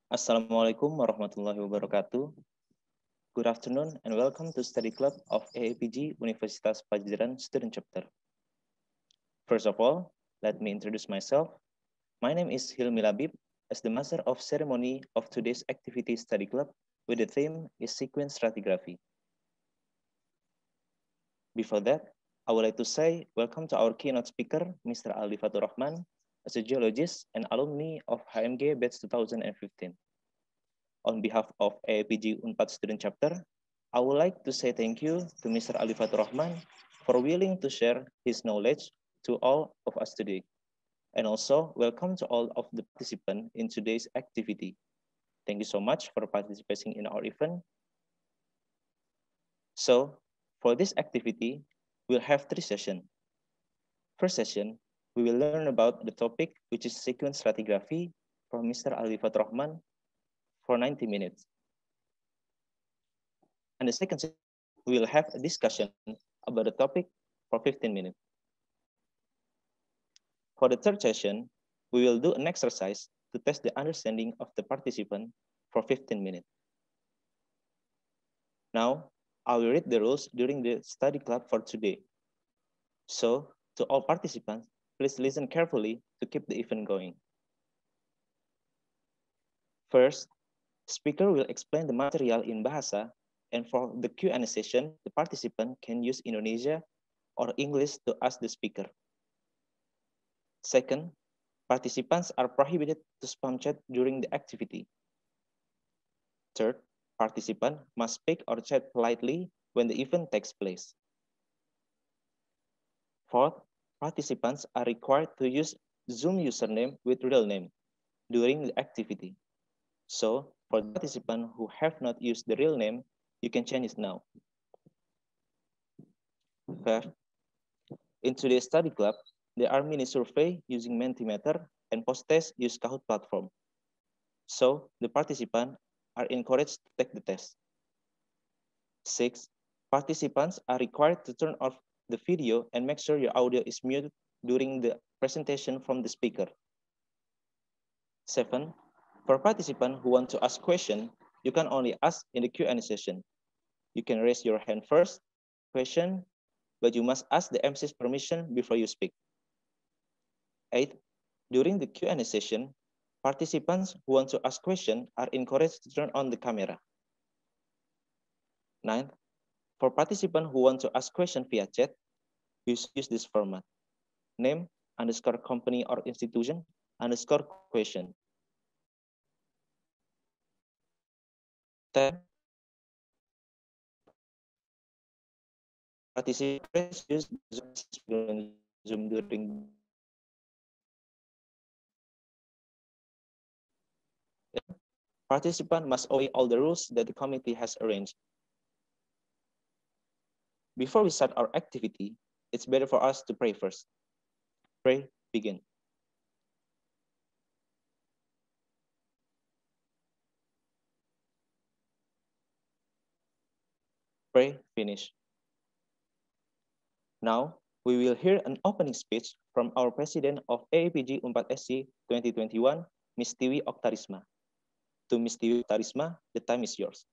Assalamualaikum warahmatullahi wabarakatuh. Good afternoon and welcome to Study Club of AAPG Universitas Padjadjaran Student Chapter. First of all, let me introduce myself. My name is Hilmi Labib, as the Master of Ceremony of today's activity study club, with the theme is Sequence Stratigraphy. Before that, I would like to say welcome to our keynote speaker, Mr. Aldi Fatur Rahman, as a geologist and alumni of HMG Batch 2015. On behalf of AAPG Unpad Student Chapter, I would like to say thank you to Mr. Ali Fatur Rahman for willing to share his knowledge to all of us today. And also, welcome to all of the participants in today's activity. Thank you so much for participating in our event. So, for this activity, we'll have 3 sessions. First session, we will learn about the topic, which is sequence stratigraphy from Mr. Ali Fatur Rahman for 90 minutes. And the second session, we will have a discussion about the topic for 15 minutes. For the third session, we will do an exercise to test the understanding of the participant for 15 minutes. Now, I will read the rules during the study club for today. So, to all participants, please listen carefully to keep the event going. First, speaker will explain the material in Bahasa, and for the Q&A session, the participant can use Indonesia or English to ask the speaker. Second, participants are prohibited to spam chat during the activity. Third, participants must speak or chat politely when the event takes place. Fourth, participants are required to use Zoom username with real name during the activity. So, for the participants who have not used the real name, you can change it now. Fifth, in today's study club, there are mini survey using Mentimeter and post-test use Kahoot platform. So, the participants are encouraged to take the test. 6, participants are required to turn off the video and make sure your audio is muted during the presentation from the speaker. 7, for participants who want to ask questions, you can only ask in the Q&A session. You can raise your hand first, question, but you must ask the MC's permission before you speak. 8, during the Q&A session, participants who want to ask questions are encouraged to turn on the camera. 9, for participants who want to ask questions via chat, use this format: name _ company or institution _ question. 10, participants use Zoom during participants must obey all the rules that the committee has arranged. Before we start our activity, it's better for us to pray first. Pray, begin. Pray, finish. Now, we will hear an opening speech from our President of AAPG Unpad SC 2021, Ms. Tiwi Oktarisma. To Ms. Tiwi Oktarisma, the time is yours.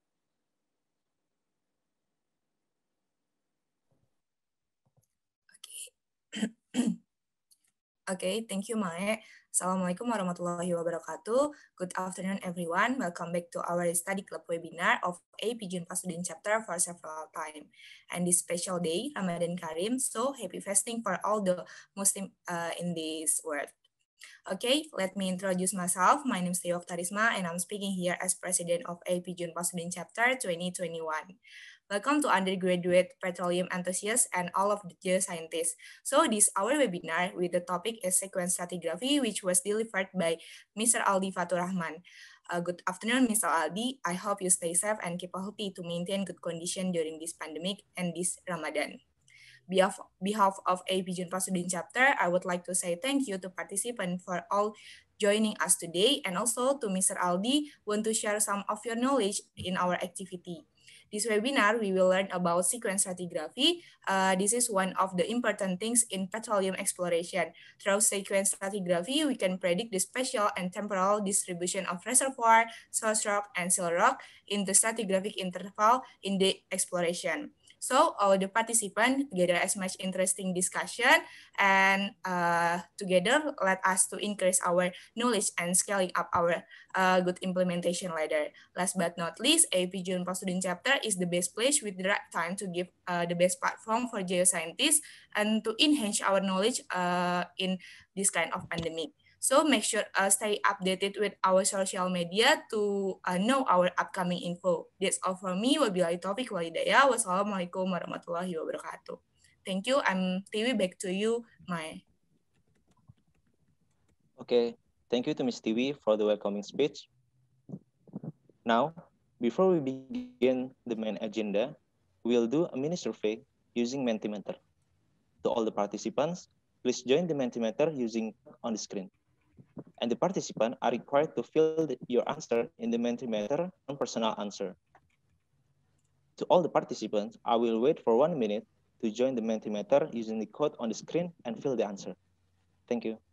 Okay, thank you, Mae. Assalamualaikum warahmatullahi wabarakatuh. Good afternoon, everyone. Welcome back to our study club webinar of AAPG Unpad Student Chapter for several time. And this special day, Ramadan Karim, so happy fasting for all the Muslim in this world. Okay, let me introduce myself. My name is Tiwi Oktarisma, and I'm speaking here as President of AAPG Unpad Student Chapter 2021. Welcome to undergraduate petroleum enthusiasts and all of the geoscientists. So this our webinar with the topic is sequence stratigraphy, which was delivered by Mr. Aldi Fatur Rahman. Good afternoon, Mr. Aldi. I hope you stay safe and keep healthy to maintain good condition during this pandemic and this Ramadan. Behalf of AAPG Unpad Student Chapter, I would like to say thank you to participants for all joining us today, and also to Mr. Aldi want to share some of your knowledge in our activity. This webinar, we will learn about sequence stratigraphy. This is one of the important things in petroleum exploration. Through sequence stratigraphy, we can predict the spatial and temporal distribution of reservoir, source rock, and seal rock in the stratigraphic interval in the exploration. So all the participants gather as much interesting discussion, and together let us to increase our knowledge and scaling up our good implementation ladder. Last but not least, AP June Student Chapter is the best place with the right time to give the best platform for geoscientists and to enhance our knowledge in this kind of pandemic. So make sure stay updated with our social media to know our upcoming info. That's all from me. Wabillahi taufiq walhidayah. Wassalamualaikum warahmatullahi wabarakatuh. Thank you. I'm Tiwi. Back to you, Mai. Okay, thank you to Ms. Tiwi for the welcoming speech. Now, before we begin the main agenda, we'll do a mini survey using Mentimeter. To all the participants, please join the Mentimeter using on the screen. And the participants are required to fill your answer in the Mentimeter non-personal answer. To all the participants, I will wait for 1 minute to join the Mentimeter using the code on the screen and fill the answer. Thank you.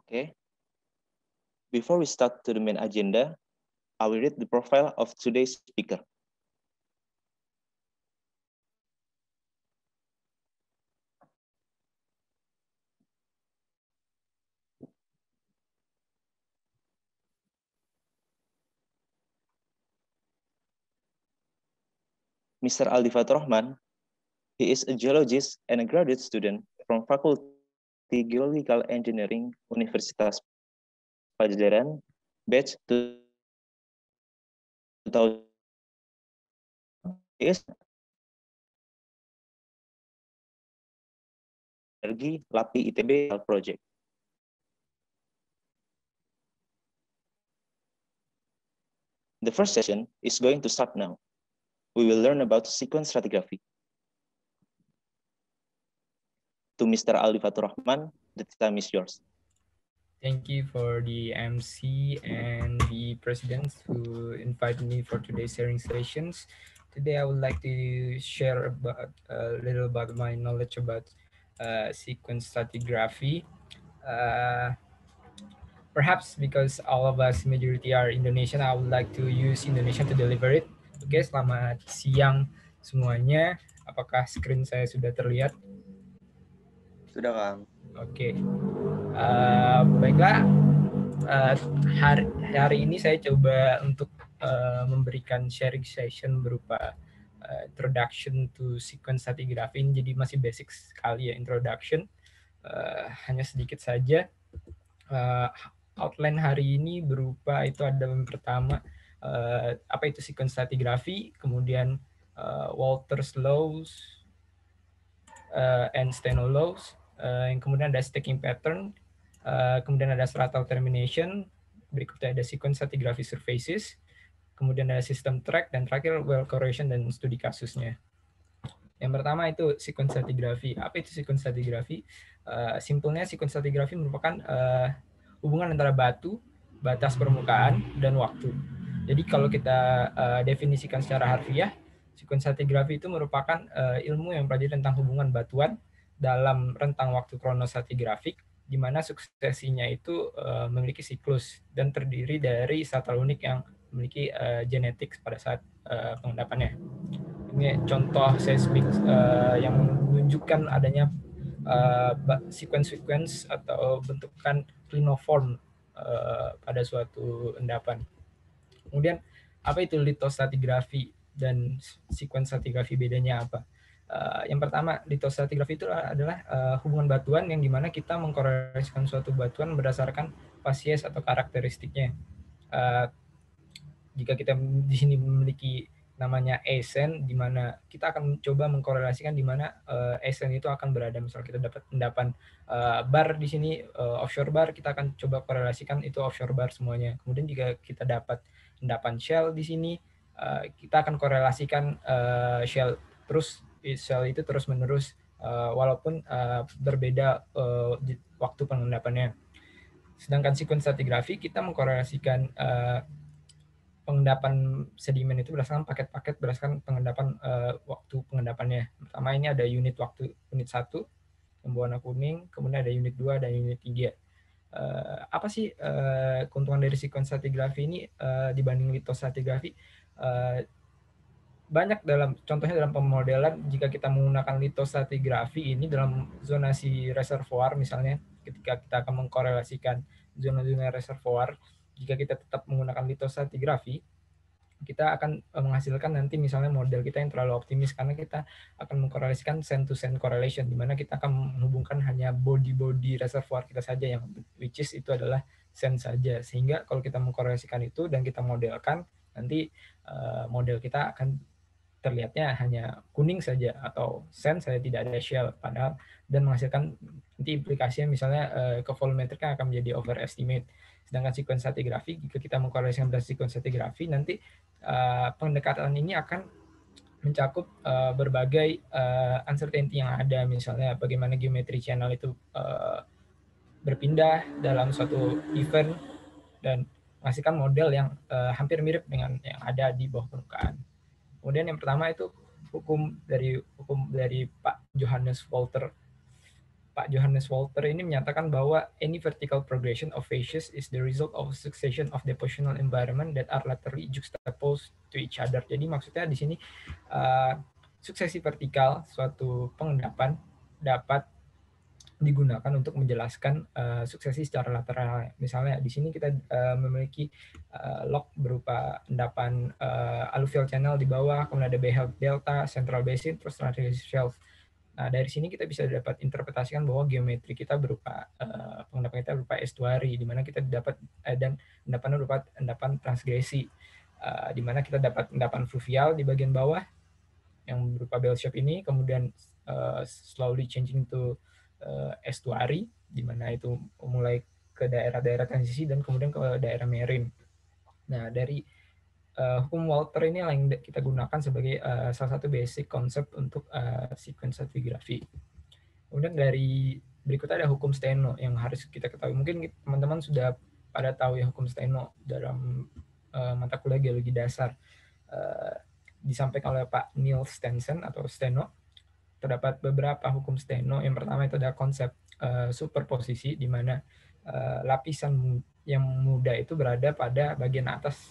Okay. Before we start to the main agenda, I will read the profile of today's speaker. Mr. Aldi Fatur Rahman, he is a geologist and a graduate student from Faculty Geological Engineering, Universitas Padjadjaran, batch 2000. He is Energi LAPI ITB project. The first session is going to start now. We will learn about sequence stratigraphy. To Mr. Aldi Fatur Rahman, the time is yours. Thank you for the MC and the presidents who invited me for today's sharing sessions. Today I would like to share about a little about my knowledge about sequence stratigraphy. Perhaps because all of us majority are Indonesian, I would like to use Indonesian to deliver it. Oke, selamat siang semuanya. Apakah screen saya sudah terlihat? Sudah, Kang. Oke. Baiklah. Hari ini saya coba untuk memberikan sharing session berupa introduction to sequence stratigraphy. Jadi masih basic sekali ya introduction. Hanya sedikit saja. Outline hari ini berupa itu ada yang pertama apa itu sequence stratigraphy, kemudian Walther's laws and Steno laws, yang kemudian ada stacking pattern, kemudian ada stratal termination, berikutnya ada sequence stratigraphy surfaces, kemudian ada system track, dan terakhir well correlation dan studi kasusnya. Yang pertama itu sequence stratigraphy. Apa itu sequence stratigraphy? Simpelnya sequence stratigraphy merupakan hubungan antara batu, batas permukaan, dan waktu. Jadi kalau kita definisikan secara harfiah, sequence stratigraphy itu merupakan ilmu yang mempelajari tentang hubungan batuan dalam rentang waktu kronostratigrafik, di mana suksesinya itu memiliki siklus dan terdiri dari stratal unik yang memiliki genetik pada saat pengendapannya. Ini contoh seismik yang menunjukkan adanya sequence atau bentukan clinoform pada suatu endapan. Kemudian apa itu lithostratigraphy dan sequence stratigraphy, bedanya apa? Yang pertama, lithostratigraphy itu adalah hubungan batuan yang dimana kita mengkorelasikan suatu batuan berdasarkan fasies atau karakteristiknya. Jika kita di sini memiliki namanya ascent, di mana kita akan coba mengkorelasikan di mana ascent itu akan berada. Misal kita dapat endapan bar di sini, offshore bar, kita akan coba korelasikan itu offshore bar semuanya. Kemudian jika kita dapat endapan shell di sini, kita akan korelasikan shell itu terus menerus walaupun berbeda waktu pengendapannya. Sedangkan sequence stratigraphy kita mengkorelasikan pengendapan sedimen itu berdasarkan paket-paket berdasarkan pengendapan waktu pengendapannya. Pertama ini ada unit waktu, unit 1 yang berwarna kuning, kemudian ada unit 2 dan unit 3. Apa sih keuntungan dari sequence stratigraphy ini dibanding lithostratigraphy? Banyak contohnya dalam pemodelan. Jika kita menggunakan lithostratigraphy ini dalam zonasi reservoir misalnya, ketika kita akan mengkorelasikan zona-zona reservoir, jika kita tetap menggunakan lithostratigraphy, kita akan menghasilkan nanti misalnya model kita yang terlalu optimis karena kita akan mengkorelasikan sand-to-sand correlation, di mana kita akan menghubungkan hanya body-body reservoir kita saja, yang which is itu adalah sand saja. Sehingga kalau kita mengkorelasikan itu dan kita modelkan, nanti model kita akan terlihatnya hanya kuning saja atau sand saja, tidak ada shell, padahal dan menghasilkan nanti implikasinya misalnya ke volumetriknya akan menjadi overestimate. Sedangkan sequence stratigraphy, jika kita mengkorelasikan berdasarkan sequence stratigraphy, nanti pendekatan ini akan mencakup berbagai uncertainty yang ada, misalnya bagaimana geometri channel itu berpindah dalam suatu event dan menghasilkan model yang hampir mirip dengan yang ada di bawah permukaan. Kemudian yang pertama itu hukum dari Pak Johannes Walther. Pak Johannes Walter ini menyatakan bahwa any vertical progression of facies is the result of a succession of depositional environment that are laterally juxtaposed to each other. Jadi maksudnya di sini suksesi vertikal suatu pengendapan dapat digunakan untuk menjelaskan suksesi secara lateral. Misalnya di sini kita memiliki lock berupa endapan alluvial channel di bawah, kemudian ada Behel delta, central basin, terus transverse shelf. Nah, dari sini kita bisa dapat interpretasikan bahwa geometri kita berupa pengendapan kita berupa estuari, di mana kita dapat dan endapan berupa endapan transgresi, di mana kita dapat endapan fluvial di bagian bawah yang berupa bell shape ini, kemudian slowly changing to estuari, di mana itu mulai ke daerah-daerah transisi dan kemudian ke daerah marine. Nah, dari hukum Walter ini yang kita gunakan sebagai salah satu basic konsep untuk sequence stratigraphy. Kemudian dari berikutnya ada hukum Steno yang harus kita ketahui. Mungkin teman-teman sudah pada tahu ya hukum Steno dalam mata kuliah geologi dasar. Disampaikan oleh Pak Neil Stenson atau Steno. Terdapat beberapa hukum Steno. Yang pertama itu ada konsep superposisi, di mana lapisan yang muda itu berada pada bagian atas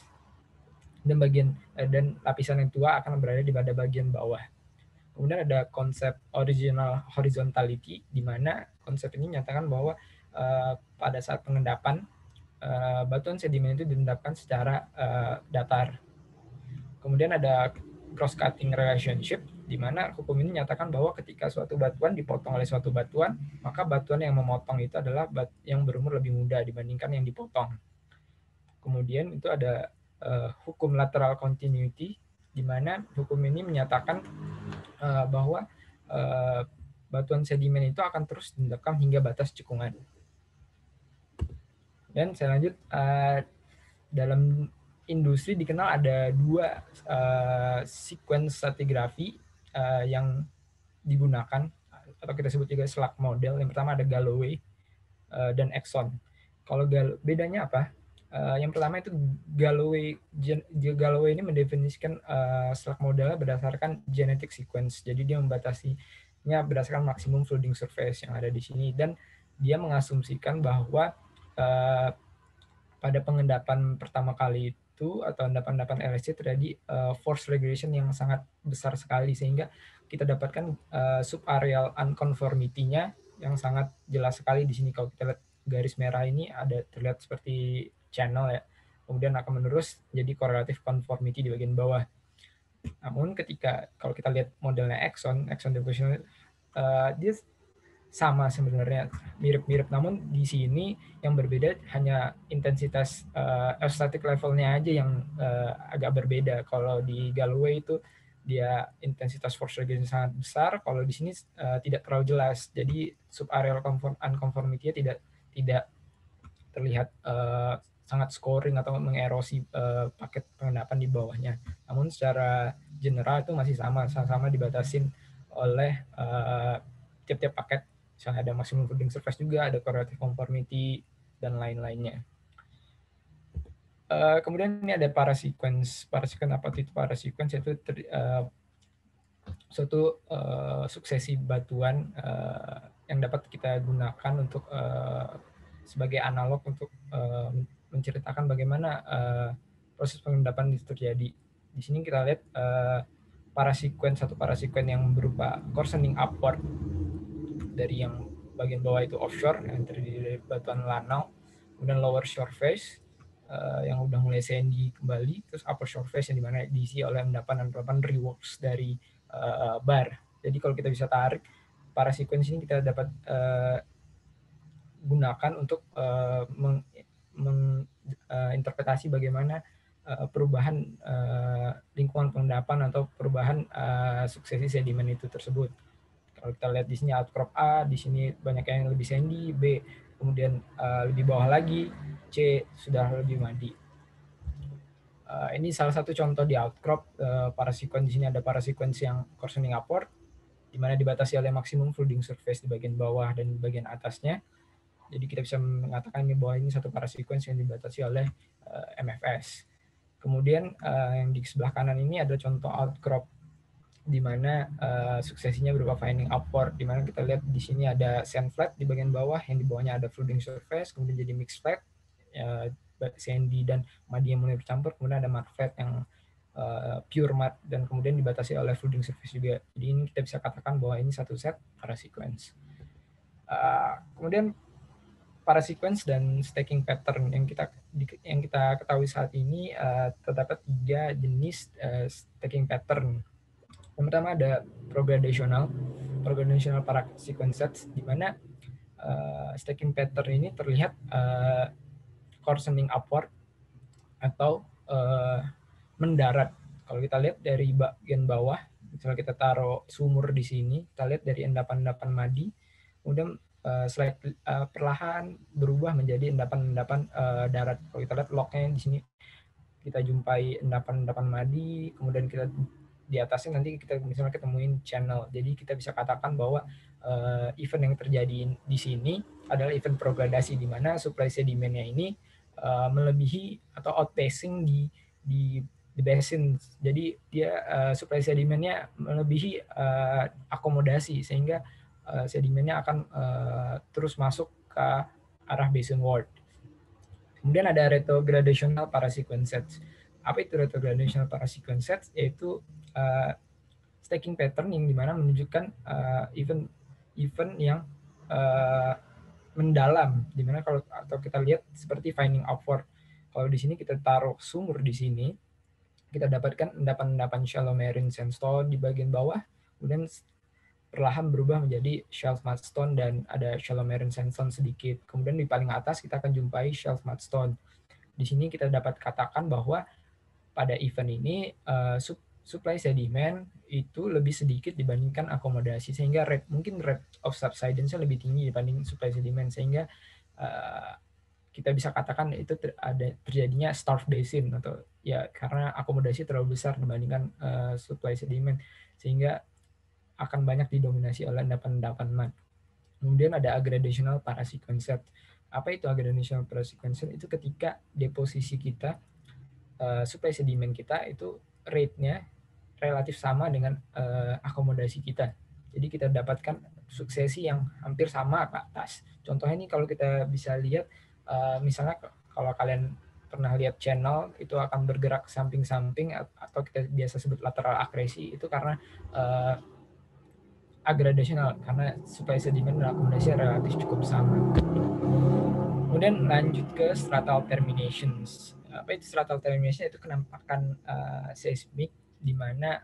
dan lapisan yang tua akan berada di pada bagian bawah. Kemudian ada konsep original horizontality, di mana konsep ini menyatakan bahwa pada saat pengendapan batuan sedimen itu diendapkan secara datar. Kemudian ada cross-cutting relationship, di mana hukum ini menyatakan bahwa ketika suatu batuan dipotong oleh suatu batuan, maka batuan yang memotong itu adalah yang berumur lebih muda dibandingkan yang dipotong. Kemudian itu ada hukum lateral continuity, di mana hukum ini menyatakan bahwa batuan sedimen itu akan terus diendapkan hingga batas cekungan. Dan saya lanjut, dalam industri dikenal ada dua sequence stratigraphy yang digunakan, atau kita sebut juga slug model. Yang pertama ada Galloway dan Exxon. Kalau bedanya apa? Yang pertama itu Galloway ini mendefinisikan slug modelnya berdasarkan genetic sequence. Jadi dia membatasinya berdasarkan maksimum flooding surface yang ada di sini, dan dia mengasumsikan bahwa pada pengendapan pertama kali itu atau endapan-endapan LSC terjadi force regression yang sangat besar sekali, sehingga kita dapatkan subareal unconformity-nya yang sangat jelas sekali di sini. Kalau kita lihat garis merah ini ada terlihat seperti channel ya, kemudian akan menerus jadi correlative conformity di bagian bawah. Namun kalau kita lihat modelnya Exxon deposition, dia sama sebenarnya, mirip-mirip, namun di sini yang berbeda hanya intensitas aerostatic levelnya aja yang agak berbeda. Kalau di Galloway itu dia intensitas force regression sangat besar, kalau di sini tidak terlalu jelas, jadi subareal unconformity-nya tidak terlihat sangat scoring atau mengerosi paket pengendapan di bawahnya. Namun secara general itu masih sama dibatasin oleh tiap-tiap paket. Misalnya ada maximum flooding surface juga, ada correlative conformity, dan lain-lainnya. Kemudian ini ada parasequence. Parasequence apa itu parasequence? Itu suatu suksesi batuan yang dapat kita gunakan untuk sebagai analog untuk menceritakan bagaimana proses pengendapan itu terjadi. Di sini kita lihat satu parasequence yang berupa coarsening upward dari yang bagian bawah itu offshore yang terdiri dari batuan lanau, kemudian lower shore face yang udah mulai sandy kembali, terus upper shore face yang dimana diisi oleh endapan reworks dari bar. Jadi kalau kita bisa tarik parasequence ini, kita dapat gunakan untuk menginterpretasi bagaimana perubahan lingkungan pengendapan atau perubahan suksesi sedimen itu tersebut. Kalau kita lihat di sini outcrop A, di sini banyak yang lebih sandy, B kemudian lebih bawah lagi, C sudah lebih muddy. Ini salah satu contoh di outcrop parasequence. Di sini ada parasequence yang coarsening upward, di mana dibatasi oleh maksimum flooding surface di bagian bawah dan bagian atasnya. Jadi kita bisa mengatakan bahwa ini satu parasequence yang dibatasi oleh MFS. Kemudian yang di sebelah kanan ini ada contoh outcrop di mana suksesinya berupa finding upward, di mana kita lihat di sini ada sand flat di bagian bawah, yang di bawahnya ada flooding surface, kemudian jadi mixed flat, sandy dan muddy yang mulai bercampur, kemudian ada mud flat yang pure mud, dan kemudian dibatasi oleh flooding surface juga. Jadi ini kita bisa katakan bahwa ini satu set para sequence. Kemudian para sequence dan stacking pattern yang kita ketahui saat ini terdapat 3 jenis stacking pattern. Yang pertama ada progradational para sequence sets, di mana stacking pattern ini terlihat coarsening upward atau mendarat. Kalau kita lihat dari bagian bawah, misalnya kita taruh sumur di sini, kita lihat dari endapan-endapan madi, kemudian perlahan berubah menjadi endapan-endapan darat. Kalau kita lihat lognya di sini, kita jumpai endapan-endapan madi, kemudian kita di atasnya nanti kita misalnya ketemuin channel. Jadi kita bisa katakan bahwa event yang terjadi di sini adalah event progradasi, di mana supply sedimennya ini melebihi atau outpacing di basin. Jadi dia supply sedimennya melebihi akomodasi, sehingga sedimennya akan terus masuk ke arah basin ward. Kemudian ada retrogradational para sequence sets. Apa itu retrogradational para sequence sets? Yaitu stacking pattern yang dimana menunjukkan event yang mendalam, dimana kalau atau kita lihat seperti finding upward. Kalau di sini kita taruh sumur di sini, kita dapatkan endapan-endapan shallow marine sandstone di bagian bawah, kemudian perlahan berubah menjadi shelf mudstone dan ada shallow marine sandstone sedikit. Kemudian di paling atas kita akan jumpai shelf mudstone. Di sini kita dapat katakan bahwa pada event ini supply sedimen itu lebih sedikit dibandingkan akomodasi, sehingga mungkin rate of subsidence-nya lebih tinggi dibanding supply sedimen, sehingga kita bisa katakan itu terjadinya starved basin, atau ya karena akomodasi terlalu besar dibandingkan supply sedimen, sehingga akan banyak didominasi oleh endapan-endapan mud. Kemudian ada aggradational para sequence set. Apa itu aggradational para sequence set? Itu ketika deposisi kita, supply sedimen kita itu rate-nya relatif sama dengan akomodasi kita. Jadi kita dapatkan suksesi yang hampir sama ke atas. Contohnya ini kalau kita bisa lihat, misalnya kalau kalian pernah lihat channel, itu akan bergerak samping-samping atau kita biasa sebut lateral akresi, itu karena aggradational, karena supply sedimen dan akomodasi relatif cukup sama. Kemudian lanjut ke stratal terminations. Apa itu stratal termination? Itu kenampakan seismik, di mana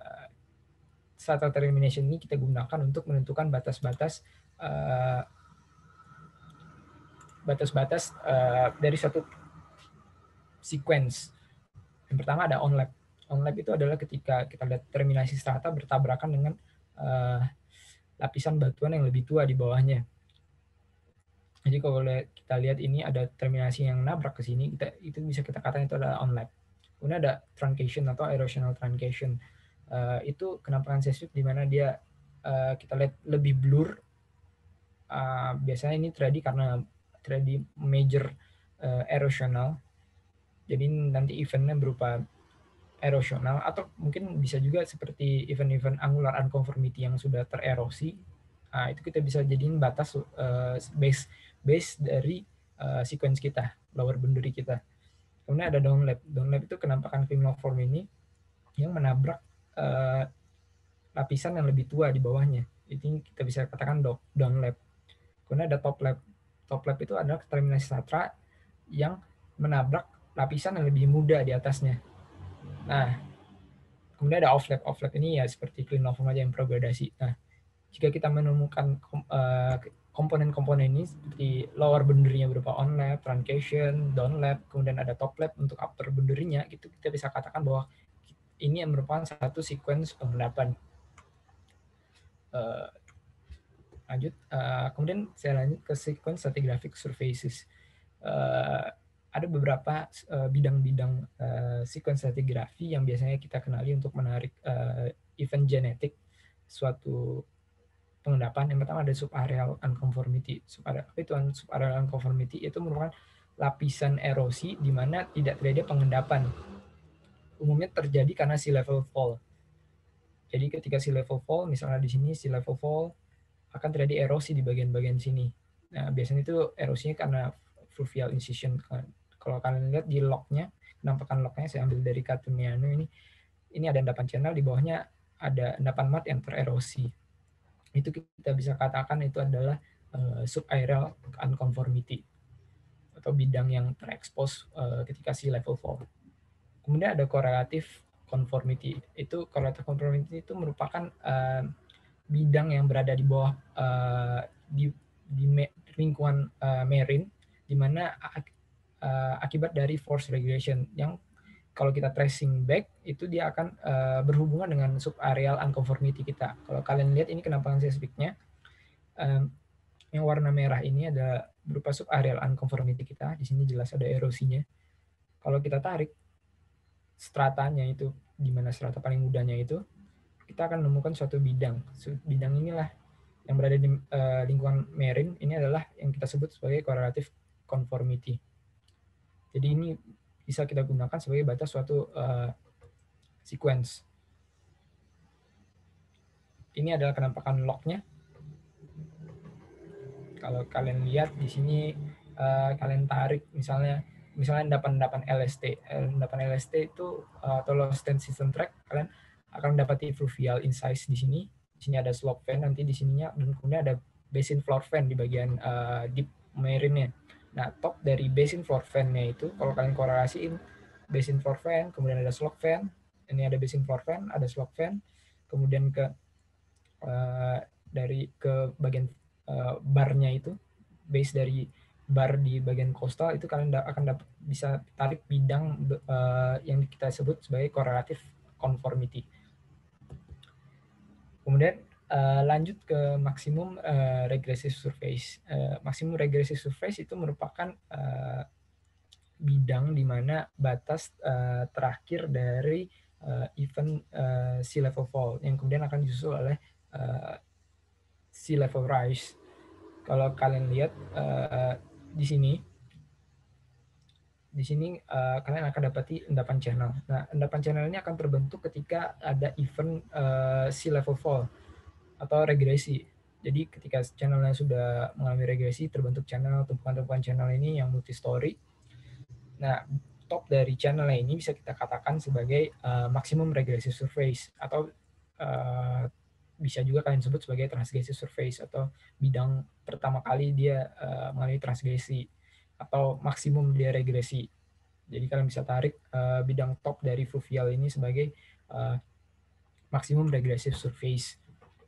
stratal termination ini kita gunakan untuk menentukan batas-batas dari suatu sequence. Yang pertama ada onlap. Onlap itu adalah ketika kita lihat terminasi strata bertabrakan dengan lapisan batuan yang lebih tua di bawahnya. Jadi kalau kita lihat ini ada terminasi yang nabrak ke sini, itu bisa kita katakan itu adalah onlap. Kemudian ada truncation atau erosional truncation. Itu kenampakan seismik di mana dia kita lihat lebih blur. Biasanya ini terjadi karena terjadi major erosional. Jadi nanti eventnya berupa erosional, atau mungkin bisa juga seperti event-event angular unconformity yang sudah tererosi. Itu kita bisa jadiin batas base dari sequence kita, lower boundary kita. Kemudian ada downlap. Downlap itu kenampakan clinoform ini yang menabrak lapisan yang lebih tua di bawahnya. Itu kita bisa katakan downlap. Kemudian ada toplap. Toplap itu adalah terminasi strata yang menabrak lapisan yang lebih muda di atasnya. Nah, kemudian ada offlap. Offlap ini ya seperti clinoform aja yang progradasi. Nah, jika kita menemukan komponen-komponen ini seperti lower boundary-nya berupa onlap, truncation, downlap, kemudian ada toplap untuk upper boundary-nya, itu kita bisa katakan bahwa ini yang merupakan satu sequence pengendapan. Lanjut, kemudian saya lanjut ke sequence stratigraphic surfaces. Ada beberapa bidang-bidang sequence stratigraphy yang biasanya kita kenali untuk menarik event genetik suatu pengendapan. Yang pertama ada subareal unconformity. Apa itu subareal unconformity? Itu merupakan lapisan erosi di mana tidak terjadi pengendapan. Umumnya terjadi karena sea level fall. Jadi ketika sea level fall, misalnya di sini sea level fall, akan terjadi erosi di bagian-bagian sini. Nah, biasanya itu erosinya karena fluvial incision. Kalau kalian lihat di lognya, penampakan lognya saya ambil dari Cartuniano ini ada endapan channel, di bawahnya ada endapan mat yang tererosi. Itu kita bisa katakan itu adalah subaerial unconformity atau bidang yang terekspos ketika sea level fall. Kemudian ada correlative conformity. Itu correlative conformity itu merupakan bidang yang berada di bawah di lingkungan marine, di mana akibat dari force regulation yang kalau kita tracing back itu dia akan berhubungan dengan subareal unconformity kita. Kalau kalian lihat ini penampakan seismiknya, yang warna merah ini ada berupa subareal unconformity kita. Di sini jelas ada erosinya. Kalau kita tarik stratanya itu, di mana strata paling mudahnya itu, kita akan menemukan suatu bidang. Bidang inilah yang berada di lingkungan marine, ini adalah yang kita sebut sebagai correlative conformity. Jadi ini bisa kita gunakan sebagai batas suatu sequence. Ini adalah penampakan lognya. Kalau kalian lihat di sini, kalian tarik misalnya endapan LST. Endapan LST itu atau low stand system track, kalian akan mendapati fluvial incised di sini. Di sini ada slope fan nanti di sininya, dan kemudian ada basin floor fan di bagian deep marine-nya. Nah, top dari basin floor fan-nya itu, kalau kalian korelasiin basin floor fan, kemudian ada slope fan, ini ada basin floor fan, ada slope fan, kemudian ke dari ke bagian barnya itu, base dari bar di bagian coastal itu, kalian akan bisa tarik bidang yang kita sebut sebagai correlative conformity. Kemudian lanjut ke maksimum regressive surface. Maksimum regressive surface itu merupakan bidang di mana batas terakhir dari event sea level fall yang kemudian akan disusul oleh sea level rise. Kalau kalian lihat di sini kalian akan dapati endapan channel. Nah, endapan channel ini akan terbentuk ketika ada event sea level fall atau regresi. Jadi ketika channelnya sudah mengalami regresi, terbentuk channel, tumpukan-tumpukan channel ini yang multi-story. Nah, top dari channelnya ini bisa kita katakan sebagai maximum regressive surface, atau bisa juga kalian sebut sebagai transgressive surface, atau bidang pertama kali dia mengalami transgresi atau maksimum dia regresi. Jadi kalian bisa tarik bidang top dari fluvial ini sebagai maximum regressive surface.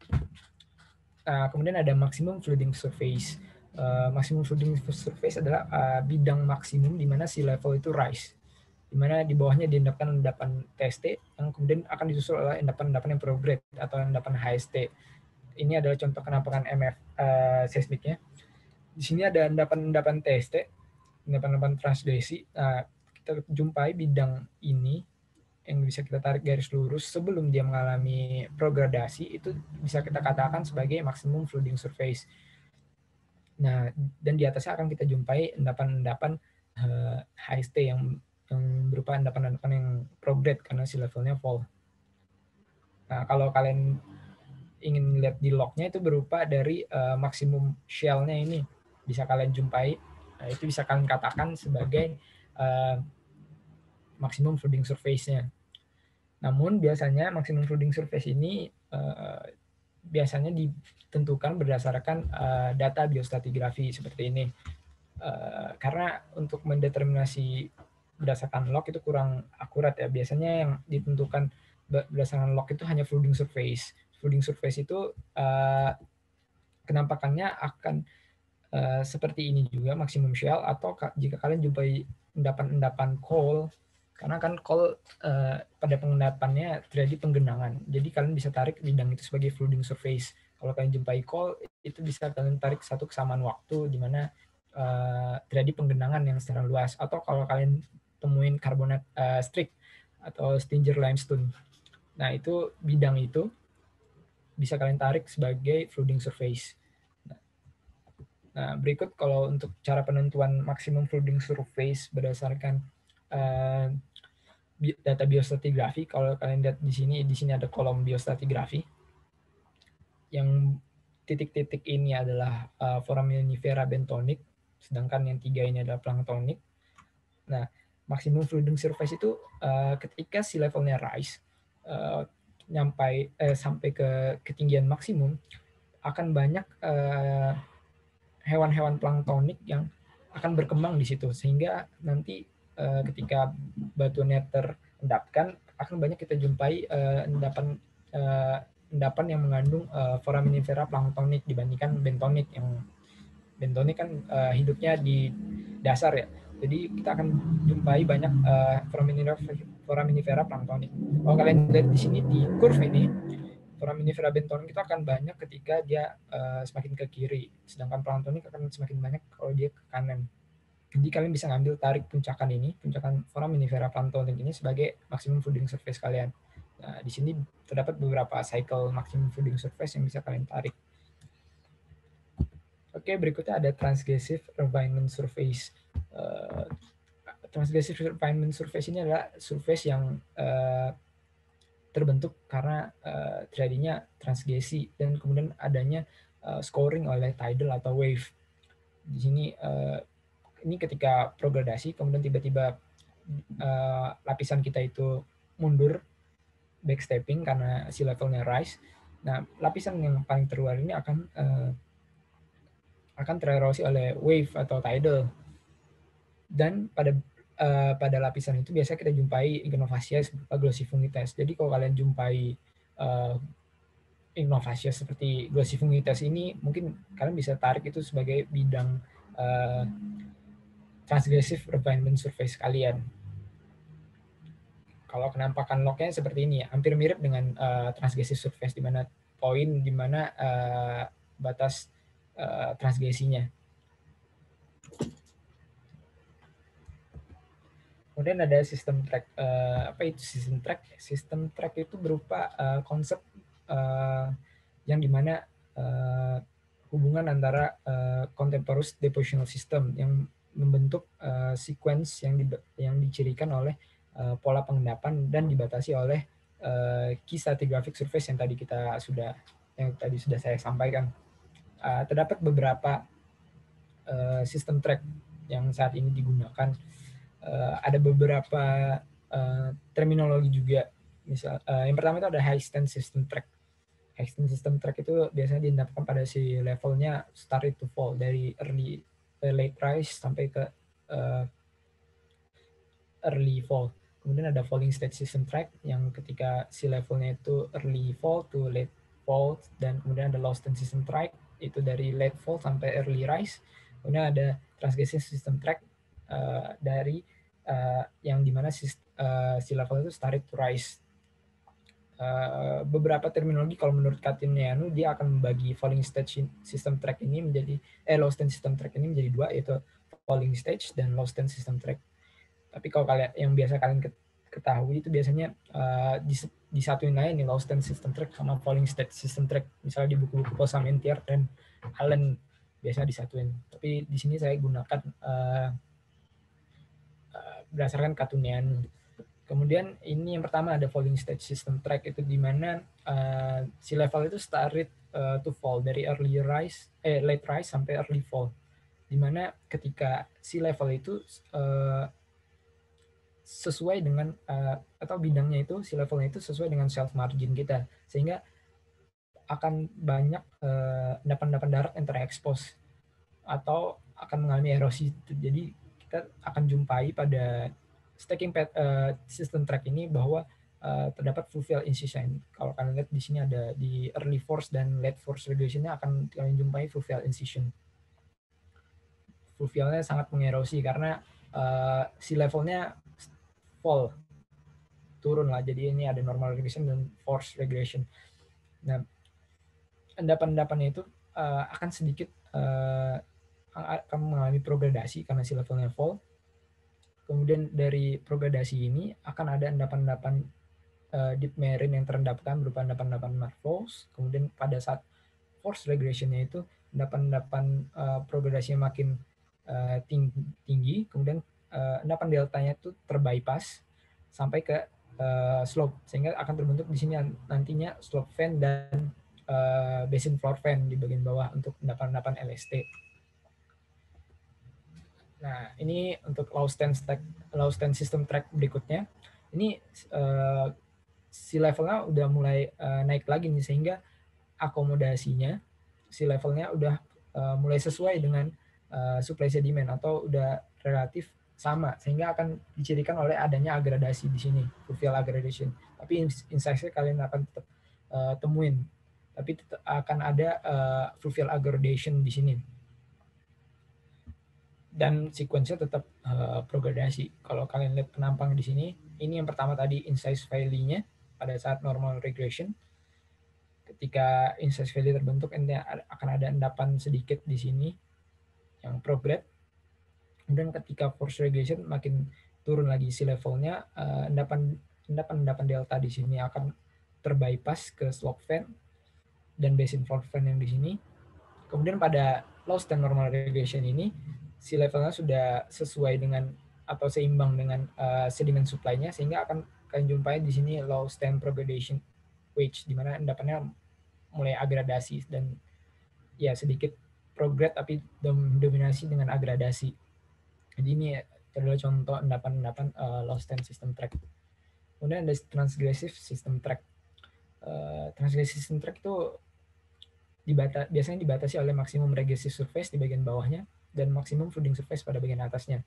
Kemudian ada maximum flooding surface. Maximum flooding surface adalah bidang maksimum di mana sea level itu rise, di mana di bawahnya diendapkan endapan TST yang kemudian akan disusul oleh endapan-endapan yang prograde atau endapan HST. Ini adalah contoh penampakan MF seismiknya. Di sini ada endapan-endapan TST, endapan-endapan transgresi. Kita jumpai bidang ini yang bisa kita tarik garis lurus sebelum dia mengalami progradasi, itu bisa kita katakan sebagai maximum flooding surface. Nah, dan di atasnya akan kita jumpai endapan-endapan HST yang berupa endapan-endapan yang prograde karena sea levelnya fall. Nah, kalau kalian ingin lihat di lognya, itu berupa dari maksimum shell-nya ini bisa kalian jumpai. Nah, itu bisa kalian katakan sebagai maksimum flooding surface-nya. Namun biasanya maksimum flooding surface ini biasanya ditentukan berdasarkan data biostratigrafi seperti ini. Karena untuk mendeterminasi berdasarkan log itu kurang akurat ya. Biasanya yang ditentukan berdasarkan log itu hanya flooding surface. Flooding surface itu kenampakannya akan seperti ini juga, maksimum shell, atau jika kalian jumpai endapan-endapan coal, karena kan coal pada pengendapannya terjadi penggenangan. Jadi kalian bisa tarik bidang itu sebagai flooding surface. Kalau kalian jumpai coal, itu bisa kalian tarik satu kesamaan waktu di mana terjadi penggenangan yang secara luas. Atau kalau kalian temuin karbonat strict atau Stinger limestone. Nah, itu bidang itu bisa kalian tarik sebagai flooding surface. Nah, berikut kalau untuk cara penentuan maksimum flooding surface berdasarkan data biostratigrafi. Kalau kalian lihat di sini ada kolom biostratigrafi. Yang titik-titik ini adalah foraminifera bentonik, sedangkan yang 3 ini adalah planktonik. Nah, maksimum flooding surface itu ketika sea levelnya rise sampai ke ketinggian maksimum, akan banyak hewan-hewan planktonik yang akan berkembang di situ, sehingga nanti ketika batuannya terendapkan akan banyak kita jumpai endapan yang mengandung foraminifera planktonik dibandingkan bentonik. Yang bentonik kan hidupnya di dasar ya, jadi kita akan jumpai banyak foraminifera planktonik. Kalau kalian lihat di sini di curve ini, foraminifera bentonik itu akan banyak ketika dia semakin ke kiri, sedangkan planktonik akan semakin banyak kalau dia ke kanan. Jadi kalian bisa ngambil tarik puncakan foraminifera planktonik ini sebagai maximum fooding surface kalian. Nah, di sini terdapat beberapa cycle maximum fooding surface yang bisa kalian tarik. Oke, berikutnya ada transgressive refinement surface. Transgressive refinement surface ini adalah surface yang terbentuk karena terjadinya transgresi dan kemudian adanya scoring oleh tidal atau wave. Di sini ini ketika progradasi, kemudian tiba-tiba lapisan kita itu mundur, backstepping karena sea levelnya rise. Nah, lapisan yang paling terluar ini akan tererosi oleh wave atau tidal. Dan pada lapisan itu biasanya kita jumpai Ignofacies berupa glossifungithes. Jadi kalau kalian jumpai Ignofacies seperti glossifungithes ini, mungkin kalian bisa tarik itu sebagai bidang transgressive refinement surface kalian. Kalau penampakan lognya seperti ini, hampir mirip dengan transgressive surface, di mana poin di mana batas transgresinya. Kemudian ada sistem track. Apa itu sistem track? Sistem track itu berupa konsep yang dimana hubungan antara contemporary depositional system yang membentuk sequence yang dicirikan oleh pola pengendapan dan dibatasi oleh key stratigraphic surface yang tadi sudah saya sampaikan. Terdapat beberapa sistem track yang saat ini digunakan. Ada beberapa terminologi juga. Misal yang pertama itu ada high stand system track. High stand system track itu biasanya diendapkan pada si levelnya start to fall, dari late rise sampai ke early fall. Kemudian ada falling stage system track yang ketika si levelnya itu early fall to late fall, dan kemudian ada low stand system track itu dari late fall sampai early rise. Kemudian ada transgressive system track dari yang dimana si level itu started to rise. Beberapa terminologi, kalau menurut Katinianu, dia akan membagi falling stage system track ini menjadi low stand system track ini menjadi dua, yaitu falling stage dan low stand system track. Tapi kalau kalian yang biasa kalian ketahui itu biasanya disatuin aja nih low stand system track sama falling stage system track. Misalnya di buku-buku Paul Samentier dan Allen biasanya disatuin. Tapi di sini saya gunakan berdasarkan Katunianu. Kemudian ini yang pertama ada falling stage system track, itu di mana si level itu started to fall dari late rise sampai early fall. Di mana ketika si level itu sesuai dengan atau bidangnya itu, si levelnya itu sesuai dengan self margin kita, sehingga akan banyak endapan-endapan darat yang terekspos atau akan mengalami erosi. Jadi kita akan jumpai pada stacking system track ini bahwa terdapat fluvial incision. Kalau kalian lihat di sini ada di early force dan late force regressionnya akan kalian jumpai fluvial incision. Fluvialnya sangat mengerosi karena sea levelnya fall, turun lah. Jadi ini ada normal regression dan force regression. Nah, endapan-endapannya itu akan sedikit akan mengalami progradasi karena sea levelnya fall. Kemudian dari progradasi ini akan ada endapan-endapan deep marine yang terendapkan berupa endapan-endapan mud flows. Kemudian pada saat force regressionnya itu endapan-endapan progradasinya makin tinggi, kemudian endapan deltanya itu terbypass sampai ke slope, sehingga akan terbentuk di sini nantinya slope fan dan basin floor fan di bagian bawah untuk endapan-endapan LST. Nah, ini untuk low stand system track berikutnya. Ini sea levelnya udah mulai naik lagi nih, sehingga akomodasinya sea levelnya udah mulai sesuai dengan supply sedimen atau udah relatif sama, sehingga akan dicirikan oleh adanya agradasi di sini, fluvial aggradation. Tapi insight-nya kalian akan tetap temuin, tapi tetap akan ada fluvial aggradation di sini. Dan sequence-nya tetap progradasi. Kalau kalian lihat penampang di sini, ini yang pertama tadi insight valley-nya pada saat normal regression. Ketika insight valley terbentuk, akan ada endapan sedikit di sini yang prograde. Kemudian ketika force regression makin turun lagi sea levelnya, endapan delta di sini akan terbypass ke slope fan dan basin floor fan yang di sini. Kemudian pada low stand normal regression ini, sea levelnya sudah sesuai dengan atau seimbang dengan sedimen supply-nya, sehingga akan kalian jumpai di sini low stand progradation wedge, di mana endapannya mulai agradasi dan ya sedikit prograde tapi dominasi dengan agradasi. Jadi ini adalah contoh endapan-endapan low stand system track. Kemudian ada transgressive system track. Transgressive system track itu biasanya dibatasi oleh maksimum regressive surface di bagian bawahnya dan maksimum flooding surface pada bagian atasnya.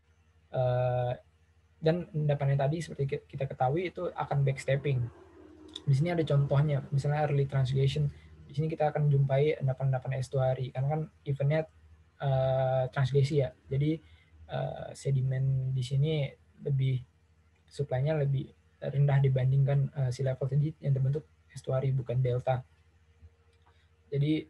Dan endapannya tadi seperti kita ketahui itu akan backstepping. Di sini ada contohnya, misalnya early transgression. Di sini kita akan jumpai endapan-endapan estuari, karena kan eventnya transgresi ya. Jadi sedimen di sini lebih supply-nya lebih rendah dibandingkan sea level tadi yang terbentuk estuari bukan delta. Jadi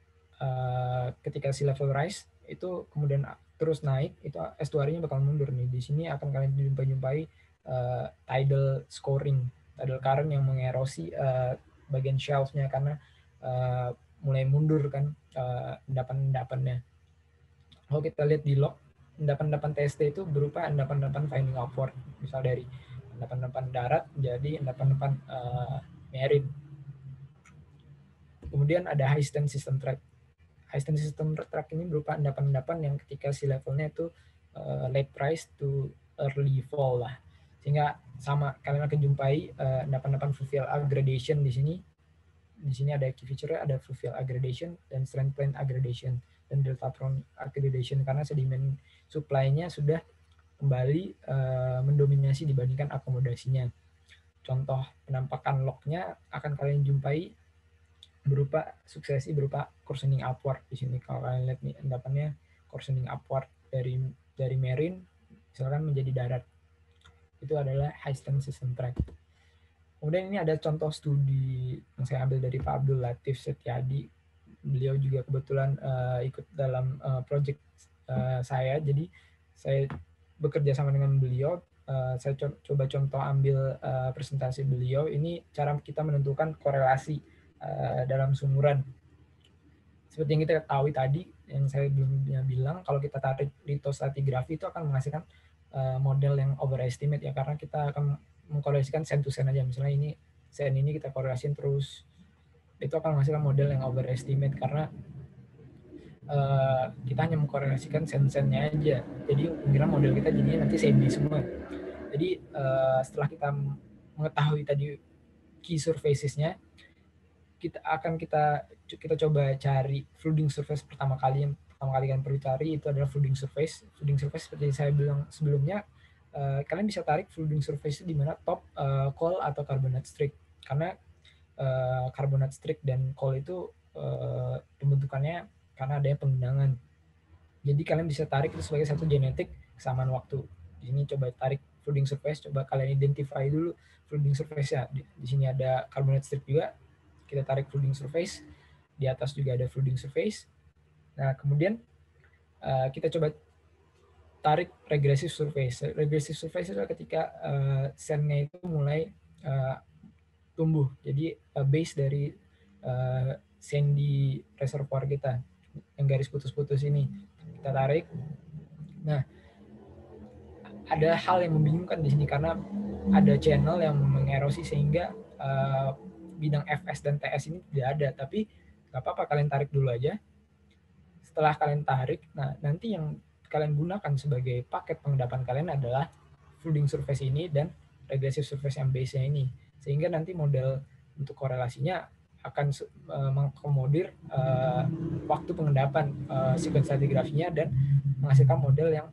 ketika sea level rise itu kemudian terus naik, itu estuarinya bakal mundur nih. Di sini akan kalian jumpai tidal scoring, tidal current yang mengerosi bagian shelf-nya karena mulai mundur kan endapan-endapannya. Kalau kita lihat di log, endapan-endapan TST itu berupa endapan-endapan finding upward, misal dari endapan-endapan darat jadi endapan-endapan marine. Kemudian ada high stand system track. High stand system track ini berupa endapan-endapan yang ketika sea levelnya itu late rise to early fall lah. Sehingga sama kalian akan jumpai endapan-endapan fluvial aggradation di sini. Di sini ada key feature-nya, ada fluvial aggradation dan strand plane aggradation dan deltatron aggradation, karena sedimen supply-nya sudah kembali mendominasi dibandingkan akomodasinya. Contoh penampakan log-nya akan kalian jumpai berupa suksesi berupa coarsening upward di sini. Kalau kalian lihat nih endapannya coarsening upward dari marine misalkan menjadi darat. Itu adalah high stand system track. Kemudian ini ada contoh studi yang saya ambil dari Pak Abdul Latif Setiadi. Beliau juga kebetulan ikut dalam project saya. Jadi saya bekerja sama dengan beliau. Saya coba contoh ambil presentasi beliau. Ini cara kita menentukan korelasi dalam sumuran. Seperti yang kita ketahui tadi, yang saya belum bilang, kalau kita tarik lithostratigraphy itu akan menghasilkan model yang overestimate ya, karena kita akan mengkorelasikan sen to sen aja. Misalnya ini sen ini kita korelasikan terus, itu akan menghasilkan model yang overestimate karena kita hanya mengkorelasikan sen-sennya aja. Jadi kira model kita jadinya nanti sandy semua. Jadi setelah kita mengetahui tadi key surfaces-nya, kita coba cari flooding surface pertama kali kalian perlu cari itu adalah flooding surface. Flooding surface seperti saya bilang sebelumnya, kalian bisa tarik flooding surface di mana top, coal atau carbonate streak, karena carbonate streak dan coal itu pembentukannya karena adanya penggenangan. Jadi kalian bisa tarik itu sebagai satu genetik kesamaan waktu. Di sini coba tarik flooding surface, coba kalian identify dulu flooding surface-nya. Di sini ada carbonate streak juga. Kita tarik flooding surface, di atas juga ada flooding surface. Nah, kemudian kita coba tarik regressive surface. Regressive surface adalah ketika sennya itu mulai tumbuh. Jadi base dari sandy reservoir kita, yang garis putus-putus ini kita tarik. Nah, ada hal yang membingungkan di sini karena ada channel yang mengerosi sehingga bidang FS dan TS ini tidak ada. Tapi nggak apa-apa, kalian tarik dulu aja. Setelah kalian tarik, nah nanti yang kalian gunakan sebagai paket pengendapan kalian adalah folding surface ini dan regressive surface yang base-nya ini. Sehingga nanti model untuk korelasinya akan mengakomodir waktu pengendapan sequence stratigrafinya dan menghasilkan model yang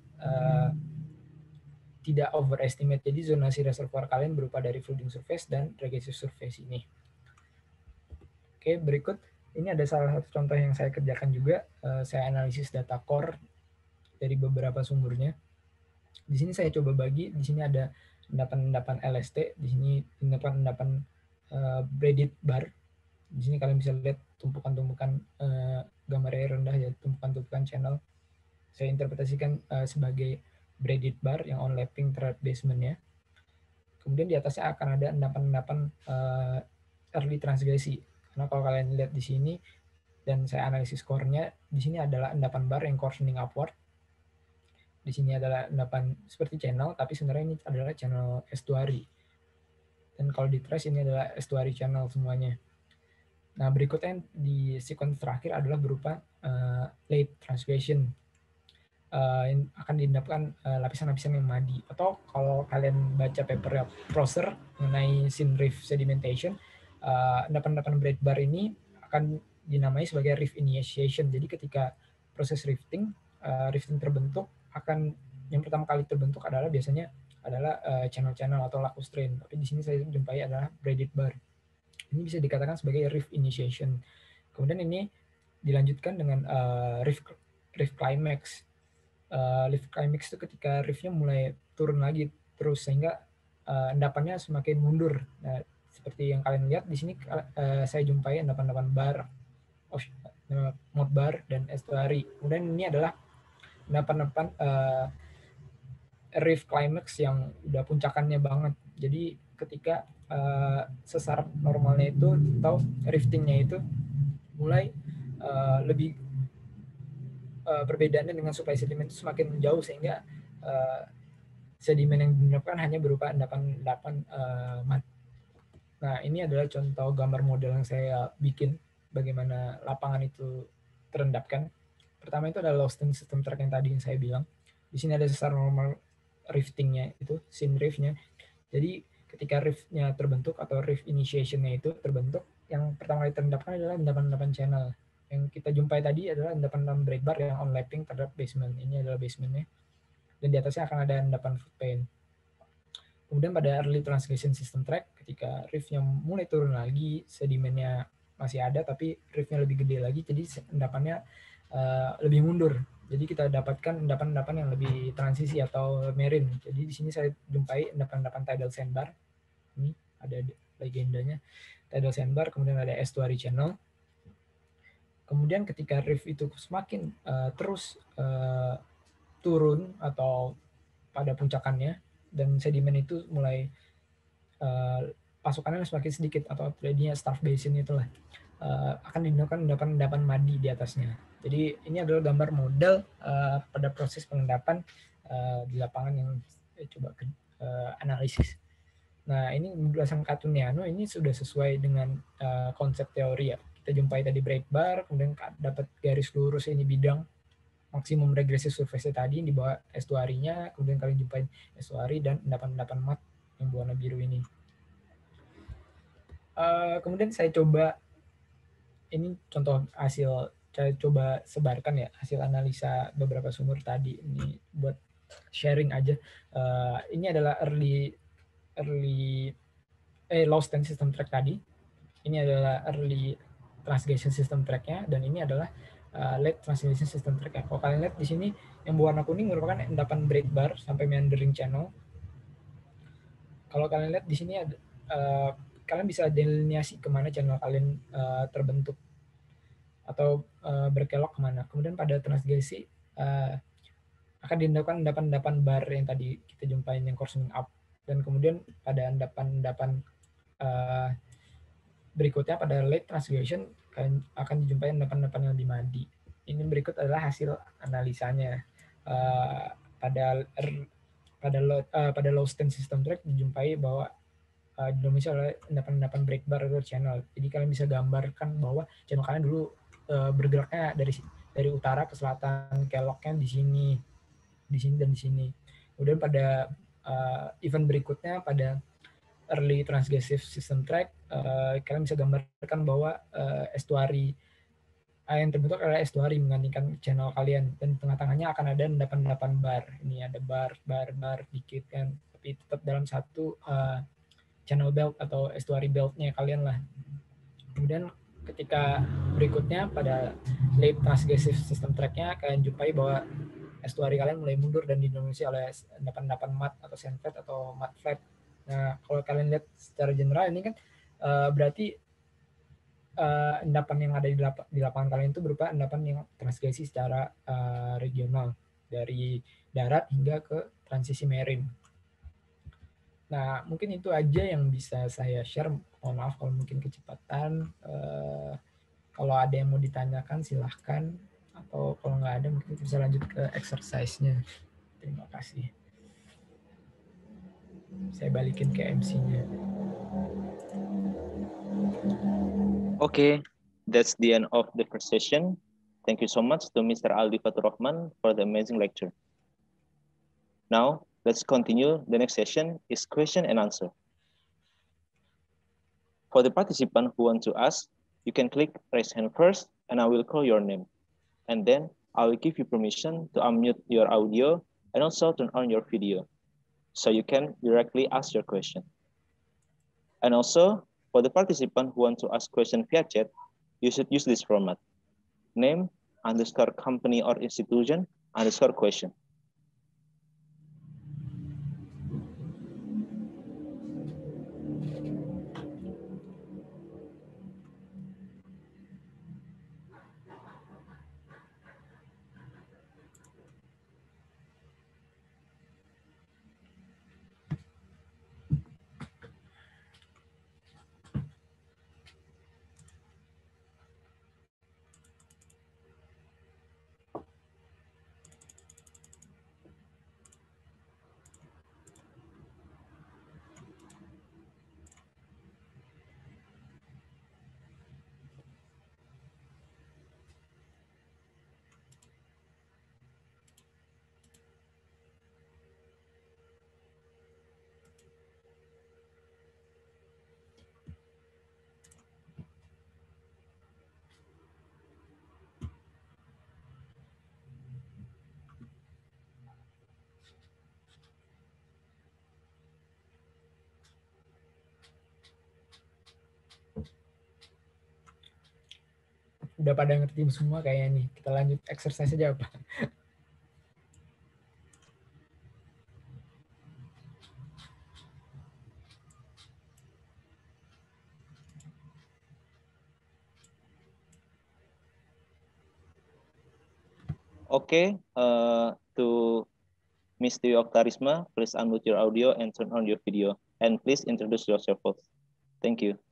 tidak overestimate. Jadi zonasi reservoir kalian berupa dari folding surface dan regressive surface ini. Oke, berikut ini ada salah satu contoh yang saya kerjakan juga. Saya analisis data core dari beberapa sumbernya. Di sini saya coba bagi. Di sini ada endapan-endapan LST. Di sini endapan-endapan braided bar. Di sini kalian bisa lihat tumpukan-tumpukan gambarnya rendah ya, tumpukan-tumpukan channel. Saya interpretasikan sebagai braided bar yang onlapping terhadap basementnya. Kemudian di atasnya akan ada endapan-endapan early transgresi. Karena kalau kalian lihat di sini dan saya analisis core-nya, di sini adalah endapan bar yang coarsening upward. Di sini adalah endapan seperti channel, tapi sebenarnya ini adalah channel estuary. Dan kalau di trace ini adalah estuary channel semuanya. Nah, berikutnya di sequence terakhir adalah berupa late transgression. Yang akan diendapkan lapisan-lapisan yang madi. Atau kalau kalian baca paper Prosser mengenai sin reef sedimentation, endapan-endapan braid bar ini akan dinamai sebagai reef initiation. Jadi ketika proses rifting terbentuk, akan yang pertama kali terbentuk adalah biasanya adalah channel-channel atau lacustrine. Tapi di sini saya jumpai adalah braided bar. Ini bisa dikatakan sebagai reef initiation. Kemudian ini dilanjutkan dengan reef climax. Reef climax itu ketika reefnya mulai turun lagi terus sehingga endapannya semakin mundur. Nah, seperti yang kalian lihat di sini saya jumpai endapan-endapan bar, mud bar dan estuary. Kemudian ini adalah endapan-endapan reef climax yang udah puncakannya banget. Jadi ketika sesar normalnya itu atau riftingnya itu mulai lebih perbedaannya dengan supply sedimen itu semakin menjauh sehingga sedimen yang diendapkan hanya berupa endapan-endapan mat. Nah, ini adalah contoh gambar model yang saya bikin bagaimana lapangan itu terendapkan. Pertama itu adalah Lowston system track yang tadi yang saya bilang. Di sini ada sesar normal riftingnya itu, sin reef-nya. Jadi ketika reef-nya terbentuk atau reef initiation-nya itu terbentuk, yang pertama kali terendapkan adalah endapan-endapan channel. Yang kita jumpai tadi adalah endapan-endapan braid bar yang onlapping terhadap basement. Ini adalah basement-nya. Dan di atasnya akan ada endapan foot pane. Kemudian pada early transgression system track, ketika reef-nya mulai turun lagi, sedimennya masih ada, tapi reef-nya lebih gede lagi, jadi endapannya lebih mundur. Jadi kita dapatkan endapan-endapan yang lebih transisi atau marine. Jadi di sini saya jumpai endapan-endapan tidal sandbar. Ini ada legendanya. Tidal sandbar, kemudian ada estuary channel. Kemudian ketika reef itu semakin terus turun atau pada puncakannya, dan sedimen itu mulai pasukannya semakin sedikit atau terjadinya starve basin itulah, akan dilakukan endapan-endapan madi di atasnya. Jadi ini adalah gambar model pada proses pengendapan di lapangan yang saya coba analisis. Nah, ini berdasarkan Catuniano ini sudah sesuai dengan konsep teori ya. Kita jumpai tadi braid bar, kemudian dapat garis lurus ini bidang maksimum regressive surface tadi di bawah estuarinya, kemudian kalian jumpai estuari dan endapan-endapan mat yang berwarna biru ini. Kemudian saya coba, ini contoh hasil, saya coba sebarkan ya, hasil analisa beberapa sumber tadi, ini buat sharing aja. Ini adalah Lowston system track tadi, ini adalah early transgression system track-nya, dan ini adalah late transgression system track. Kalau kalian lihat di sini yang berwarna kuning merupakan endapan braid bar sampai meandering channel. Kalau kalian lihat di sini ada, kalian bisa delineasi kemana channel kalian terbentuk atau berkelok kemana. Kemudian pada transgresi akan diendapkan endapan-endapan bar yang tadi kita jumpain yang coarsening up, dan kemudian pada endapan-endapan berikutnya pada late transgression akan dijumpai endapan-endapan yang lebih madi. Ini berikut adalah hasil analisanya. Pada pada low stand system track dijumpai bahwa didominasi oleh endapan-endapan breakbar atau channel. Jadi kalian bisa gambarkan bahwa channel kalian dulu bergeraknya dari utara ke selatan, keloknya di sini dan di sini. Kemudian pada event berikutnya pada early transgressive system track, kalian bisa gambarkan bahwa estuary yang terbentuk adalah estuary menggantikan channel kalian, dan tengah-tengahnya akan ada endapan-endapan bar. Ini ada bar dikit kan, tapi tetap dalam satu channel belt atau estuary beltnya kalian lah. Kemudian ketika berikutnya pada late transgressive system tracknya kalian jumpai bahwa estuary kalian mulai mundur dan didominasi oleh endapan-endapan mud atau sand flat atau mud flat. Nah, kalau kalian lihat secara general ini kan berarti endapan yang ada di lapangan kalian itu berupa endapan yang transgresi secara regional dari darat hingga ke transisi marine. Nah, mungkin itu aja yang bisa saya share. Mohon maaf kalau mungkin kecepatan. Kalau ada yang mau ditanyakan silahkan, atau kalau nggak ada mungkin bisa lanjut ke exercise-nya. Terima kasih. Saya balikin ke MC-nya. Okay, that's the end of the first session. Thank you so much to Mr. Aldi Fatur Rahman for the amazing lecture. Now, let's continue. The next session is question and answer. For the participant who want to ask, you can click raise hand first, and I will call your name. And then I will give you permission to unmute your audio and also turn on your video, so you can directly ask your question. And also, for the participant who want to ask question via chat, you should use this format: name, _ company or institution, _ question. Udah pada ngerti semua kayaknya nih. Kita lanjut exercise aja apa? Okay, to Ms. Dewi Oktarisma, please unmute your audio and turn on your video. And please introduce yourself first. Thank you.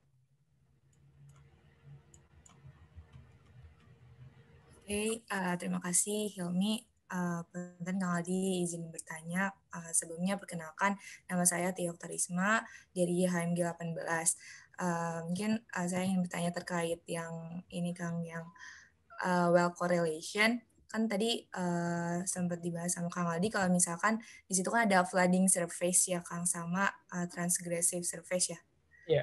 Oke, terima kasih Hilmi. Punten Kang Aldi izin bertanya. Sebelumnya perkenalkan, nama saya Dewi Oktarisma dari HMG 18. Mungkin saya ingin bertanya terkait yang ini Kang, yang well correlation. Kan tadi sempat dibahas sama Kang Aldi kalau misalkan di situ kan ada flooding surface ya Kang, sama transgressive surface ya. Iya.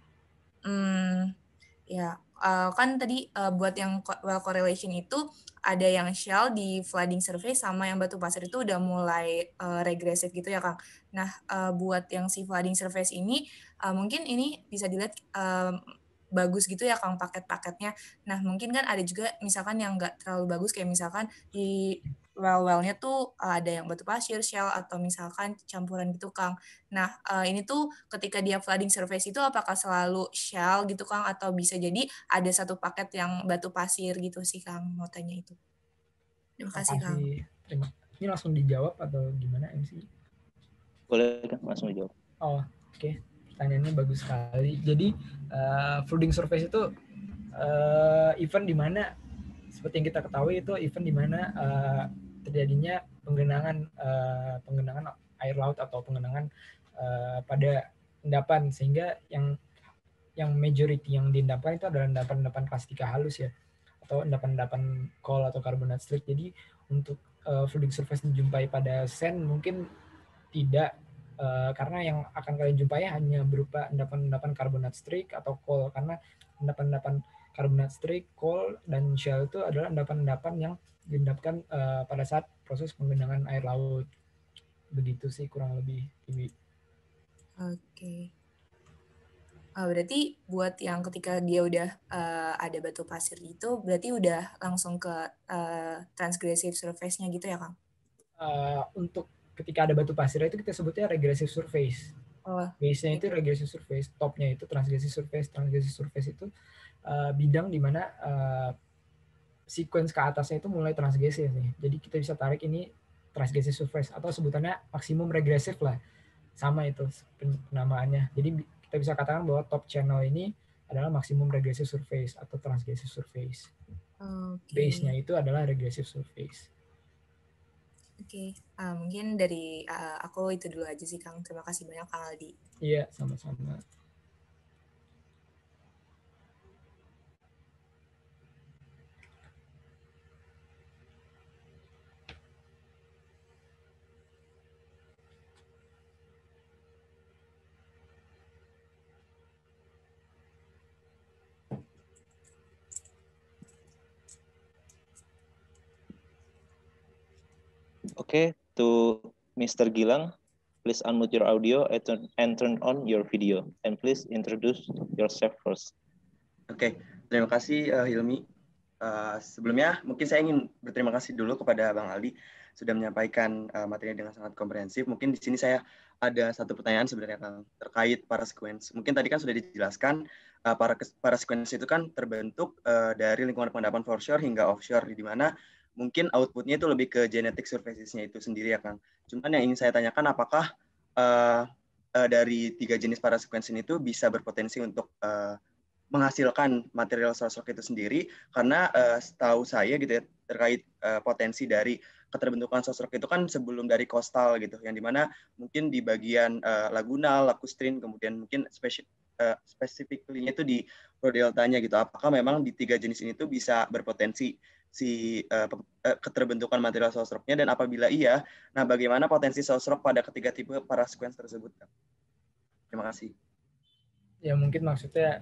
Ya, kan tadi buat yang well correlation itu ada yang shell di flooding surface sama yang batu pasir itu udah mulai regresif gitu ya Kang. Nah, buat yang si flooding surface ini mungkin ini bisa dilihat bagus gitu ya Kang paket-paketnya. Nah, mungkin kan ada juga misalkan yang nggak terlalu bagus kayak misalkan di well-nya tuh ada yang batu pasir, shell, atau misalkan campuran gitu Kang. Nah, ini tuh ketika dia flooding surface itu apakah selalu shell gitu Kang, atau bisa jadi ada satu paket yang batu pasir gitu sih Kang, mau tanya itu. Terima kasih Kang. Ini langsung dijawab atau gimana MC? Boleh kan langsung dijawab. Oh, oke. Pertanyaannya bagus sekali. Jadi flooding surface itu event di mana seperti yang kita ketahui itu event di mana terjadinya penggenangan air laut atau pengenangan pada endapan, sehingga yang majority yang diendapkan itu adalah endapan-endapan plastika halus ya, atau endapan-endapan coal atau carbonate slate. Jadi untuk flooding surface dijumpai pada sand mungkin tidak, karena yang akan kalian jumpai hanya berupa endapan-endapan carbonate streak atau coal, karena endapan-endapan carbonate streak, coal, dan shell itu adalah endapan-endapan yang diendapkan pada saat proses pengenangan air laut. Begitu sih kurang lebih. Oke. Berarti buat yang ketika dia udah ada batu pasir itu, berarti udah langsung ke transgressive surface-nya gitu ya, Kang? Untuk ketika ada batu pasir itu kita sebutnya regressive surface. Base-nya itu regressive surface, top-nya itu transgressive surface. Transgressive surface itu bidang di mana sequence ke atasnya itu mulai transgresif nih. Jadi kita bisa tarik ini transgressive surface, atau sebutannya maksimum regresif lah. Sama itu penamaannya. Jadi kita bisa katakan bahwa top channel ini adalah maksimum regressive surface atau transgressive surface. Base-nya itu adalah regressive surface. Oke. Mungkin dari aku itu dulu aja sih, Kang. Terima kasih banyak, Kang Aldi. Iya, sama-sama. Okay, to Mr. Gilang, please unmute your audio and turn on your video. And please introduce yourself first. Oke, terima kasih Hilmi. Sebelumnya mungkin saya ingin berterima kasih dulu kepada Bang Aldi sudah menyampaikan materinya dengan sangat komprehensif. Mungkin di sini saya ada satu pertanyaan sebenarnya Kang, terkait para sequence. Mungkin tadi kan sudah dijelaskan para sequence itu kan terbentuk dari lingkungan pengendapan foreshore hingga offshore, di mana mungkin outputnya itu lebih ke genetic surfaces-nya itu sendiri ya Kang. Cuman yang ingin saya tanyakan, apakah dari 3 jenis para sequence ini itu bisa berpotensi untuk menghasilkan material source rock itu sendiri, karena setahu saya gitu ya, terkait potensi dari keterbentukan source rock itu kan sebelum dari coastal gitu, yang dimana mungkin di bagian lagunal, lacustrine, kemudian mungkin specifically-nya itu di prodeltanya gitu. Apakah memang di 3 jenis ini tuh bisa berpotensi si keterbentukan material source rock-nya, dan apabila iya, nah bagaimana potensi source rock pada ketiga tipe para sequence tersebut? Terima kasih. Ya mungkin maksudnya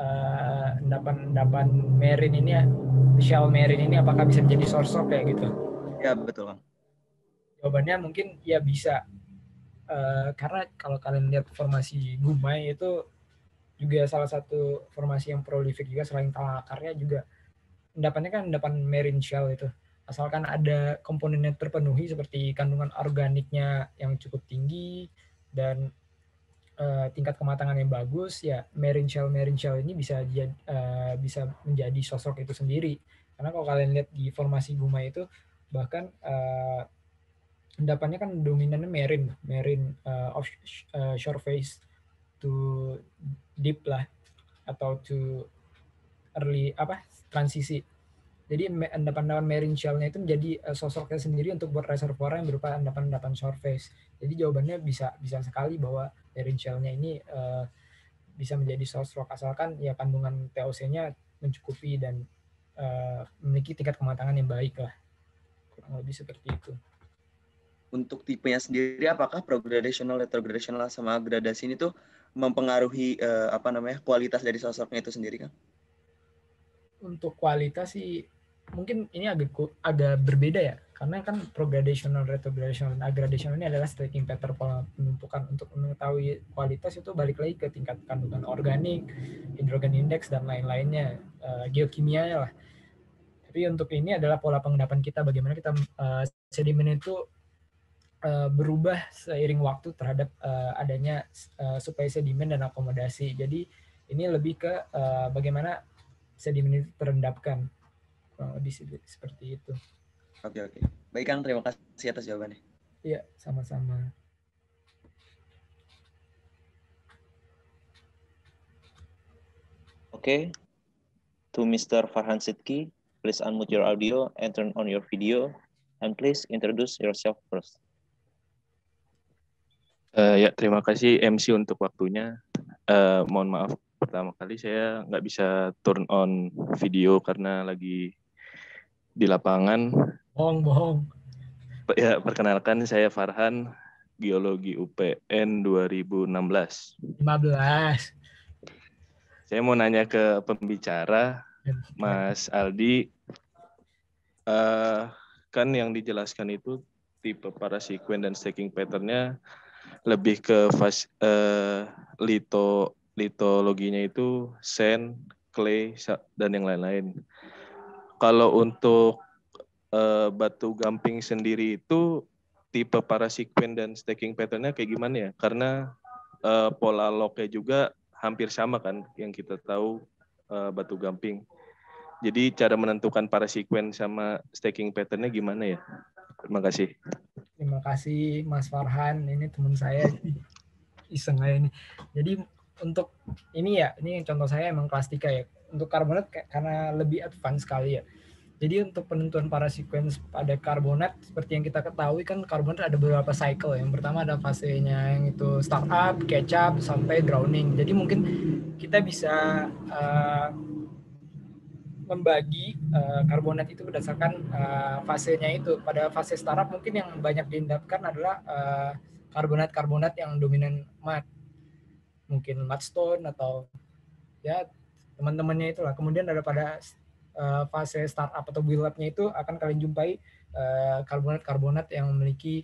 endapan marine ini, shell marine ini apakah bisa menjadi source rock kayak gitu? Ya betul Bang. Jawabannya mungkin ya bisa, karena kalau kalian lihat formasi Gumai itu juga salah satu formasi yang prolific juga, selain talang akarnya juga endapannya kan endapan marine shell itu. Asalkan ada komponennya terpenuhi seperti kandungan organiknya yang cukup tinggi dan tingkat kematangan yang bagus, ya marine shell ini bisa menjadi sosok itu sendiri. Karena kalau kalian lihat di formasi Gumai itu bahkan endapannya kan dominannya marine offshore face to deep lah, atau to early transisi. Jadi endapan-endapan marine shell-nya itu menjadi sosoknya sendiri untuk buat reservoir yang berupa endapan-endapan surface. Jadi jawabannya bisa sekali bahwa marine shell-nya ini bisa menjadi source rock, asalkan ya kandungan TOC-nya mencukupi dan memiliki tingkat kematangan yang baik lah. Kurang lebih seperti itu. Untuk tipenya sendiri, apakah progradational, retrogradational, sama gradasi ini tuh mempengaruhi kualitas dari sosoknya itu sendiri kan? Untuk kualitas sih mungkin ini agak berbeda ya, karena kan progradational, retrogradational, dan aggradational ini adalah stacking pattern pola penumpukan. Untuk mengetahui kualitas itu balik lagi ke tingkat kandungan organik, hidrogen index, dan lain-lainnya, geokimianya lah. Tapi untuk ini adalah pola pengendapan kita, bagaimana kita sedimen itu berubah seiring waktu terhadap adanya suplai sedimen dan akomodasi. Jadi ini lebih ke bagaimana sedimen itu terendapkan. Lebih seperti itu. Oke. Baik Kang, terima kasih atas jawabannya. Iya, sama-sama. Okay, to Mr. Farhan Sidki, please unmute your audio and turn on your video, and please introduce yourself first. Ya, terima kasih MC untuk waktunya. Mohon maaf, pertama kali saya nggak bisa turn on video karena lagi di lapangan. Bohong. Ya, perkenalkan saya Farhan, Geologi UPN 2016. 15. Saya mau nanya ke pembicara, Mas Aldi. Kan yang dijelaskan itu tipe parasequence dan stacking pattern-nya lebih ke litologinya itu sand, clay, dan yang lain-lain. Kalau untuk batu gamping sendiri itu tipe parasequence dan stacking pattern-nya kayak gimana ya? Karena pola lock-nya juga hampir sama kan yang kita tahu batu gamping. Jadi cara menentukan parasequence sama stacking pattern-nya gimana ya? Terima kasih. Terima kasih Mas Farhan, ini teman saya iseng aja nih. Jadi untuk ini ya, ini contoh saya emang kelas 3 ya. Untuk karbonat karena lebih advance sekali ya. Jadi untuk penentuan parasequence pada karbonat, seperti yang kita ketahui kan karbonat ada beberapa cycle. Yang pertama ada fasenya yang itu startup, catch up, sampai drowning. Jadi mungkin kita bisa membagi karbonat itu berdasarkan fasenya itu. Pada fase startup mungkin yang banyak diendapkan adalah karbonat-karbonat yang dominan mud. Mungkin mudstone atau ya teman-temannya itulah. Kemudian ada pada fase startup atau build up-nya itu akan kalian jumpai karbonat-karbonat yang memiliki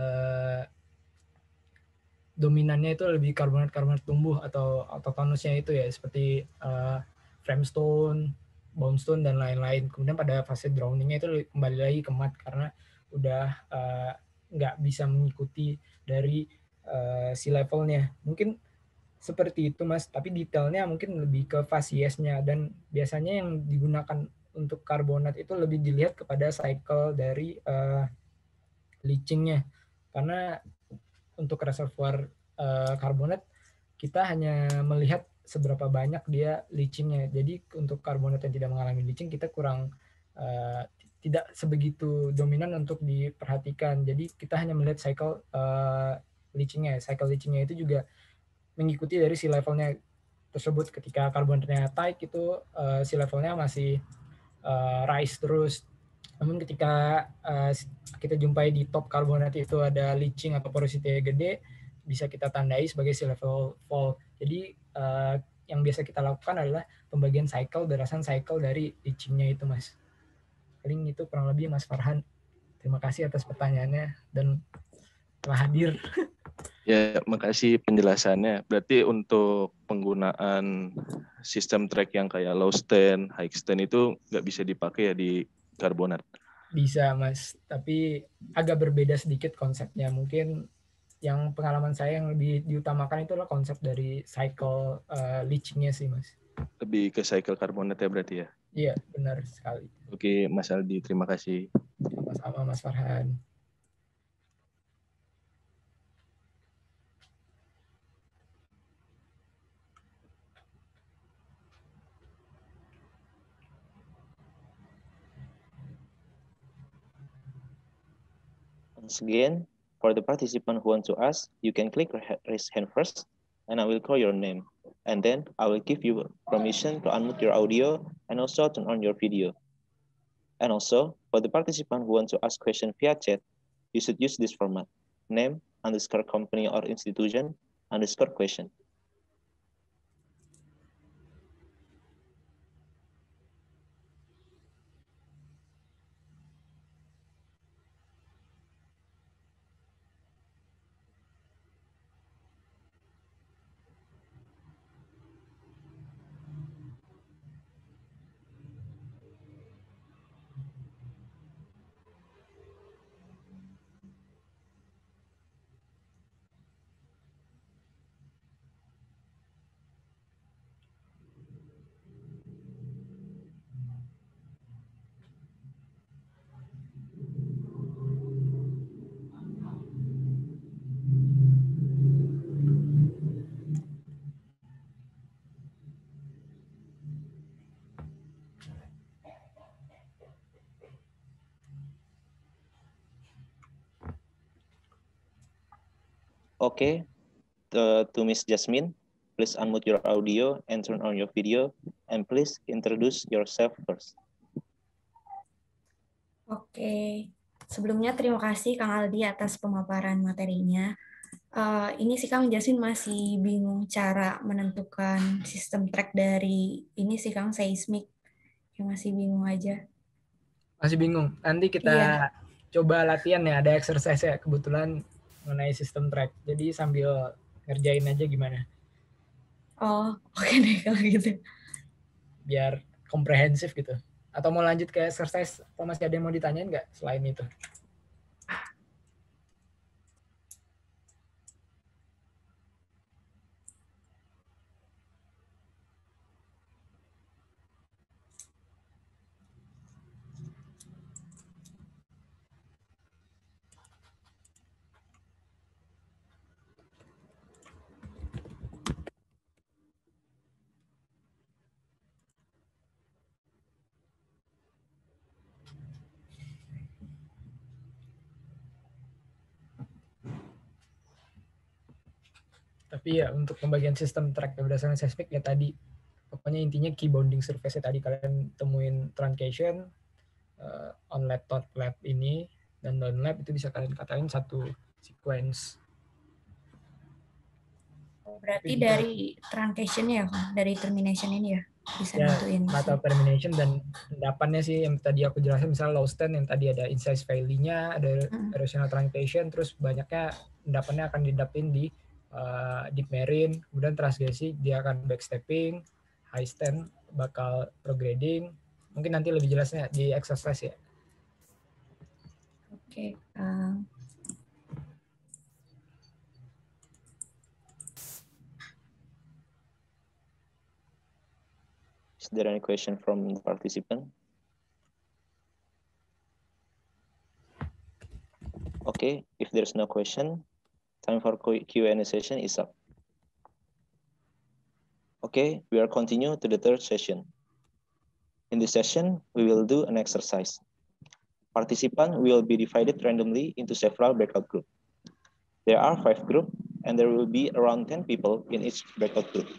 dominannya itu lebih karbonat-karbonat tumbuh atau autochthonous-nya itu ya, seperti framestone, boundstone, dan lain-lain. Kemudian pada fase drowning-nya itu kembali lagi ke mud karena udah nggak bisa mengikuti dari sea level-nya. Mungkin seperti itu Mas, tapi detailnya mungkin lebih ke facies-nya, dan biasanya yang digunakan untuk karbonat itu lebih dilihat kepada cycle dari leaching-nya. Karena untuk reservoir karbonat kita hanya melihat seberapa banyak dia leaching-nya. Jadi untuk karbonat yang tidak mengalami leaching kita kurang tidak sebegitu dominan untuk diperhatikan. Jadi kita hanya melihat cycle leaching-nya. Cycle leaching-nya itu juga mengikuti dari sea level-nya tersebut. Ketika karbonatnya tight itu sea level-nya masih rise terus. Namun ketika kita jumpai di top karbonat itu ada leaching atau porosity gede, bisa kita tandai sebagai sea level fall. Jadi yang biasa kita lakukan adalah pembagian cycle berdasarkan cycle dari leaching-nya itu Mas. Paling itu kurang lebih Mas Farhan. Terima kasih atas pertanyaannya dan telah hadir. Ya, makasih penjelasannya. Berarti untuk penggunaan sistem track yang kayak low stand, high stand itu nggak bisa dipakai ya di karbonat? Bisa Mas, tapi agak berbeda sedikit konsepnya. Mungkin yang pengalaman saya yang lebih diutamakan itu adalah konsep dari cycle leaching-nya sih Mas. Lebih ke cycle karbonat ya berarti ya? Iya, benar sekali. Oke, Mas Aldi, terima kasih. Sama-sama Mas Farhan. Once again, for the participant who want to ask, you can click raise hand first, and I will call your name. And then I will give you permission to unmute your audio and also turn on your video. And also, for the participant who want to ask question via chat, you should use this format: name, underscore company or institution, underscore question. Okay, to Miss Jasmine, please unmute your audio and turn on your video, and please introduce yourself first. Oke, sebelumnya terima kasih Kang Aldi atas pemaparan materinya. Ini sih Kang Jasmine masih bingung cara menentukan sistem track dari ini sih Kang seismik. Ya, masih bingung aja. Masih bingung. Nanti kita coba latihan ya, ada exercise ya kebetulan mengenai sistem track. Jadi sambil ngerjain aja gimana. Oh, oke deh kalau gitu. Biar komprehensif gitu. Atau mau lanjut ke exercise, atau masih ada yang mau ditanyain nggak selain itu? Tapi ya untuk pembagian sistem track berdasarkan seismik ya tadi, pokoknya intinya key bounding surface-nya tadi kalian temuin truncation, on lap, top lap ini, dan down lap itu bisa kalian katain satu sequence. Berarti dari truncation ya, dari termination ini ya bisa nentuin. Atau termination dan endapannya sih yang tadi aku jelasin, misalnya low stand yang tadi ada incise valley-nya, ada erosional truncation, terus banyaknya endapannya akan didapin di deep marine, kemudian transgresi dia akan backstepping, high stand bakal prograding. Mungkin nanti lebih jelasnya di exercise ya. Oke. Is there any question from the participant? Okay, if there's no question, time for Q&A session is up. Okay, we are continue to the third session. In this session, we will do an exercise. Participants will be divided randomly into several breakout groups. There are 5 groups, and there will be around 10 people in each breakout group.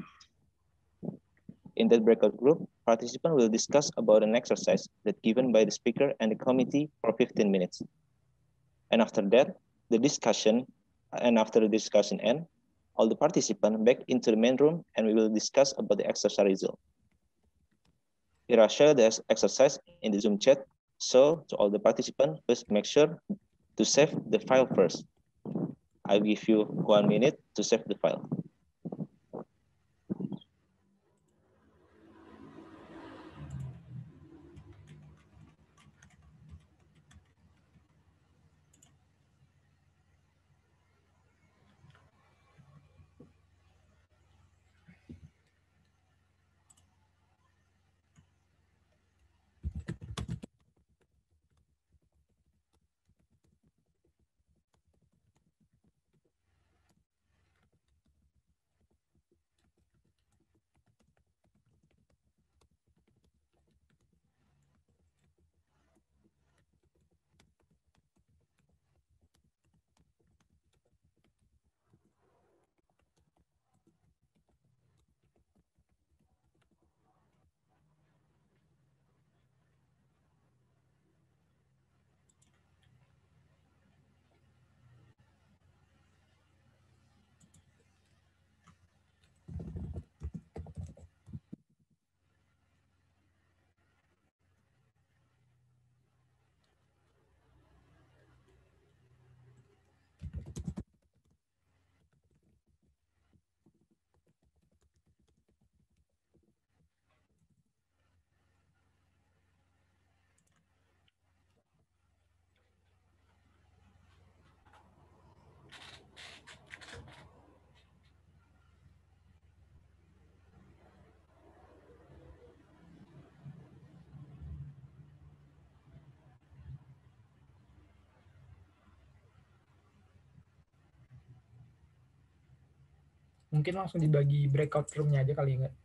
In that breakout group, participants will discuss about an exercise that given by the speaker and the committee for 15 minutes. And after that, the discussion, and after the discussion ends, all the participants back into the main room and we will discuss about the exercise result. Here I share the exercise in the Zoom chat. So to all the participants, please make sure to save the file first. I'll give you 1 minute to save the file. Mungkin langsung dibagi breakout room-nya aja kali nggak?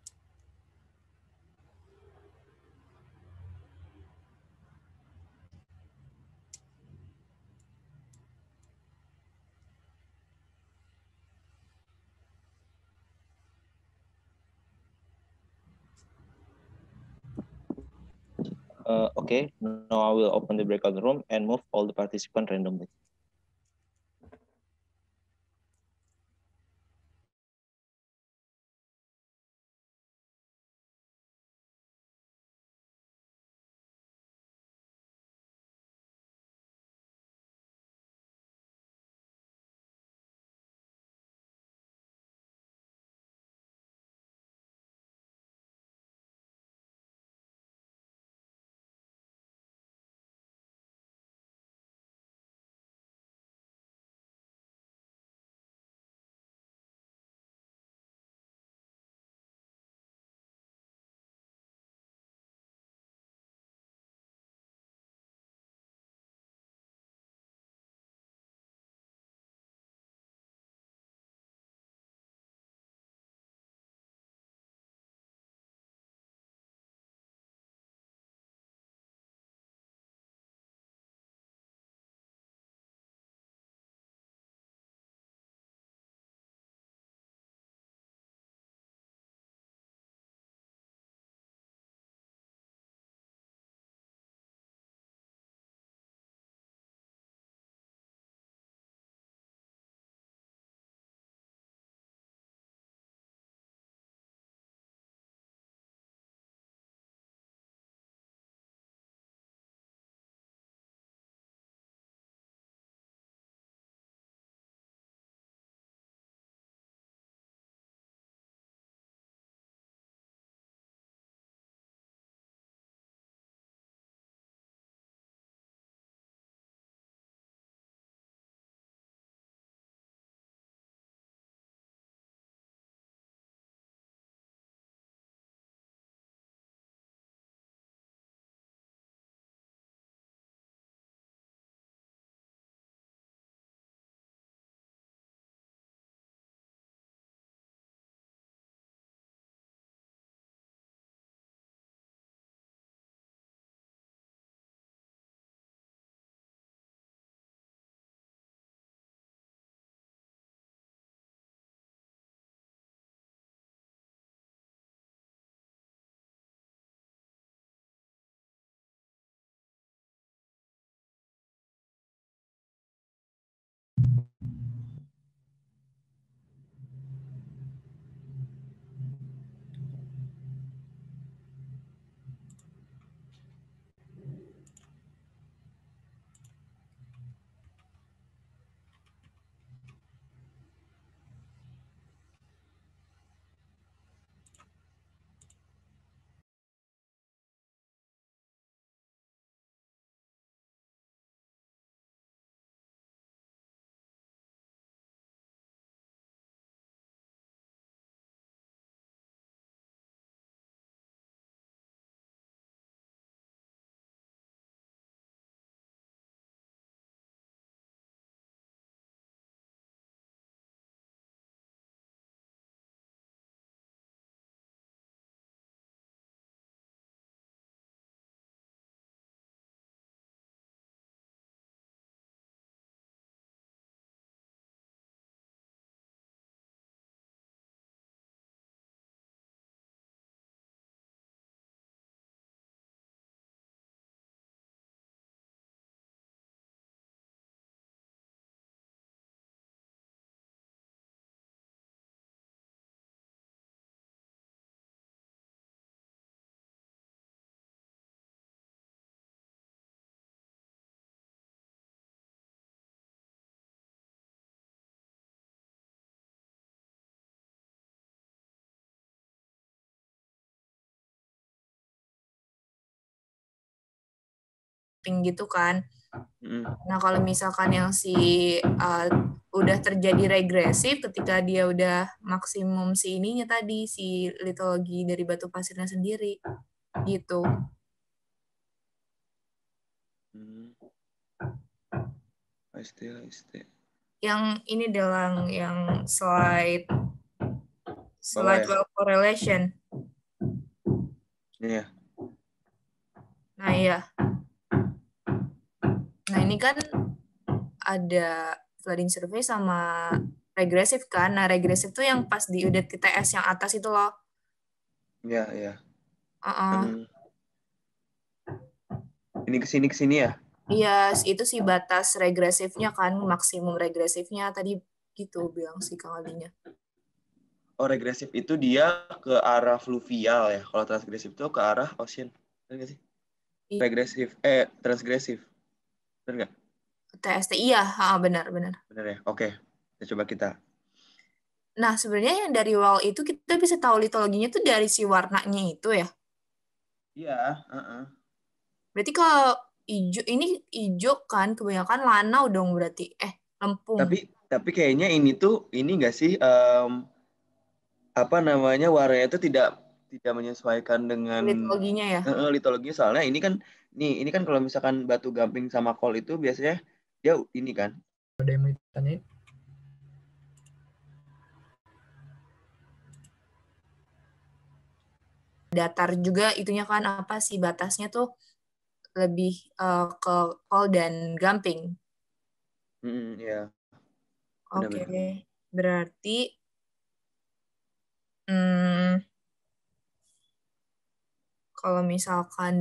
Okay, now I will open the breakout room and move all the participants randomly. Gitu kan. Nah, kalau misalkan yang udah terjadi regresif ketika dia udah maksimum si ininya tadi, si litologi dari batu pasirnya sendiri. Gitu. Yang ini dalam yang slide well correlation. Iya. Nah, iya. Nah, ini kan ada flooding survey sama regresif kan. Nah, regresif tuh yang pas di UDET TS yang atas itu loh. Iya, iya. Ini ke sini ya? Iya, itu sih batas regresifnya kan, maksimum regresifnya tadi gitu bilang si Kang Aldinya. Oh, regresif itu dia ke arah fluvial ya. Kalau transgresif itu ke arah ocean. Benar nggak sih? Regresif, transgresif. Benar nggak? TST, iya, benar. Benar ya? Oke, coba kita. Nah, sebenarnya yang dari well itu kita bisa tahu litologinya tuh dari si warnanya itu ya? Iya, Berarti kalau hijau kan kebanyakan lanau dong berarti. Lempung. Tapi kayaknya ini nggak sih warnanya itu tidak menyesuaikan dengan litologinya ya. Litologinya soalnya ini kan kalau misalkan batu gamping sama kol itu biasanya dia ini kan. Ada yang mau ditanyain? Datar juga itunya kan apa sih batasnya tuh lebih ke kol dan gamping. Ya. Oke, berarti kalau misalkan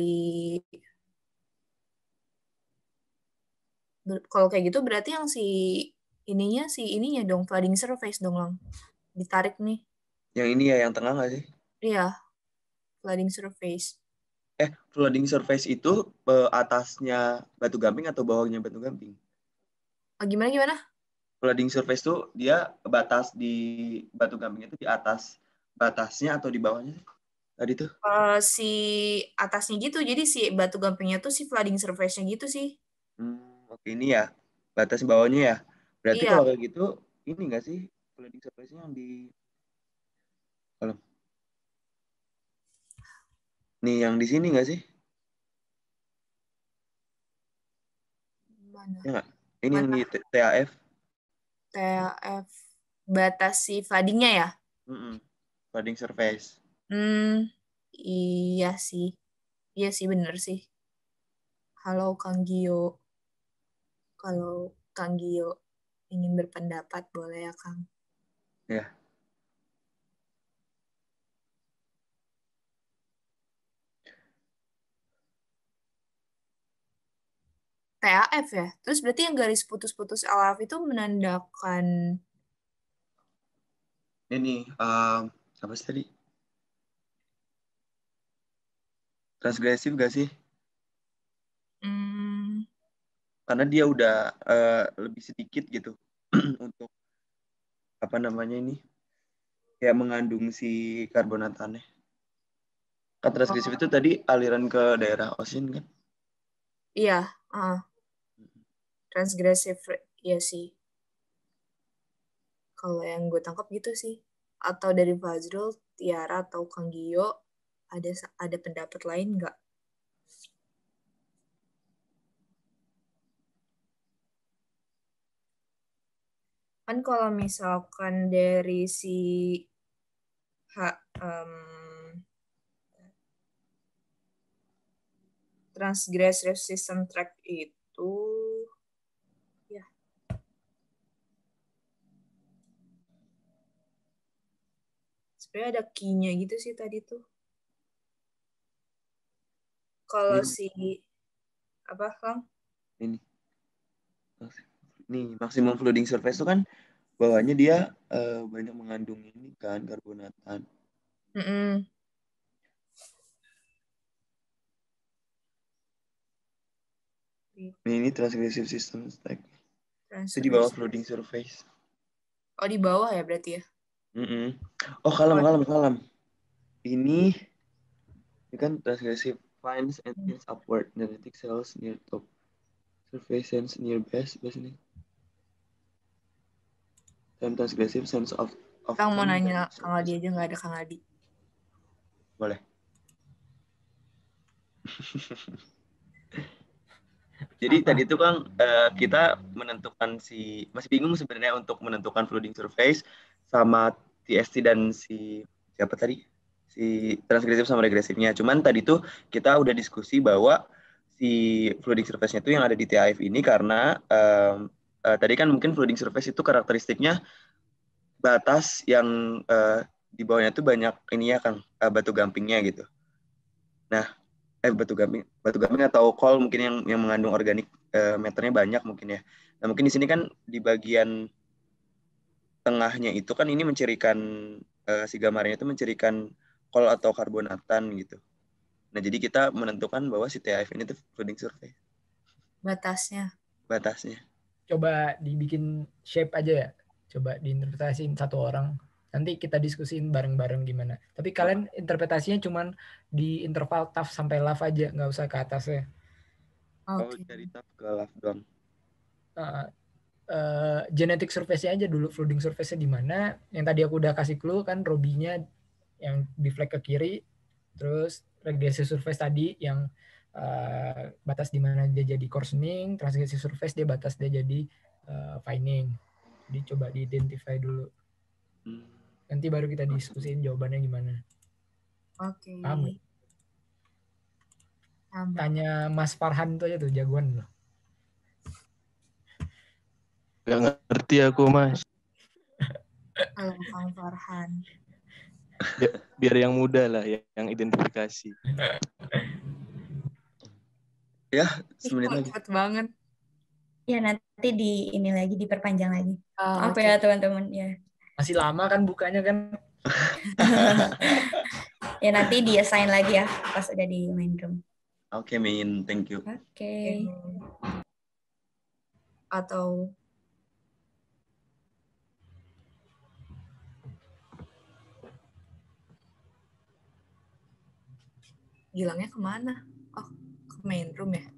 kalau kayak gitu berarti yang ininya dong flooding surface dong Lang. Ditarik nih. Yang ini ya, yang tengah nggak sih? Iya, flooding surface. Flooding surface itu atasnya batu gamping atau bawahnya batu gamping? Gimana? Flooding surface itu dia batas di batu gamping itu di atas batasnya atau di bawahnya tadi tuh? Si atasnya gitu, jadi si batu gampingnya tuh si flooding surface-nya gitu sih. Oke, ini ya batas bawahnya ya. Berarti Iya. kalau kayak gitu ini nggak sih flooding surface-nya yang di kolom? Nih yang di sini nggak sih? Mana? Ya nggak? Ini yang di TAF. TAF batas si flooding-nya ya? Flooding surface. Iya sih. Iya sih, bener sih. Halo Kang Gio. Kalau Kang Gio ingin berpendapat, boleh ya Kang? Ya. TAF ya? Terus berarti yang garis putus-putus LF itu menandakan... Ini apa sih tadi? Transgresif gak sih? Karena dia udah lebih sedikit gitu untuk apa namanya ini kayak mengandung si karbonatannya. Kan transgresif itu tadi aliran ke daerah ocean kan? Iya, transgresif, iya sih. Kalau yang gue tangkap gitu sih. Atau dari Fazrul, Tiara, atau Kang Gio, ada pendapat lain nggak? Kan kalau misalkan dari si transgressive system track itu ya sebenarnya ada key-nya gitu sih tadi tuh. Kalau si apa Kang? Nih maximum flooding surface itu kan bawahnya dia banyak mengandung ini kan karbonatan. Ini transgressive system stack. Itu di bawah flooding surface. Oh, di bawah ya berarti ya? Oh, kalem. Ini kan transgressive finds and ends upward genetic cells near top surface sense near base ini. Dan transgressive sense of Kang mau nanya Kang Adi aja, nggak ada Kang Adi. Boleh. Jadi tadi itu Kang kita menentukan masih bingung sebenarnya untuk menentukan flooding surface sama TST dan siapa tadi? Si transgresif sama regresifnya. Cuman tadi tuh kita udah diskusi bahwa si flooding surface-nya itu yang ada di TAF ini karena tadi kan mungkin flooding surface itu karakteristiknya batas yang di bawahnya tuh banyak ini ya Kang, batu gampingnya gitu. Nah, batu gamping atau coal mungkin yang mengandung organik matternya banyak mungkin ya. Nah mungkin di sini kan di bagian tengahnya itu kan ini mencirikan si gambarnya itu mencirikan coal atau karbonatan gitu. Nah jadi kita menentukan bahwa si TAF ini tuh flooding surface. Batasnya. Coba dibikin shape aja ya. Coba diinterpretasiin satu orang. Nanti kita diskusiin bareng-bareng gimana. Tapi kalian interpretasinya cuman di interval TAF sampai LAV aja, nggak usah ke atasnya. Oke. Dari TAF ke LAV doang. Genetic surface-nya aja dulu, flooding surface-nya di mana. Yang tadi aku udah kasih clue kan, Robbie-nya yang di flag ke kiri, terus regressive surface tadi yang batas di mana dia jadi coarsening, transgressive surface dia batas dia jadi fining. Jadi coba di-identify dulu. Nanti baru kita diskusiin jawabannya gimana. Oke. Paham gak? Tanya Mas Farhan tuh aja tuh, jagoan loh. Gak ngerti aku, Mas. Kalau Kang Farhan. Biar yang muda lah, yang identifikasi. Ya, 1 menit lagi. Cepet banget. Ya nanti ini lagi diperpanjang lagi. Apa okay. ya teman-teman ya. Masih lama kan bukanya kan. Ya nanti di-assign lagi ya pas udah di main room. Oke, Min, thank you. Oke. Atau Gilangnya kemana? Oh, ke main room ya?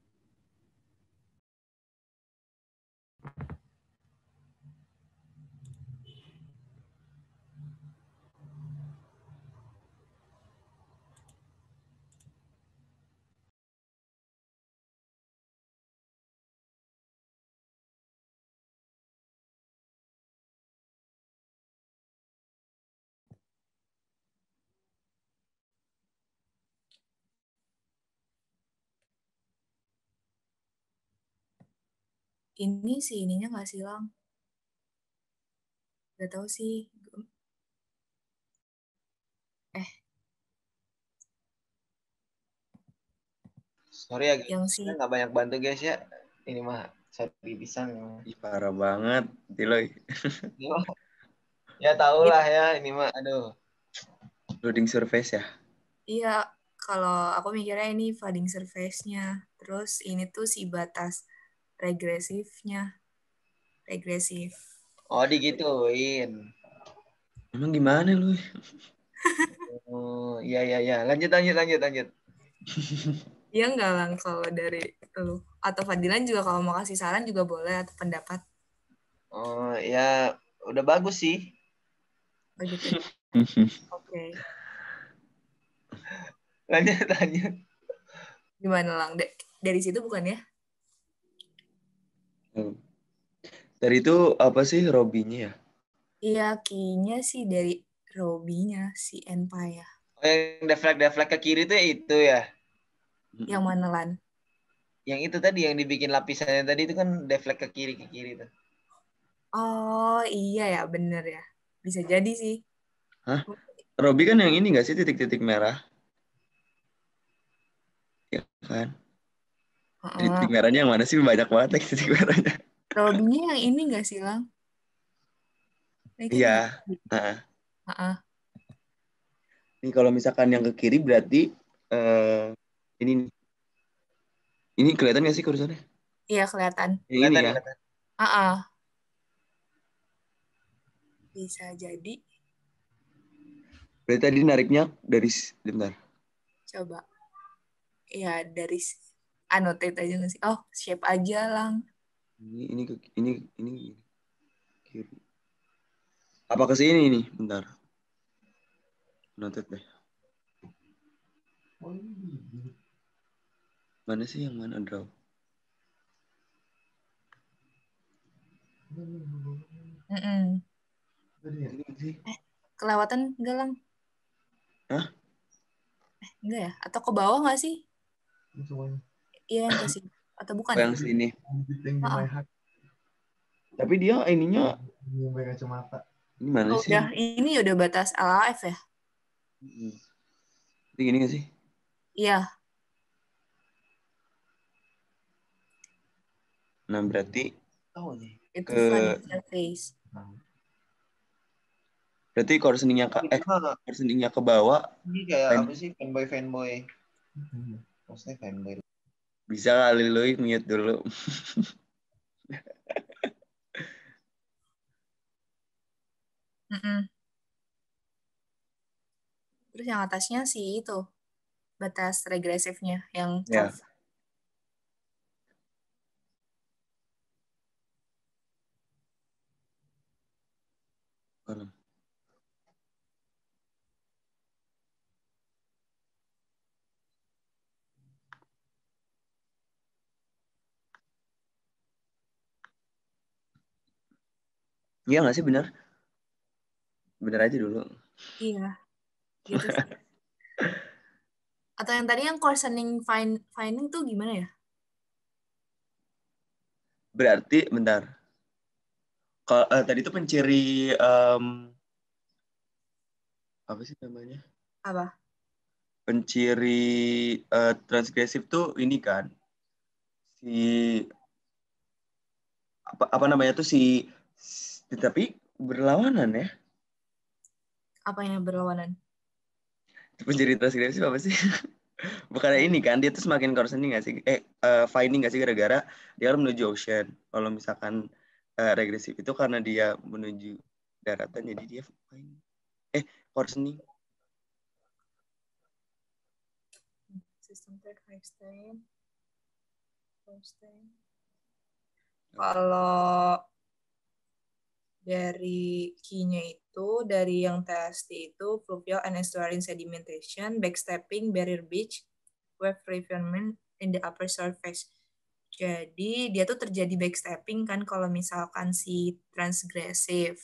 Ini sih, ininya nggak sih, Lang? Gak tahu sih. Sorry ya, yang si nggak banyak bantu guys ya. Ini mah sorry pisan. Ih, parah banget, Tiloy. Ya tau lah ya, ini mah, aduh. Flooding surface ya? Iya, kalau aku mikirnya ini flooding surface-nya. Terus ini tuh si batas regresifnya. Regresif. Oh, digituin. Emang gimana lu? Oh, iya. Lanjut. Iya enggak, Lang, kalau dari lu. Atau Fadilan juga kalau mau kasih saran juga boleh, atau pendapat. Oh, ya udah bagus sih. Oh gitu. Oke. Lanjut. Gimana, Lang? Dari situ bukan ya? Dari itu apa sih Robbie-nya ya? Iya, key-nya sih dari Robbie-nya, si Empire. Oh, yang deflect ke kiri tuh itu ya? Yang mana, Lan? Yang itu tadi, yang dibikin lapisannya tadi itu kan deflect ke kiri tuh. Oh, iya ya, bener ya. Bisa jadi sih. Hah? Robbie kan yang ini nggak sih titik-titik merah? Ya kan? Titik merahnya yang mana sih? Banyak banget titik merahnya. Robbie-nya yang ini nggak sih, Lang? Iya. Nih kalau misalkan yang ke kiri berarti ini kelihatan nggak sih kursornya? Iya, kelihatan. Ini ya. Bisa jadi. Berarti tadi nariknya dari bentar. Coba. Ya, dari annotate aja nggak sih? Oh, shape aja, Lang. Ini kiri. Apa ke sini nih? Bentar. Noted deh. Mana sih yang mana draw? Kelewatan enggak, Lang? Hah? Enggak ya? Atau ke bawah nggak sih? Iya, yang ke sini. Atau bukan? Yang sini. Tapi dia ininya ini mana sih? Ini udah batas LAF ya? Ini gini nggak sih? Iya. Nah, berarti Itu ke funny face. berarti coarseningnya ke bawah. Ini kayak apa sih fanboy? Maksudnya fanboy. Bisa kali lu mute dulu. Terus yang atasnya sih itu batas regresifnya yang Ya. curve. Iya nggak sih, benar? Benar aja dulu. Iya, gitu sih. Atau yang tadi yang coarsening finding tuh gimana ya? Berarti, bentar. Kalau tadi itu penciri apa sih namanya? Apa? Penciri transgresif tuh ini kan si apa namanya tuh tapi berlawanan ya. Apa yang berlawanan? Penciri transgresif apa sih? Bukan ini kan, dia tuh semakin coarsening nggak sih? Finding nggak sih gara-gara dia kan menuju ocean. Kalau misalkan regresif itu karena dia menuju daratan, jadi dia coarsening. System track high strain. Kalau dari key-nya itu, dari yang TST itu, fluvial and estuarine sedimentation, backstepping, barrier beach, wave refinement in the upper surface. Jadi dia tuh terjadi backstepping kan kalau misalkan si transgresif.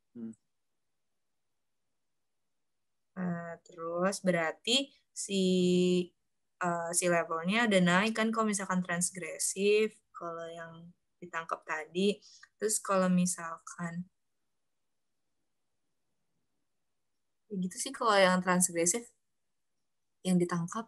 Terus berarti si levelnya udah naik kan kalau misalkan transgresif, kalau yang ditangkap tadi. Terus kalau misalkan gitu sih kalau yang transgresif yang ditangkap.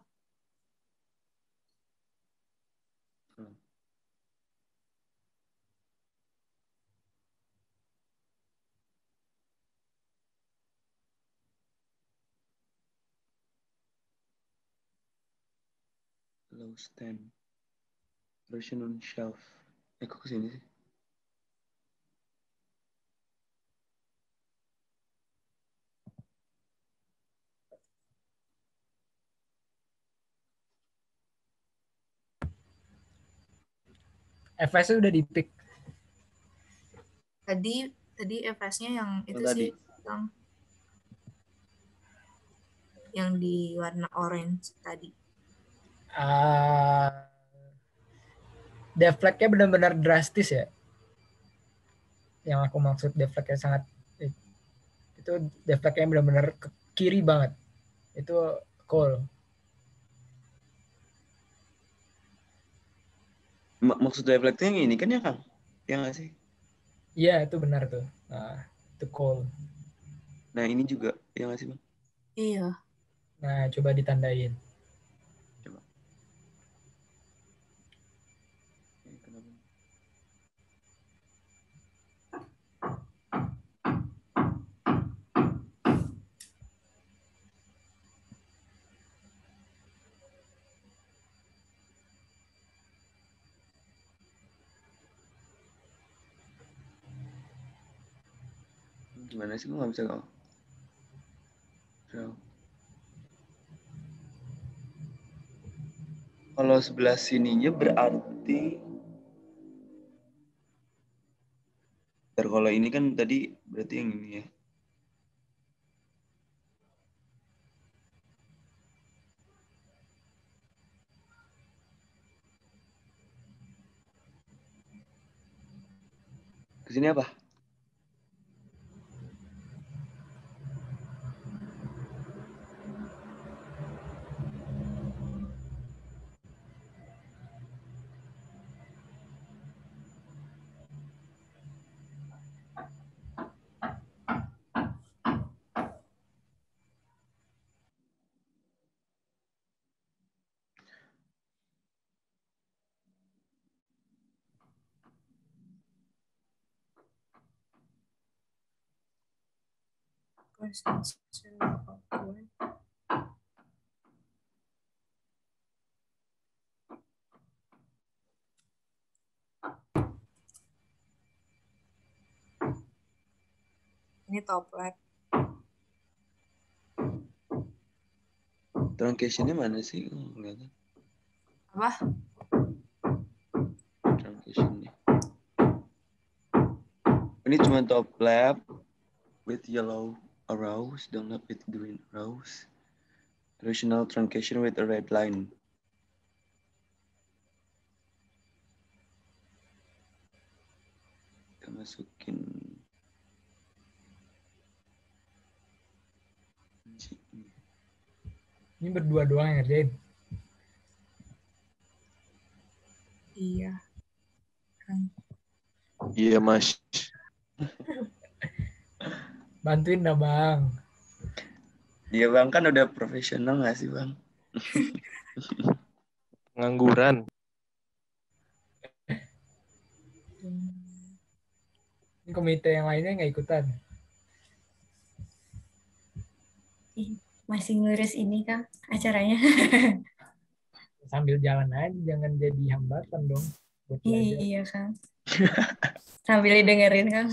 Low stand. Version on shelf. Kok kesini sih? FS udah di pick. Tadi FS-nya yang itu tadi. sih yang di warna orange tadi. Deflect-nya benar-benar drastis ya. Yang aku maksud deflect-nya sangat itu deflect-nya benar-benar ke kiri banget. Itu cool. Maksud deflect yang ini kan ya Kang? Ya nggak sih? Iya, itu benar tuh. Nah, itu cool. Nah, ini juga ya nggak sih Bang? Iya. Nah, coba ditandain. Coba. Gimana sih, gue nggak bisa kok. Kalau sebelah sininya berarti kalau ini kan tadi berarti yang ini ya. Kesini apa? Ini top left. Truncation-nya mana sih? Oh, kelihatan. Apa? Truncation-nya. Ini cuma top left with yellow arrows, down left with green arrows. Rotational truncation with a red line. Kita masukin. Ini berdua doang yang ngerjain. Iya. Kan. Iya, Mas. Bantuin dah, Bang. Dia Bang kan udah profesional nggak sih Bang? Pengangguran. Ini komite yang lainnya nggak ikutan. Masih ngurus ini, Kang, acaranya. Sambil jalan aja, jangan jadi hambatan dong. Buat belajar. Iya, Kang. Sambil didengerin, Kang.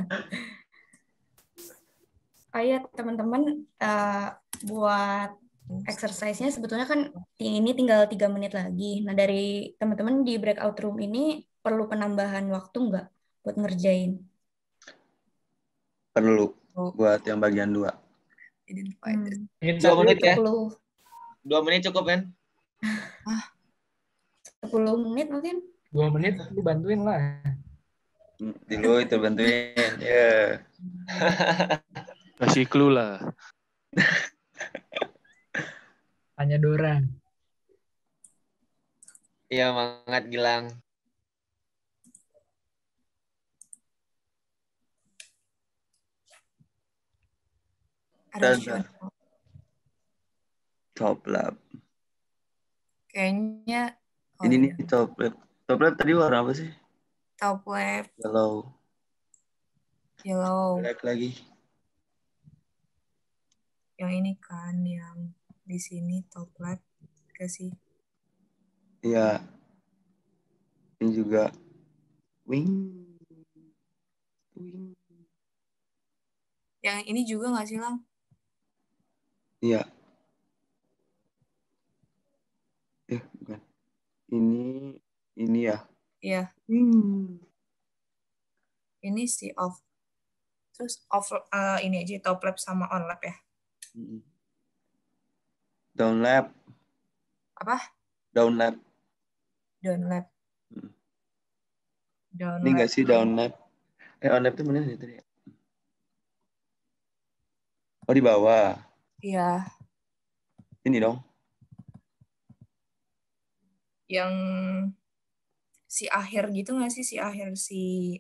Oh iya, teman-teman, buat exercise-nya sebetulnya kan ini tinggal 3 menit lagi. Nah, dari teman-teman di breakout room ini perlu penambahan waktu nggak buat ngerjain? Perlu buat yang bagian 2. Identify. 2 menit ya? 10 2 menit cukup kan? 10 menit mungkin? 2 menit, lu bantuin lah. Dulu itu bantuin. Ya. Kasih clue lah. Tanya Dora. Iya, semangat Gilang. Top lab. Kayaknya Ini nih top lab. Top lab tadi warna apa sih? top left, Yellow. Black lagi. yang ini kan yang di sini top left ke sih. Iya. Ini juga wing. Yang ini juga nggak sih, Lang? Iya. Bukan. Ini ya. Iya. Ini si off. Terus off ini aja top lap sama on lap ya. Down lap. Apa? Down lap. Down lap. Down Ini enggak sih down lap. On lap itu mana nih tadi? Oh, di bawah. Iya. Ini dong. Yang si akhir gitu nggak sih? Si akhir si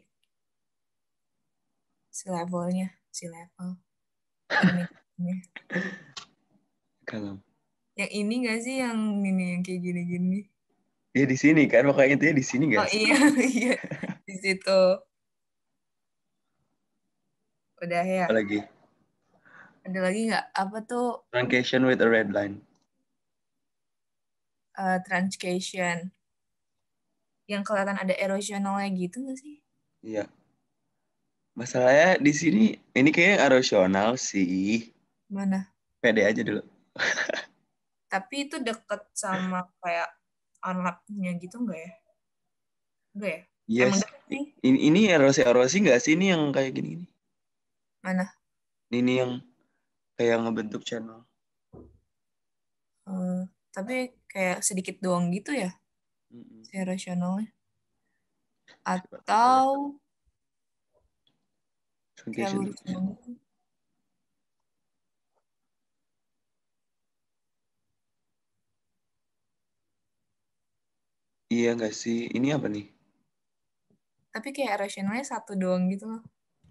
levelnya. Si level. Ini. Kalem. Yang ini nggak sih? Yang ini yang kayak gini-gini. Ya di sini kan. Makanya intinya di sini nggak sih? Oh iya. Iya. Di situ. Udah ya. Apa lagi? Ada lagi nggak? Apa tuh? Truncation with a red line. Truncation. Yang kelihatan ada erosionalnya gitu nggak sih? Iya. Masalahnya di sini, ini kayaknya erosional sih. Mana? Pede aja dulu. Tapi itu deket sama kayak on-lap-nya gitu nggak ya? Enggak ya? Yes. Ini erosi nggak sih? Ini yang kayak gini-gini. Mana? Ini yang kayak ngebentuk channel. Tapi kayak sedikit doang gitu ya? Si erosionalnya. Atau kayak lurus banget. Iya nggak sih? Ini apa nih? Tapi kayak erosionalnya satu doang gitu loh.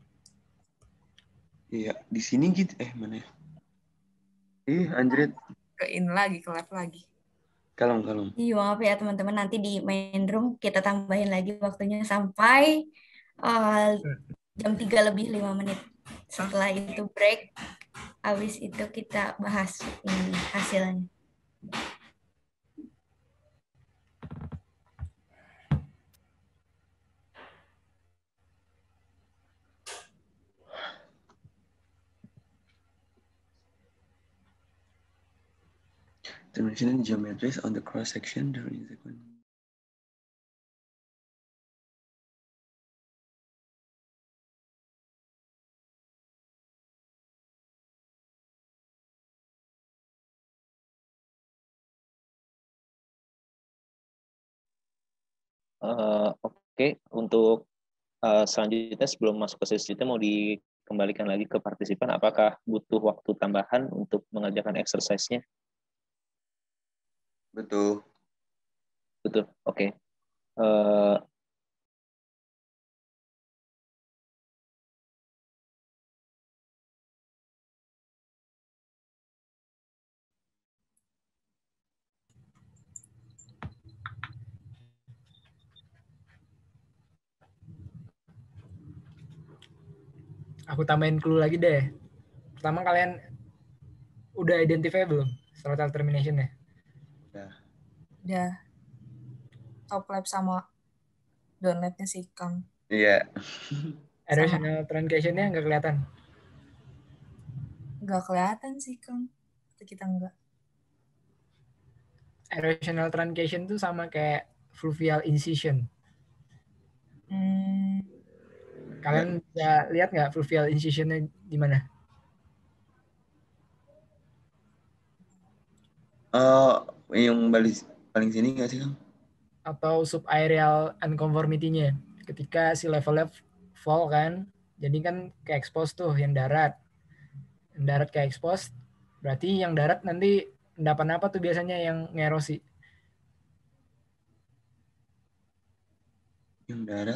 Iya, di sini gitu. Mana ya? Anjrit. Ke in lagi, ke left lagi. Kalem. Iya, maaf ya teman-teman, nanti di main room kita tambahin lagi waktunya sampai jam 3 lebih 5 menit. Setelah itu break, Habis itu kita bahas ini hasilnya. Determination and geometries on the cross section during the sequence. Oke, untuk selanjutnya sebelum masuk ke sesi itu mau dikembalikan lagi ke partisipan, apakah butuh waktu tambahan untuk mengerjakan exercise-nya? Betul. Betul, oke. Aku tambahin clue lagi deh. Pertama, kalian udah identify belum structural termination-nya? Udah. Top lab sama down lab-nya sih, Kang. Iya. Erosional truncation-nya nggak kelihatan? Nggak kelihatan sih, Kang. Kita nggak. Erosional truncation tuh sama kayak fluvial incision. Kalian bisa lihat nggak fluvial incision-nya di mana? Yang paling sini nggak sih, Kang? Atau subaerial unconformity-nya. Ketika si levelnya fall kan, jadi kan ke expose tuh yang darat. Yang darat ke expose, berarti yang darat nanti endapan apa tuh biasanya yang ngerosi? Yang darat?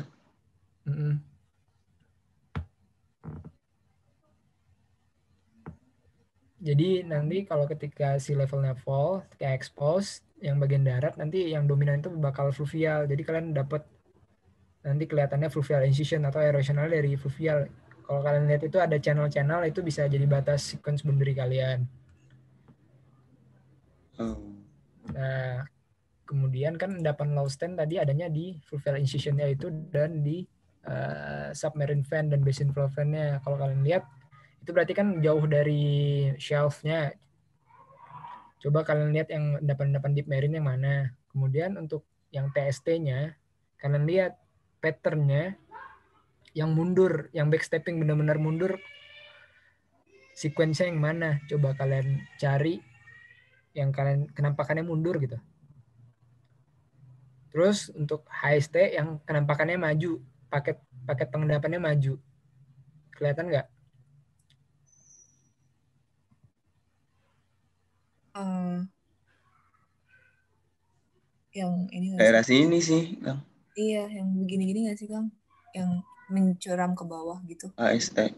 Jadi nanti kalau ketika si levelnya fall, kayak expose, yang bagian darat nanti yang dominan itu bakal fluvial. Jadi kalian dapat nanti kelihatannya fluvial incision atau erosional dari fluvial. Kalau kalian lihat itu ada channel-channel, itu bisa jadi batas sequence boundary kalian. Nah, kemudian kan endapan low stand tadi adanya di fluvial incision-nya itu dan di submarine fan dan basin flow fan-nya. Kalau kalian lihat, itu berarti kan jauh dari shelf-nya. Coba kalian lihat yang endapan-endapan deep marine yang mana. Kemudian untuk yang TST-nya, kalian lihat pattern-nya yang mundur, yang backstepping benar-benar mundur, sequence-nya yang mana. Coba kalian cari yang kalian kenampakannya mundur gitu. Terus untuk HST yang kenampakannya maju, paket pengendapannya maju. Kelihatan nggak? Yang ini nggak daerah sih? sini sih, Kang. Iya, yang begini-gini nggak sih, Kang? Yang mencuram ke bawah gitu. AST.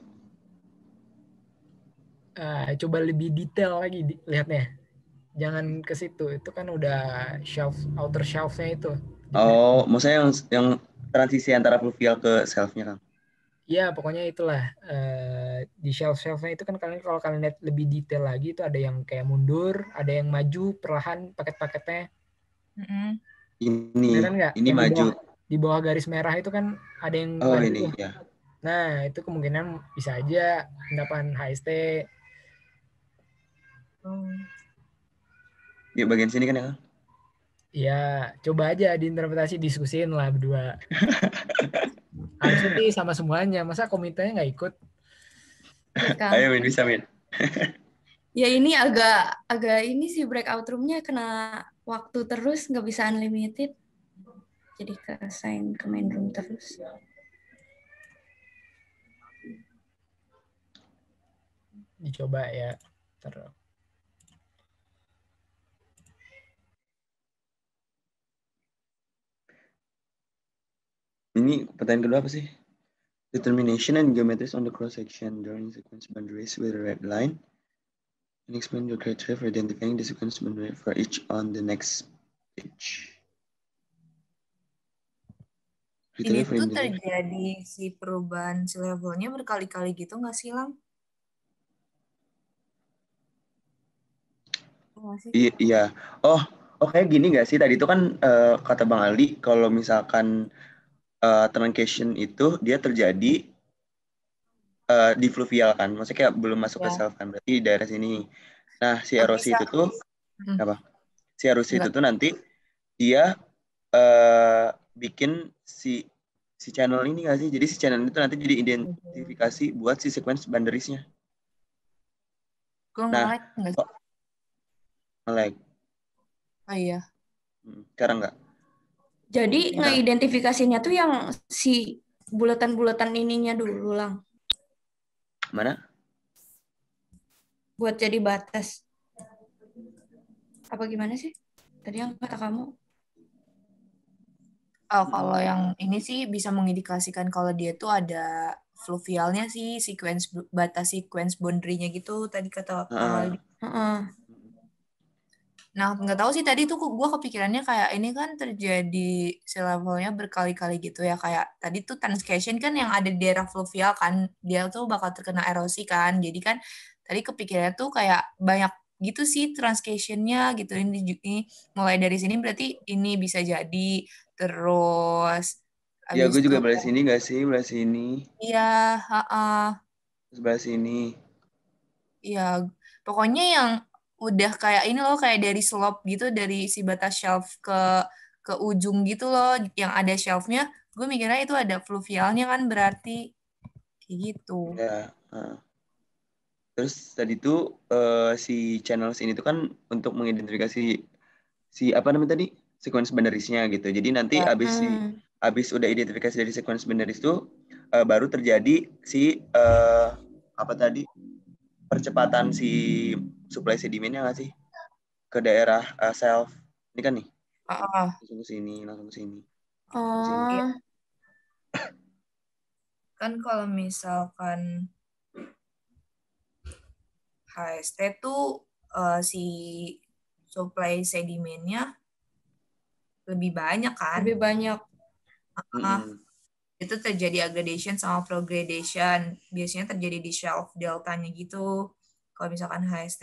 Coba lebih detail lagi lihatnya. Jangan ke situ, itu kan udah outer shelf-nya itu. Oh, maksudnya yang transisi antara fluvial ke self-nya, Kang? Iya, pokoknya itulah. Di shelf-shelfnya itu kan kalau kalian lihat lebih detail lagi, itu ada yang kayak mundur, ada yang maju perlahan paket-paketnya. Ini maju. Di bawah garis merah itu kan ada yang Oh, maju ini tuh. ya. Nah, itu kemungkinan bisa aja endapan HST. Di bagian sini kan ya, Kang? Ya, coba aja diinterpretasi, diskusin lah berdua. Harusnya sih sama semuanya. Masa komitenya nggak ikut? Ayo, Min, bisa, Min. Ya ini agak ini sih breakout room-nya kena waktu terus, nggak bisa unlimited. Jadi ke-assign ke main room terus. Dicoba ya. Ini pertanyaan kedua apa sih? Determination and geometries on the cross-section during sequence boundaries with a red line. And explain your criteria for identifying the sequence boundary for each on the next page. Ini tuh terjadi si perubahan si levelnya berkali-kali gitu nggak sih, Lang? Iya. Oh, kayak gini nggak sih? Tadi itu kan kata Bang Ali, kalau misalkan truncation itu dia terjadi di fluvial kan, maksudnya kayak belum masuk ke self kan, berarti di daerah sini. Nah, si erosi itu tuh apa? Si erosi itu tuh nanti dia bikin si channel ini nggak sih? Jadi si channel itu nanti jadi identifikasi buat si sequence boundariesnya. Gue Nah, nge-like nggak sih? nge-lag. Oh iya. Sekarang nggak? Jadi ngeidentifikasinya tuh yang si bulatan-bulatan ininya dulu lang. Mana? Buat jadi batas. Apa gimana sih? Tadi yang kata kamu? Oh, kalau yang ini sih bisa mengindikasikan kalau dia tuh ada fluvialnya sih, batas sequence boundary-nya gitu tadi kata Kang Aldi. Nah, nggak tahu sih tadi tuh gue kepikirannya kayak ini kan terjadi sea levelnya berkali-kali gitu ya, kayak tadi tuh transcation kan yang ada di daerah fluvial kan, dia tuh bakal terkena erosi kan, jadi kan tadi kepikirannya tuh kayak banyak gitu sih transcation-nya gitu. Ini mulai dari sini berarti ini bisa jadi, terus Ya, habis gue juga itu belah sini nggak sih? Belah sini. iya, Sebelah sini. iya, pokoknya yang udah kayak ini loh, kayak dari slope gitu, dari si batas shelf ke ujung gitu loh, yang ada shelf-nya, gue mikirnya itu ada fluvialnya kan berarti kayak gitu. Ya. Terus tadi tuh si channel ini tuh kan untuk mengidentifikasi si apa namanya tadi? Sequence boundariesnya gitu. Jadi nanti abis udah identifikasi dari sequence boundaries itu baru terjadi si apa tadi? Percepatan si supply sedimennya nggak sih? Ke daerah self. Ini kan nih. Langsung ke sini. Iya. Kan kalau misalkan HST tuh si supply sedimennya lebih banyak kan? Lebih banyak. Itu terjadi aggradation sama progradation. Biasanya terjadi di shelf deltanya gitu. Kalau misalkan HST.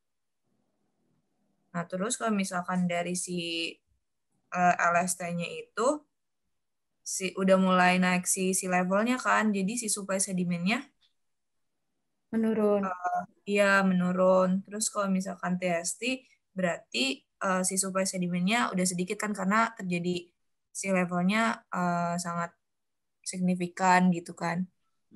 Nah, terus kalau misalkan dari si LST-nya itu udah mulai naik si levelnya kan, jadi si supply sedimennya menurun. Iya, menurun. Terus kalau misalkan TST berarti si supply sedimennya udah sedikit kan, karena terjadi si levelnya sangat signifikan gitu kan.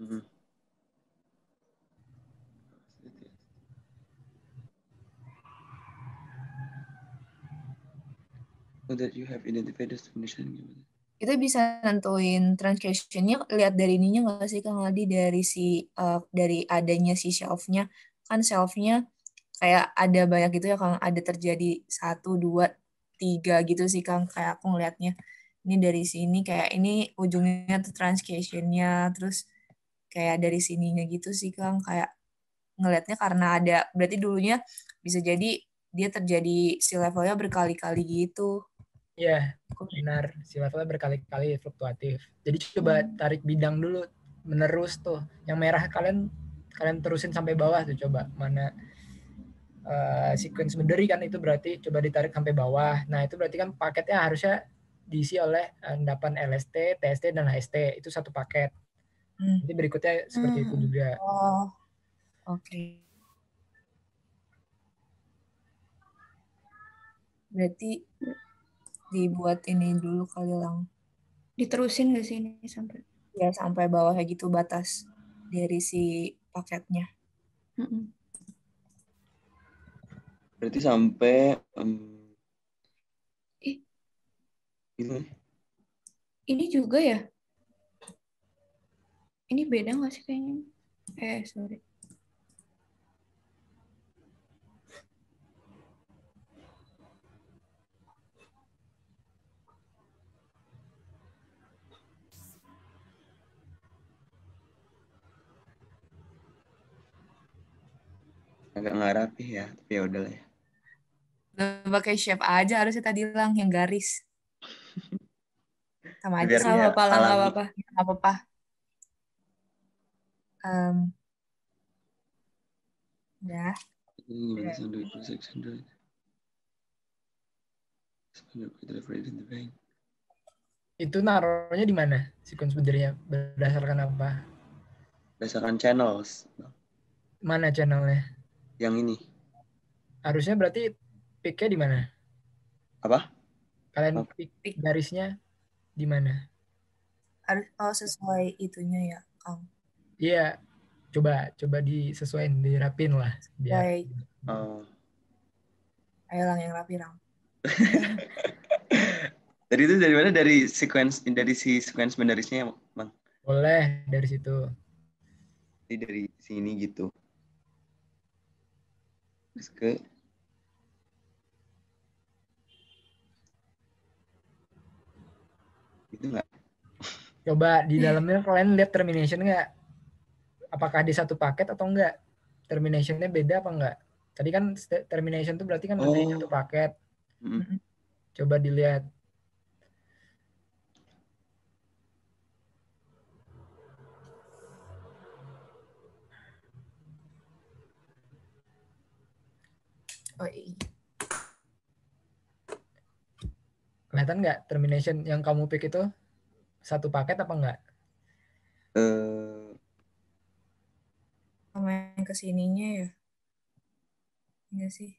So that you have identified destination. Kita bisa nentuin transcation-nya lihat dari ininya nggak sih Kang Aldi, dari dari adanya si shelf-nya. Kan shelf-nya kayak ada banyak gitu ya Kang, ada terjadi 1, 2, 3 gitu sih Kang, kayak aku ngelihatnya. Ini dari sini kayak ini ujungnya tuh transcation-nya, terus kayak dari sininya gitu sih Kang, kayak ngelihatnya karena ada, berarti dulunya bisa jadi dia terjadi si levelnya berkali-kali gitu. Iya, benar. Si levelnya berkali-kali fluktuatif. Jadi coba tarik bidang dulu, menerus tuh. Yang merah kalian terusin sampai bawah tuh, coba mana sequence boundary kan, itu berarti coba ditarik sampai bawah. Nah, itu berarti kan paketnya harusnya diisi oleh endapan LST, TST, dan HST. Itu satu paket. Jadi berikutnya seperti itu juga. Oh, oke. Berarti dibuat ini dulu kali Lang. Diterusin nggak sih ini sampai? Ya, sampai bawah gitu batas dari si paketnya. Berarti sampai ini juga ya? Ini beda nggak sih kayaknya? Sorry. Agak nggak rapi ya, tapi ya udahlah ya. Gak pakai shape aja harusnya tadi Lang, yang garis. Sama aja sih. Nggak apa-apa. Ya. Itu naruhnya di mana? Sequence binary-nya berdasarkan apa? Berdasarkan channels. Mana channelnya? Yang ini. Harusnya berarti pick-nya di mana? Apa? Kalian pick garisnya di mana? Harus sesuai itunya ya, Kang. Iya, coba disesuaiin, dirapin lah biar. Baik. Ayo Lang yang rapi, Lang. Dari itu dari mana? Dari si sequence binarisnya, Bang? Boleh dari situ. Jadi dari sini gitu. Terus ke itu enggak? Coba di dalamnya kalian lihat termination nggak? Apakah di satu paket atau enggak? Terminationnya beda apa enggak? Tadi kan termination itu berarti kan ada satu paket. Coba dilihat. Oh iya. Kelihatan nggak termination yang kamu pick itu satu paket apa enggak? Sama yang kesininya ya? Enggak sih.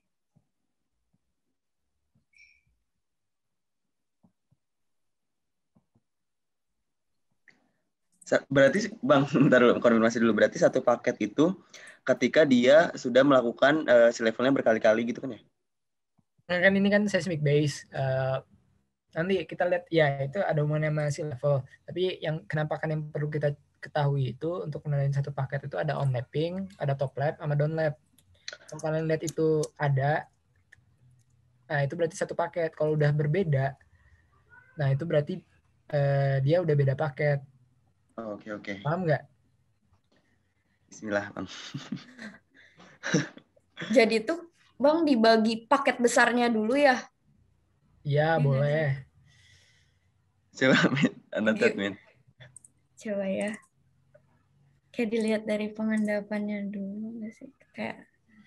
Berarti Bang, bentar dulu, konfirmasi dulu. Berarti satu paket itu ketika dia sudah melakukan si levelnya berkali-kali gitu kan ya? Nah, kan ini kan seismic base. Nanti kita lihat ya itu ada hubungannya sama si level. Tapi yang kenapa kan yang perlu kita ketahui itu untuk mengenalin satu paket itu ada on lapping, ada top lap, sama down lap. Kalau kalian lihat itu ada, nah itu berarti satu paket. Kalau udah berbeda, nah itu berarti dia udah beda paket. Oke. Paham nggak? Bismillah, Bang. Jadi tuh Bang dibagi paket besarnya dulu ya? Iya, boleh. Coba, Min. Anotet, Min. Coba ya. Kayak dilihat dari pengendapannya dulu nggak sih? Kayak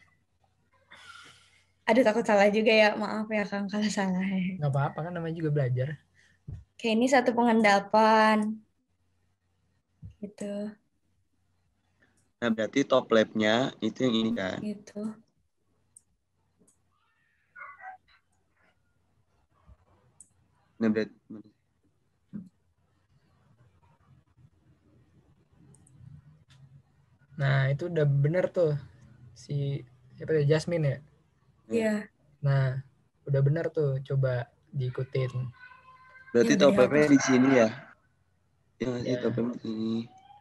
aduh takut salah juga ya. Maaf ya Kang kalau salah. Nggak apa-apa kan namanya juga belajar. Kayak ini satu pengendapan. Gitu. Nah, berarti top lab-nya itu yang ini kan? Gitu. Nah, berarti Nah, itu udah bener tuh. Si siapa ya? Jasmine ya? Iya. Nah, udah bener tuh. Coba diikutin. Berarti top lab-nya di sini ya? Yang ngasih top lab di sini.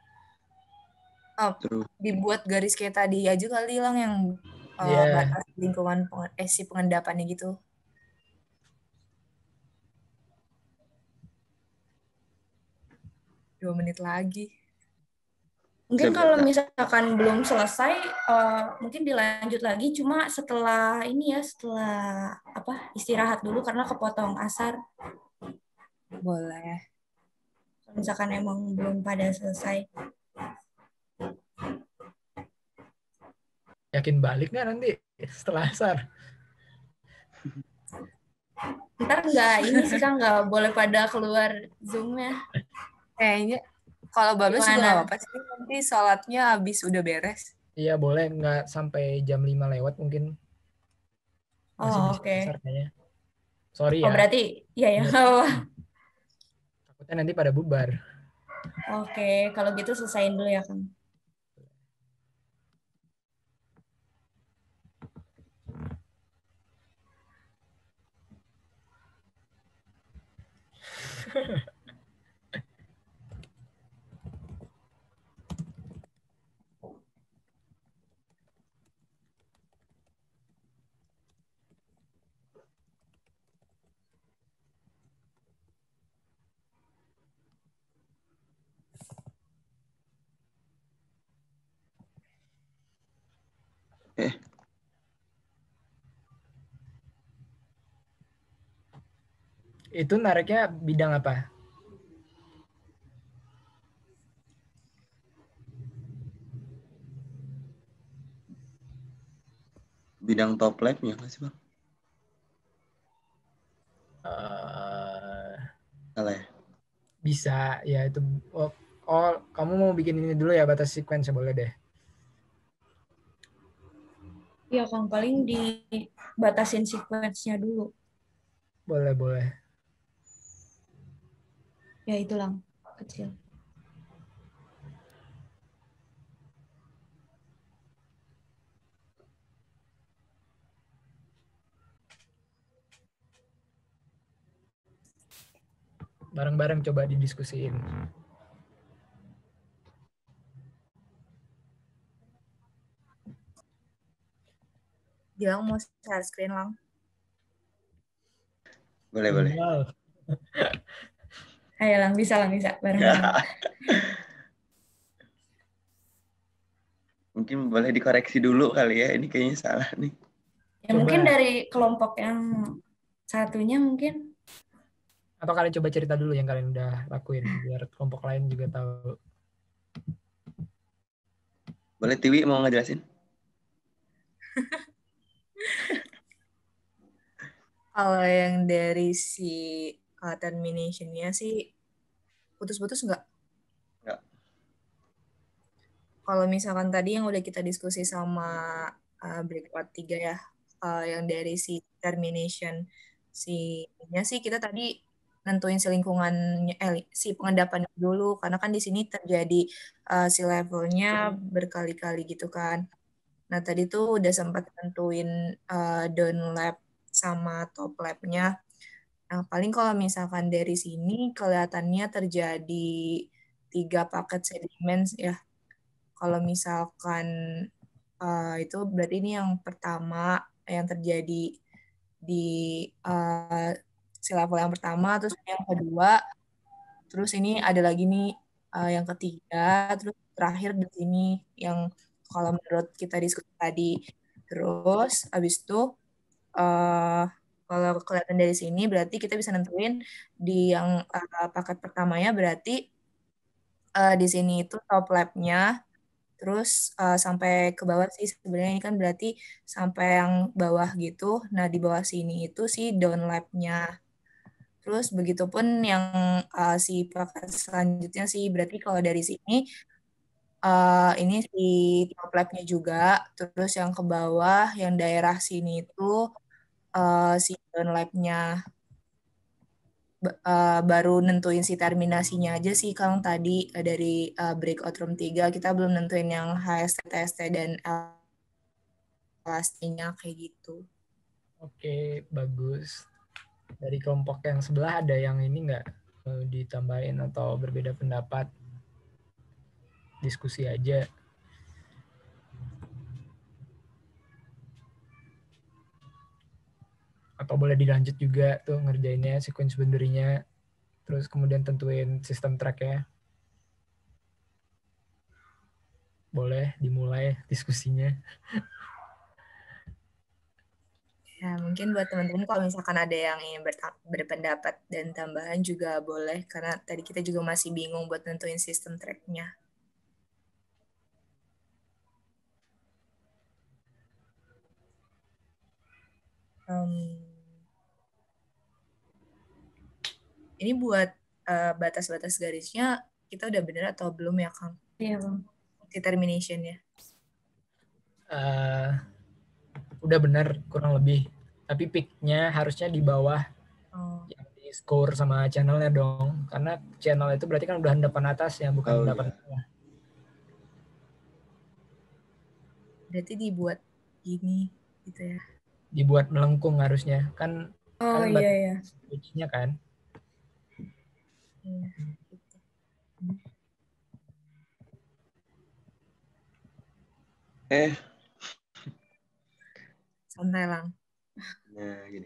Terus dibuat garis kayak tadi aja kali Lang yang batas lingkungan si pengendapannya gitu. Dua menit lagi. Mungkin kalau misalkan belum selesai, mungkin dilanjut lagi. Cuma setelah ini ya, setelah istirahat dulu karena kepotong asar. Boleh. Kalau misalkan emang belum pada selesai. Yakin balik nggak nanti setelah asar? Ntar ini sih Kang nggak boleh pada keluar Zoom-nya. Kayaknya kalau Babes juga nggak apa-apa sih, nanti sholatnya habis udah beres. Iya boleh, nggak sampai jam 5 lewat mungkin. Masih bisa asar kayaknya. Sorry ya. Oh berarti ya. Takutnya nanti pada bubar. Oke, kalau gitu selesaiin dulu ya Kang. Itu nariknya bidang apa? Bidang top lab-nya nggak sih, Bang? Salah ya? Bisa ya itu. Kamu mau bikin ini dulu ya, batas sequence, boleh deh. Ya, Kang, paling dibatasin sequence-nya dulu. Boleh. Ya, itu Lang, kecil. Bareng-bareng coba didiskusiin. Gilang mau share screen, Lang? Boleh. Ayo Lang, bisa bareng-bareng. Mungkin boleh dikoreksi dulu kali ya, ini kayaknya salah nih. Ya, mungkin dari kelompok yang satunya mungkin. Atau kalian coba cerita dulu yang kalian udah lakuin, biar kelompok lain juga tahu. Boleh Tiwi mau ngejelasin? Kalau yang dari si termination-nya sih putus-putus nggak? Nggak. Kalau misalkan tadi yang udah kita diskusi sama breakout 3 ya, yang dari si termination si-nya sih kita tadi nentuin si lingkungannya, si pengendapan dulu, karena kan di sini terjadi si levelnya berkali-kali gitu kan. Nah tadi tuh udah sempat nentuin down lab sama top lab-nya. Nah, paling kalau misalkan dari sini kelihatannya terjadi 3 paket sedimen ya. Kalau misalkan itu berarti ini yang pertama yang terjadi di si level yang pertama, terus yang kedua, terus ini ada lagi nih yang ketiga, terus terakhir di sini yang kalau menurut kita diskusi tadi. Terus habis itu kalau kelihatan dari sini berarti kita bisa nentuin di yang paket pertamanya berarti di sini itu top lab-nya, terus sampai ke bawah sih sebenarnya ini kan berarti sampai yang bawah gitu. Nah di bawah sini itu sih down lab-nya. Terus begitupun yang si paket selanjutnya sih berarti kalau dari sini ini si top lab-nya juga. Terus yang ke bawah yang daerah sini itu si down lab-nya. Baru nentuin si terminasinya aja sih Kang tadi dari breakout room 3 kita belum nentuin yang HST, TST, dan LST-nya kayak gitu. Oke, bagus. Dari kelompok yang sebelah ada yang ini nggak ditambahin atau berbeda pendapat? Diskusi aja. Atau boleh dilanjut juga tuh ngerjainnya, sequence boundary-nya, terus kemudian tentuin sistem track-nya. Boleh dimulai diskusinya. Ya, mungkin buat teman-teman kalau misalkan ada yang ingin berpendapat dan tambahan juga boleh, karena tadi kita juga masih bingung buat nentuin sistem track-nya. Ini buat batas-batas garisnya kita udah bener atau belum ya Kang? Iya Bang. Si termination-nya. Udah benar kurang lebih. Tapi peak-nya harusnya di bawah yang di score sama channelnya dong. Karena channel itu berarti kan udah endapan atas ya, bukan endapan bawah. Berarti dibuat gini gitu ya. Dibuat melengkung harusnya. Kan iya. switch-nya kan. Iya, gitu. Santai Lang. Nah, gini.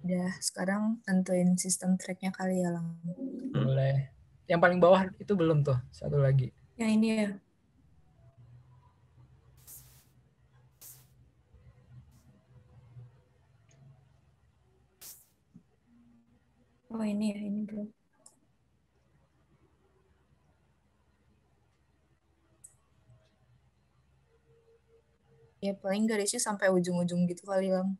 Udah, sekarang tentuin sistem track-nya kali ya, Lang. Boleh. Yang paling bawah itu belum tuh, satu lagi. Yang ini ya. Oh ini ya, ini belum. Ya paling garisnya sampai ujung-ujung gitu kali, Lang.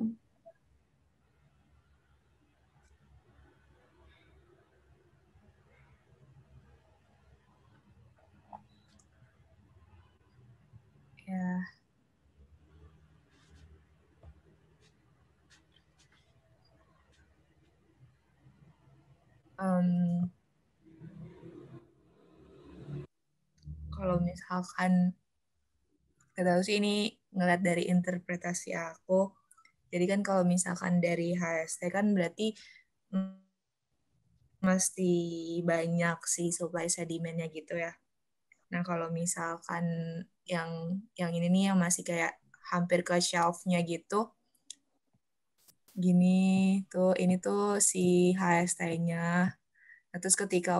Ya. Kalau misalkan, gak tahu sih ini ngeliat dari interpretasi aku. Jadi kan kalau misalkan dari HST kan berarti mesti banyak si supply sedimennya gitu ya. Nah kalau misalkan yang ini nih yang masih kayak hampir ke shelf-nya gitu, gini tuh ini tuh si HST-nya. Nah, terus ketika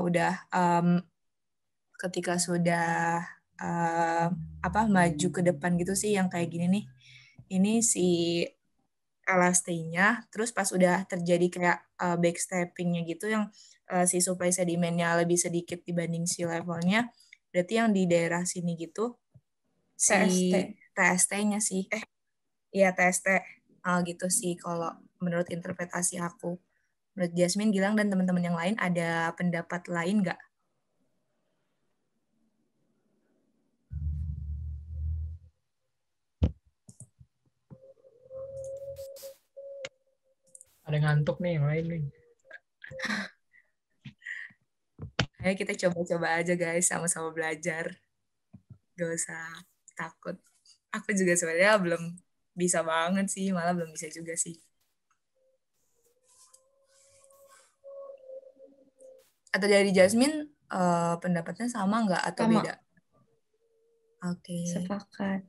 sudah maju ke depan gitu sih yang kayak gini nih, ini si LST-nya, terus pas udah terjadi kayak backstepping-nya gitu yang si supply sedimennya lebih sedikit dibanding si levelnya, berarti yang di daerah sini gitu si TST-nya sih iya TST gitu sih kalau menurut interpretasi aku. Menurut Jasmine, Gilang, dan teman-teman yang lain ada pendapat lain nggak? Ada ngantuk nih yang lain nih. Ayo kita coba-coba aja guys, sama-sama belajar. Gak usah takut. Aku juga sebenarnya belum bisa banget sih, malah belum bisa juga sih. Atau dari Jasmine, pendapatnya sama nggak atau Sama. beda? Oke. Sepakat.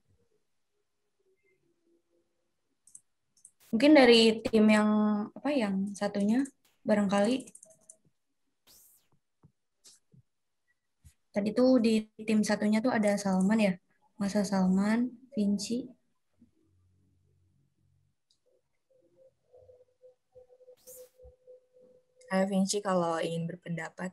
Mungkin dari tim yang satunya barangkali. Tadi tuh di tim satunya tuh ada Salman ya. Masa Salman, Vinci. Ayo Vinci kalau ingin berpendapat.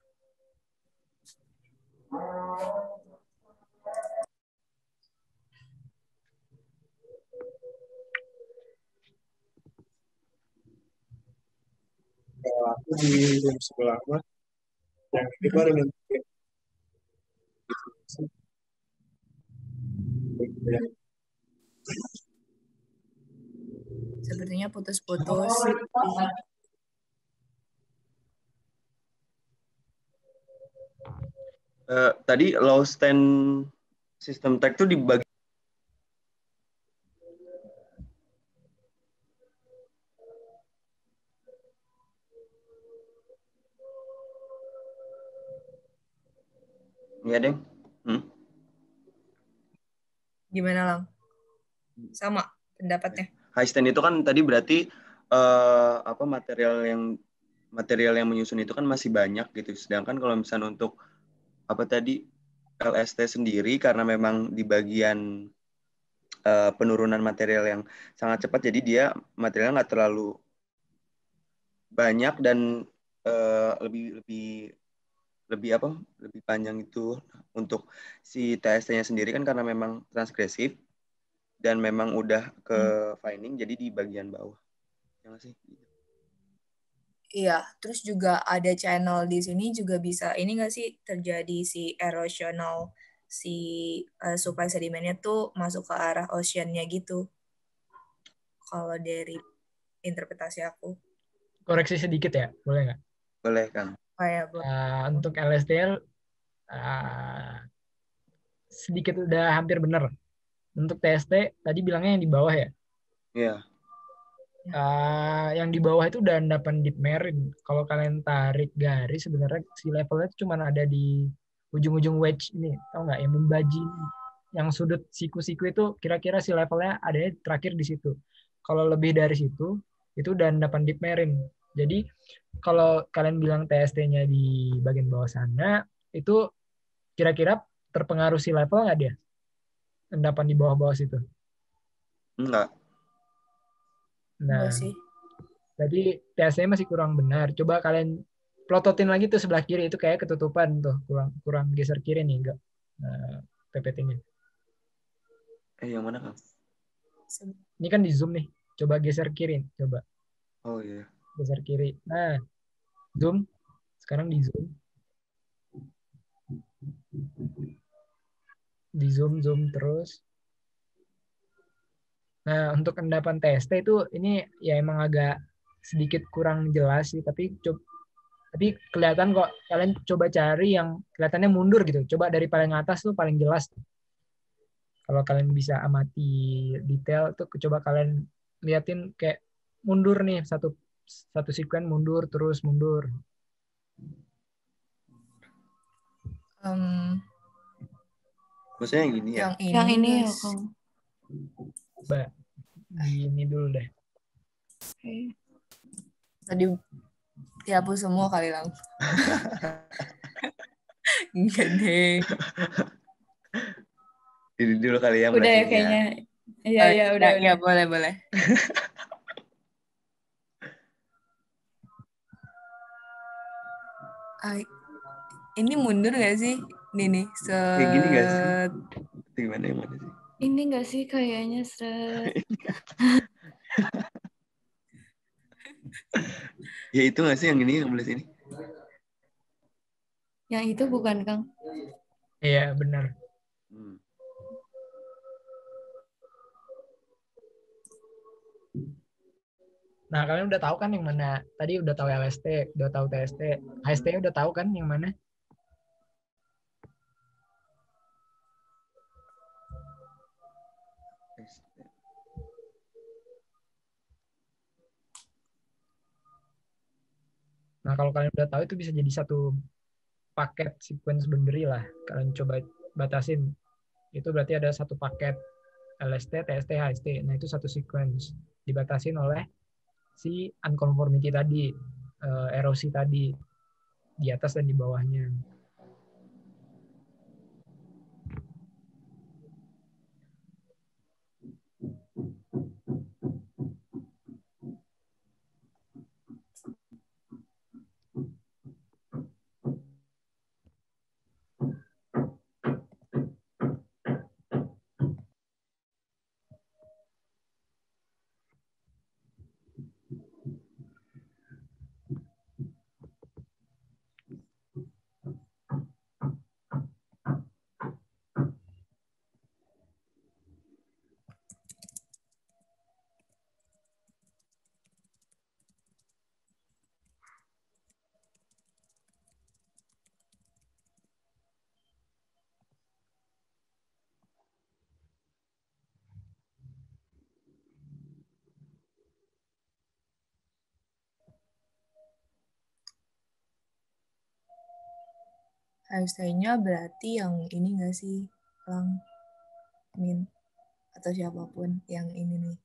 Aku di room sebelah mah yang ini baru nanti. Sepertinya putus-putus. Tadi low stand system tag itu dibagi. Iya deh. Gimana Lang? Sama pendapatnya? High stand itu kan tadi berarti material yang menyusun itu kan masih banyak gitu. Sedangkan kalau misalnya untuk LST sendiri karena memang di bagian penurunan material yang sangat cepat, jadi dia materialnya nggak terlalu banyak dan lebih panjang itu untuk si TST-nya sendiri kan karena memang transgresif dan memang udah ke fining, jadi di bagian bawah. Ya sih? Iya, terus juga ada channel di sini juga bisa ini nggak sih terjadi si erosional si supply sedimennya tuh masuk ke arah ocean-nya gitu. Kalau dari interpretasi aku. Koreksi sedikit ya, boleh nggak? Boleh kan. Untuk LSTL sedikit udah hampir benar. Untuk TST tadi bilangnya yang di bawah ya? Iya. Yang di bawah itu udah endapan deep marine. Kalau kalian tarik garis sebenarnya si levelnya itu cuma ada di ujung-ujung wedge ini, tau nggak? Yang membaji, yang sudut siku-siku itu kira-kira si levelnya ada terakhir di situ. Kalau lebih dari situ itu udah endapan deep marine. Jadi kalau kalian bilang TST-nya di bagian bawah sana, itu kira-kira terpengaruh sea level nggak dia? Endapan di bawah-bawah situ? Enggak. Nah, Enggak sih. jadi TST-nya masih kurang benar. Coba kalian plototin lagi tuh sebelah kiri, itu kayak ketutupan tuh, kurang geser kiri nih, enggak PPT-nya. Yang mana, Kang? Ini kan di zoom nih. Coba geser kiri, coba. Oh iya. Geser kiri. Nah, zoom. Sekarang di zoom. Di zoom terus. Nah, untuk endapan TST itu ini ya emang agak sedikit kurang jelas sih, tapi kelihatan kok. Kalian coba cari yang kelihatannya mundur gitu. Coba dari paling atas tuh paling jelas. Kalau kalian bisa amati detail tuh, coba kalian liatin kayak mundur nih, satu sekuen mundur terus mundur. Maksudnya yang gini ya? Yang ini ya, Kang. Coba ini dulu deh. Oke. Tadi dihapus semua kali lang. Enggak deh. Ini dulu kali ya. Udah ya kayaknya. Iya, udah. Ya, boleh. Ini mundur nggak sih? Nih, kayak gini nggak sih? Gimana yang mana sih? Ini nggak sih kayaknya Ya itu nggak sih yang ini, yang belah sini? Yang itu bukan, Kang? Iya, benar. Nah, kalian udah tahu kan yang mana? Tadi udah tahu LST, udah tahu TST. HST udah tahu kan yang mana? Nah, kalau kalian udah tahu itu bisa jadi satu paket sequence boundary lah. Kalian coba batasin. Itu berarti ada satu paket LST, TST, HST. Nah, itu satu sequence. Dibatasin oleh si unconformity tadi, erosi tadi, di atas dan di bawahnya. HST-nya berarti yang ini nggak sih, Lang? Min atau siapapun yang ini nih.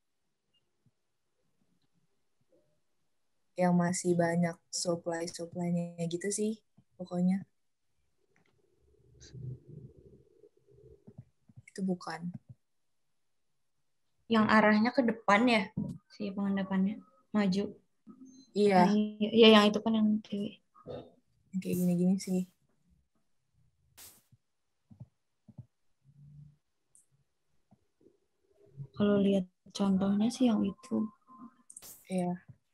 Yang masih banyak supply-nya gitu sih, pokoknya. Itu bukan. Yang arahnya ke depan ya, si pengendapannya maju. Iya. Iya, yang itu kan yang kiri. Kayak gini-gini sih. Kalau lihat contohnya sih yang itu. Iya.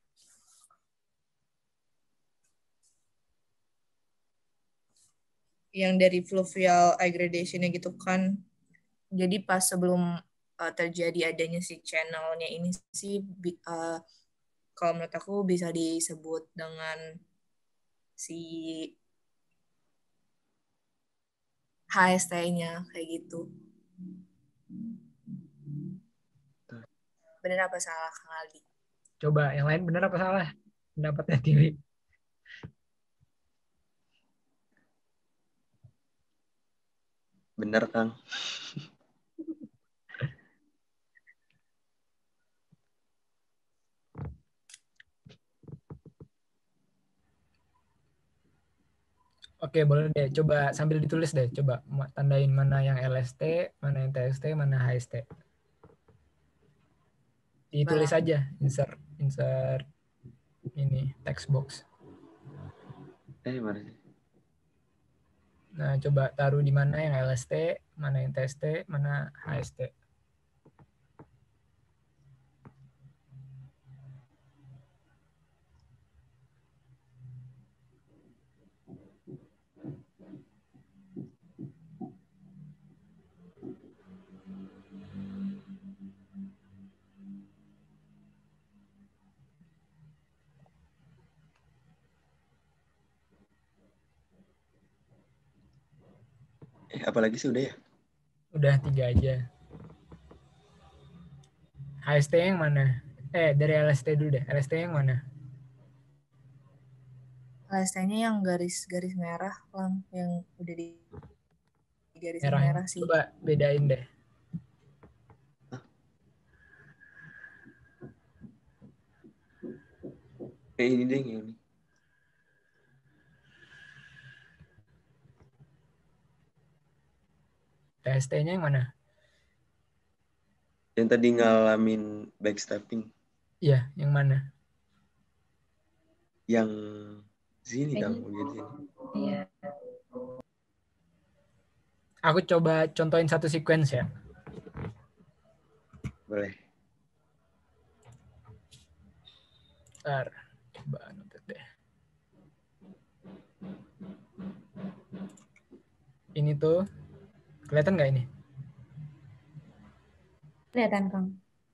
Yang dari fluvial aggregation-nya gitu kan. Jadi pas sebelum terjadi adanya si channelnya ini sih, kalau menurut aku bisa disebut dengan si HST-nya kayak gitu. Benar apa salah, Kang Aldi? Coba yang lain benar apa salah? Pendapatnya Tiwi. Bener, Kang. Oke, boleh deh. Coba sambil ditulis deh. Coba tandain mana yang LST, mana yang TST, mana HST. Ditulis aja, insert ini text box. Mana sih? Nah, coba taruh di mana yang LST, mana yang TST, mana HST. Apalagi sih udah ya? Udah 3 aja. HST yang mana? Dari LST dulu deh. LST yang mana? LST-nya yang garis-garis merah, yang udah di garis merah sih. Coba bedain deh. Ini deh yang ini. TST-nya yang mana? Yang tadi ngalamin backstepping. Iya, yang mana? Yang sini Kang, bagian sini. Iya. Aku coba contohin satu sequence ya. Boleh. Bentar, coba notet deh. Ini tuh, kelihatan nggak ini? Kelihatan, Kang.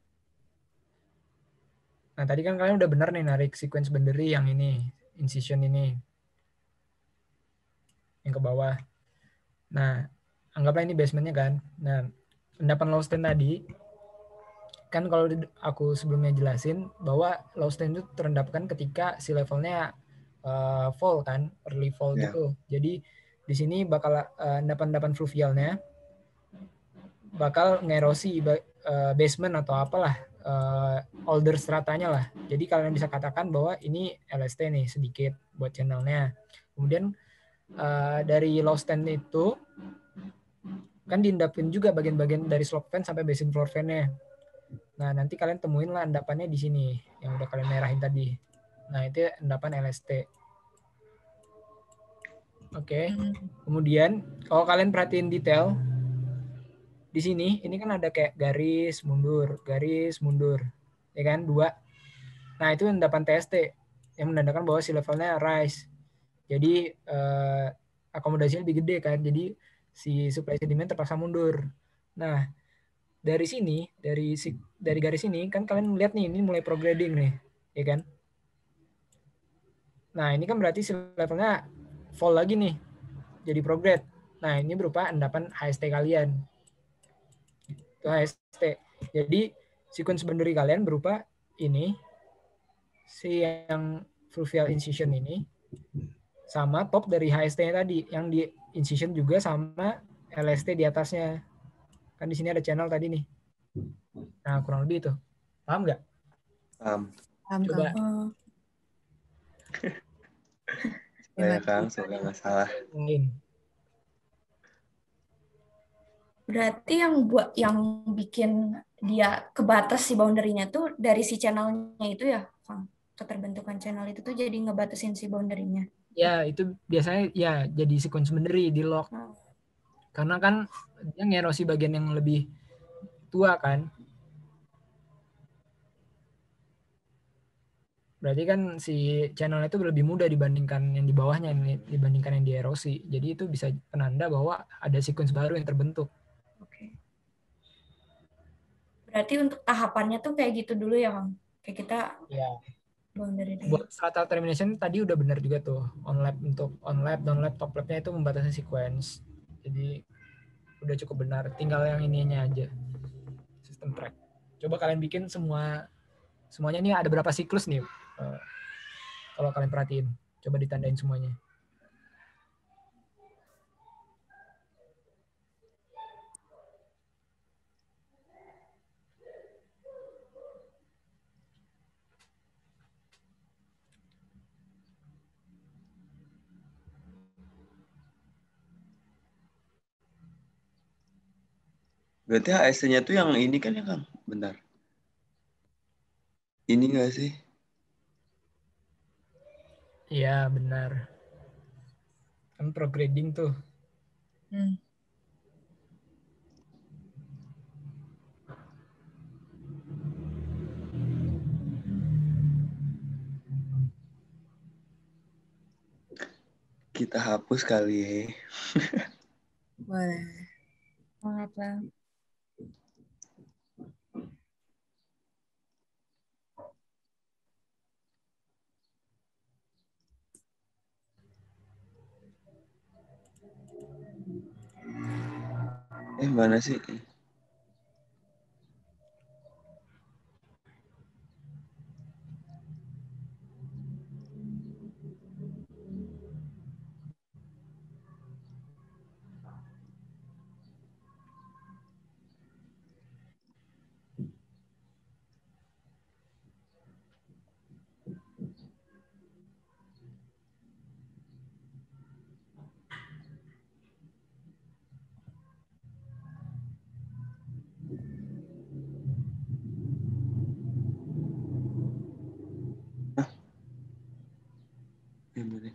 Nah, tadi kan kalian udah bener nih narik sequence boundary yang ini, incision ini. Yang ke bawah. Nah, anggaplah ini basementnya kan. Nah, endapan low stand tadi, kan kalau aku sebelumnya jelasin bahwa low stand itu terendapkan ketika si levelnya fall kan, early fall gitu. Jadi di sini bakal endapan-endapan fluvialnya bakal ngerosi basement atau apalah older stratanya lah. Jadi kalian bisa katakan bahwa ini LST nih sedikit buat channelnya. Kemudian dari low stand itu kan diendapin juga bagian-bagian dari slope fan sampai basin floor fan-nya. Nah, nanti kalian temuin lah endapannya di sini yang udah kalian merahin tadi. Nah, itu endapan LST. Oke. Kemudian kalau kalian perhatiin detail di sini, ini kan ada kayak garis mundur, ya kan? 2. Nah, itu endapan TST yang menandakan bahwa si levelnya rise. Jadi akomodasinya lebih gede kan. Jadi si supply sedimen terpaksa mundur. Nah, dari sini, dari garis ini kan kalian melihat nih, ini mulai prograding nih, ya kan? Nah, ini kan berarti si levelnya fall lagi nih, jadi prograde. Nah, ini berupa endapan HST kalian. Itu HST. Jadi, sequence boundary kalian berupa ini, si yang fluvial incision ini, sama top dari HST-nya tadi, yang di incision juga sama LST di atasnya. Kan di sini ada channel tadi nih. Nah, kurang lebih itu. Paham nggak? Paham. Coba. Ya Kang, semoga nggak salah. Berarti yang bikin dia kebatas si boundary-nya tuh dari si channelnya itu ya, Kang? Keterbentukan channel itu tuh jadi ngebatasin si boundary-nya. Ya, itu biasanya ya jadi sequence boundary di lock. Karena kan dia ngerosi bagian yang lebih tua kan. Berarti kan si channel itu lebih mudah dibandingkan yang di bawahnya, dibandingkan yang dierosi. Jadi itu bisa penanda bahwa ada sequence baru yang terbentuk. Oke. Berarti untuk tahapannya tuh kayak gitu dulu ya, Kang? Kayak kita boundary dulu. Buat strata termination tadi udah benar juga tuh. On-lap untuk on-lap, down-lap, top-lapnya itu membatasi sequence. Jadi udah cukup benar. Tinggal yang ininya aja. Sistem track. Coba kalian bikin semuanya ini ada berapa siklus nih? Kalau kalian perhatiin, coba ditandain semuanya. Berarti HST-nya tuh yang ini kan ya Kang? Bentar. Ini nggak sih? Iya, benar. Kan prograding tuh. Kita hapus kali ya. Boleh. Semangat Bang. Mana sih? Mana?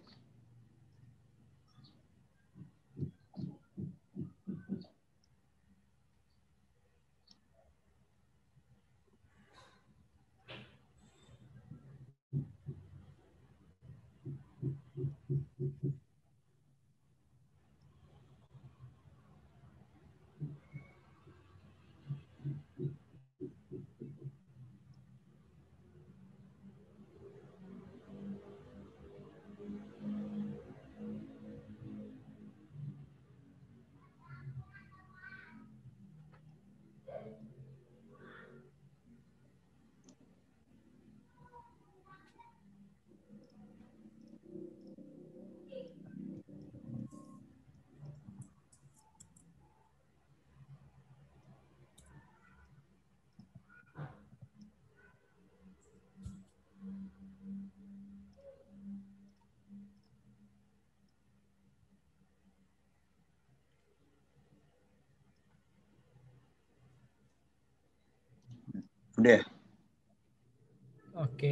Udah ya? Oke.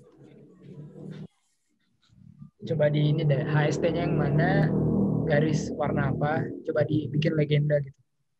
Coba di ini deh, HST-nya yang mana, garis warna apa, coba dibikin legenda gitu.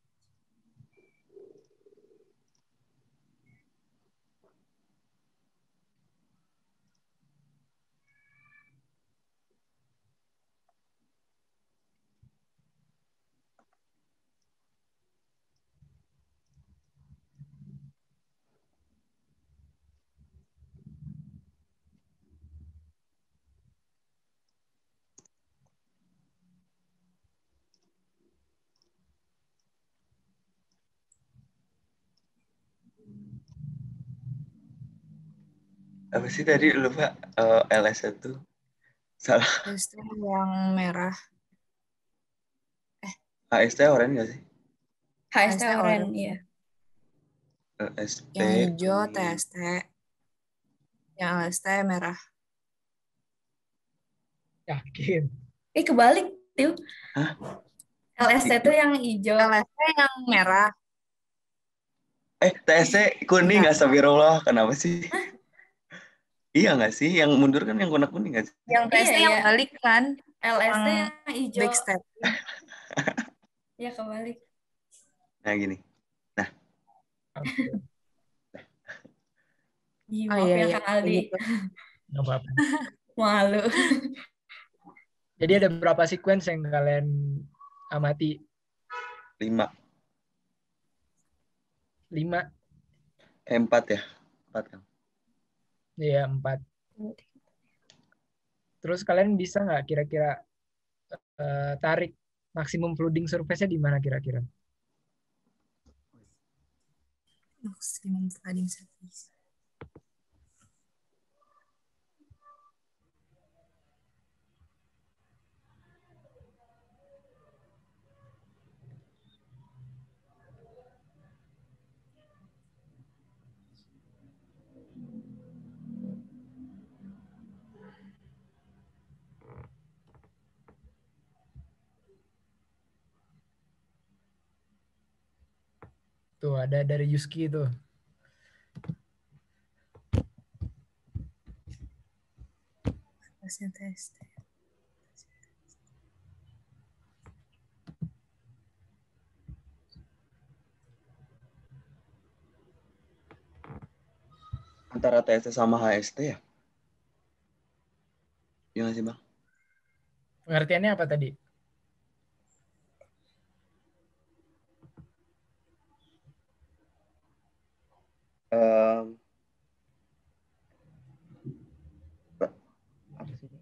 Apa sih tadi lupa LS itu? Salah. HST yang merah. HST oranye nggak sih? HST HST Oren, orange. iya. LSP. Yang hijau TST. Yang LST merah. Yakin. Kebalik, Tiu. Hah? LST itu yang hijau. LST yang merah. TSC kuning, Iya. astagfirullah. Kenapa sih? Iya nggak sih? Yang mundur kan yang warna kuning nggak sih? Yang TST yang Iya. balik kan. LST Yang yang hijau. backstep. Iya, kebalik. Nah gini. Nah. Maaf ya Kang Aldi. Gitu. Nggak apa-apa. Malu. Jadi ada berapa sequence yang kalian amati? 5. 5? 4 ya? 4 kan? Iya, 4. Terus kalian bisa nggak kira-kira tarik maksimum flooding surface-nya di mana kira-kira? Maksimum flooding surface. Tuh ada dari Yuski tuh. tes. Antara TST sama HST ya? Gimana sih, Bang? Pengertiannya apa tadi? Apa sih?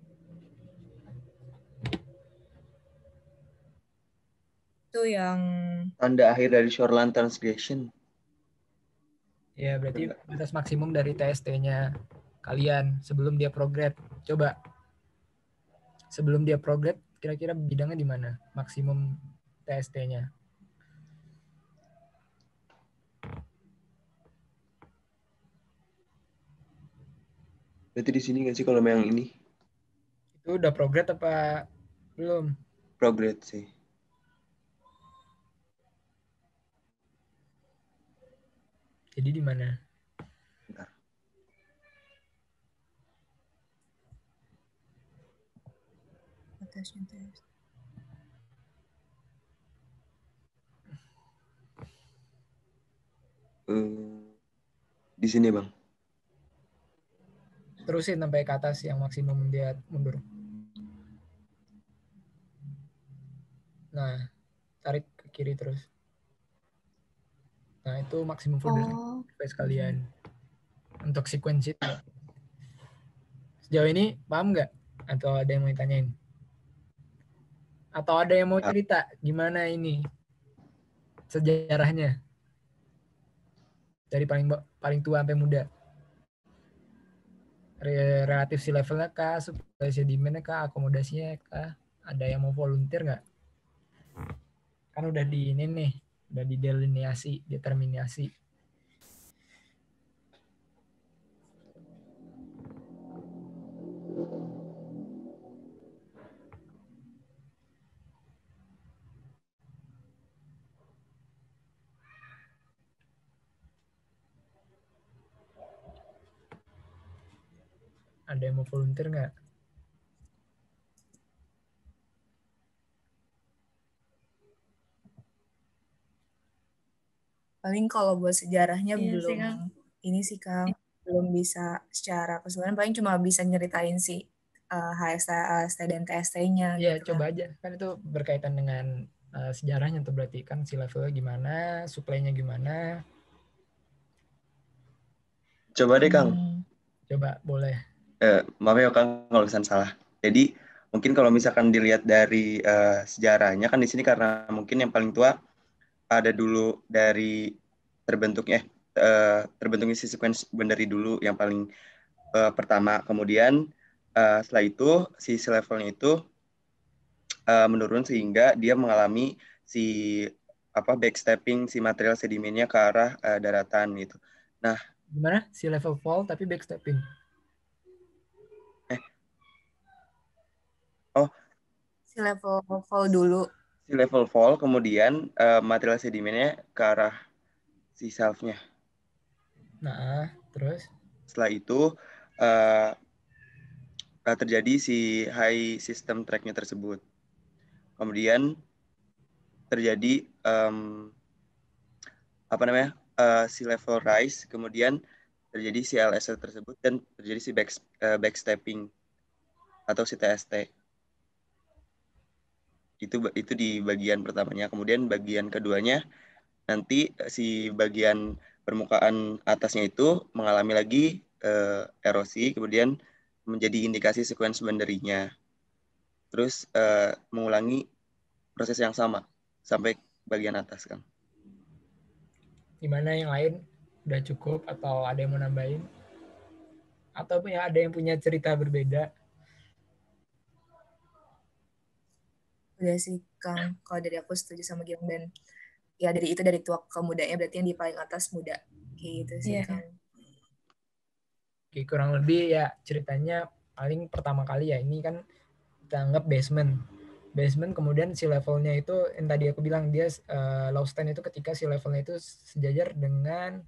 Itu yang Tanda akhir dari shoreline transgression. Ya, berarti batas maksimum dari TST-nya kalian sebelum dia prograde. Coba. Sebelum dia prograde, kira-kira bidangnya di mana? Maksimum TST-nya. Berarti di sini nggak sih kalau yang ini? Itu udah prograde apa belum? Prograde sih. Jadi di mana? Bentar. Di sini, Bang. Terusin sampai ke atas yang maksimum dia mundur. Nah, tarik ke kiri terus. Nah, itu maksimum folder space kalian. Untuk sequence itu. Sejauh ini paham nggak? Atau ada yang mau ditanyain? Atau ada yang mau cerita gimana ini sejarahnya? Dari paling tua sampai muda. Relatif si levelnya kah, supply sedimennya kah, akomodasinya kah? Ada yang mau volunteer nggak? Kan udah di ini nih, udah didelineasi, determinasi. Ada yang mau volunteer nggak? paling kalau buat sejarahnya Iya belum sih, Kang. ini sih Kang, belum bisa secara keseluruhan, paling cuma bisa nyeritain si HST, AST dan TST-nya Iya, gitu. coba aja. Kan itu berkaitan dengan sejarahnya tuh, berarti kan si levelnya gimana, supply-nya gimana. Coba deh, Kang. Coba, boleh. Maaf ya, Kang, kalau misalnya salah. Jadi, mungkin kalau misalkan dilihat dari sejarahnya, kan di sini karena mungkin yang paling tua ada dulu dari terbentuknya si sequence binary dulu yang paling pertama. Kemudian setelah itu si levelnya itu menurun sehingga dia mengalami si backstepping si material sedimennya ke arah daratan gitu. Nah, gimana? Si level fall tapi backstepping. Si level fall dulu. Si level fall kemudian material sedimennya ke arah si self-nya. Nah, terus? Setelah itu terjadi si high system track-nya tersebut. Kemudian terjadi si level rise, kemudian terjadi si LSL tersebut dan terjadi si backstepping atau si TST. Itu di bagian pertamanya. Kemudian bagian keduanya nanti si bagian permukaan atasnya itu mengalami lagi erosi, kemudian menjadi indikasi sequence boundary-nya. Terus mengulangi proses yang sama sampai bagian atas, Kang. Gimana yang lain? Udah cukup atau ada yang mau nambahin? Atau ya ada yang punya cerita berbeda? Udah sih Kang, kalau dari aku setuju sama Gilang, dan ya dari tua ke mudanya, berarti yang di paling atas muda kayak gitu sih Kang. Oke, kurang lebih ya ceritanya paling pertama kali ya, ini kan kita anggap basement basement, kemudian sea levelnya itu yang tadi aku bilang dia low stand itu ketika sea levelnya itu sejajar dengan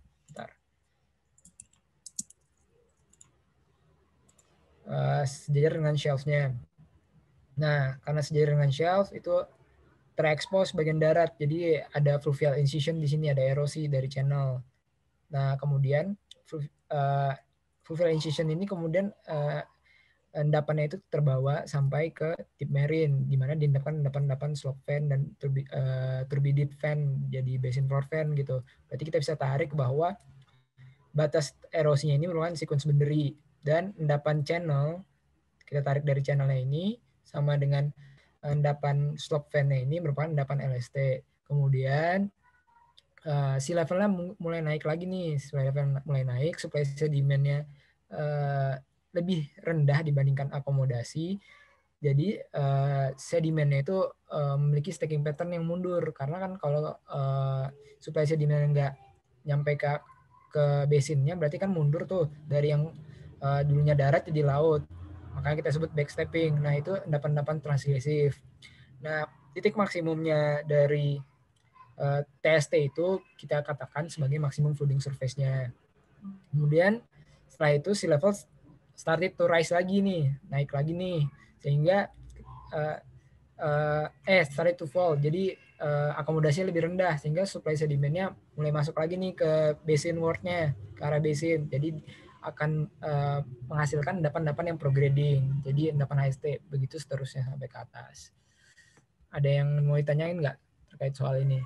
sejajar dengan shelf-nya. Nah, karena sejajar dengan shelf itu terekspos bagian darat, jadi ada fluvial incision di sini, ada erosi dari channel. Nah, kemudian fluvial incision ini kemudian endapannya itu terbawa sampai ke tip marine, di mana endapan slope fan dan turbidite fan, jadi basin floor fan gitu. Berarti kita bisa tarik bahwa batas erosinya ini merupakan sequence boundary, dan endapan channel kita tarik dari channelnya ini sama dengan endapan slope fan-nya ini merupakan endapan LST. Kemudian sea levelnya mulai naik lagi nih, sea level mulai naik, supply sedimennya lebih rendah dibandingkan akomodasi. Jadi sedimennya itu memiliki stacking pattern yang mundur, karena kan kalau supply sedimennya nggak nyampe ke basinnya, berarti kan mundur tuh dari yang dulunya darat jadi laut. Makanya kita sebut backstepping. Nah, itu endapan-endapan transgresif. Nah, titik maksimumnya dari TST itu kita katakan sebagai maksimum flooding surface-nya. Kemudian setelah itu sea level started to rise lagi nih, naik lagi nih, sehingga started to fall. Jadi akomodasinya lebih rendah, sehingga supply sedimennya mulai masuk lagi nih ke basin ward-nya, ke arah basin. Jadi akan menghasilkan endapan-endapan yang prograding. Jadi endapan HST, begitu seterusnya sampai ke atas. Ada yang mau ditanyain nggak terkait soal ini?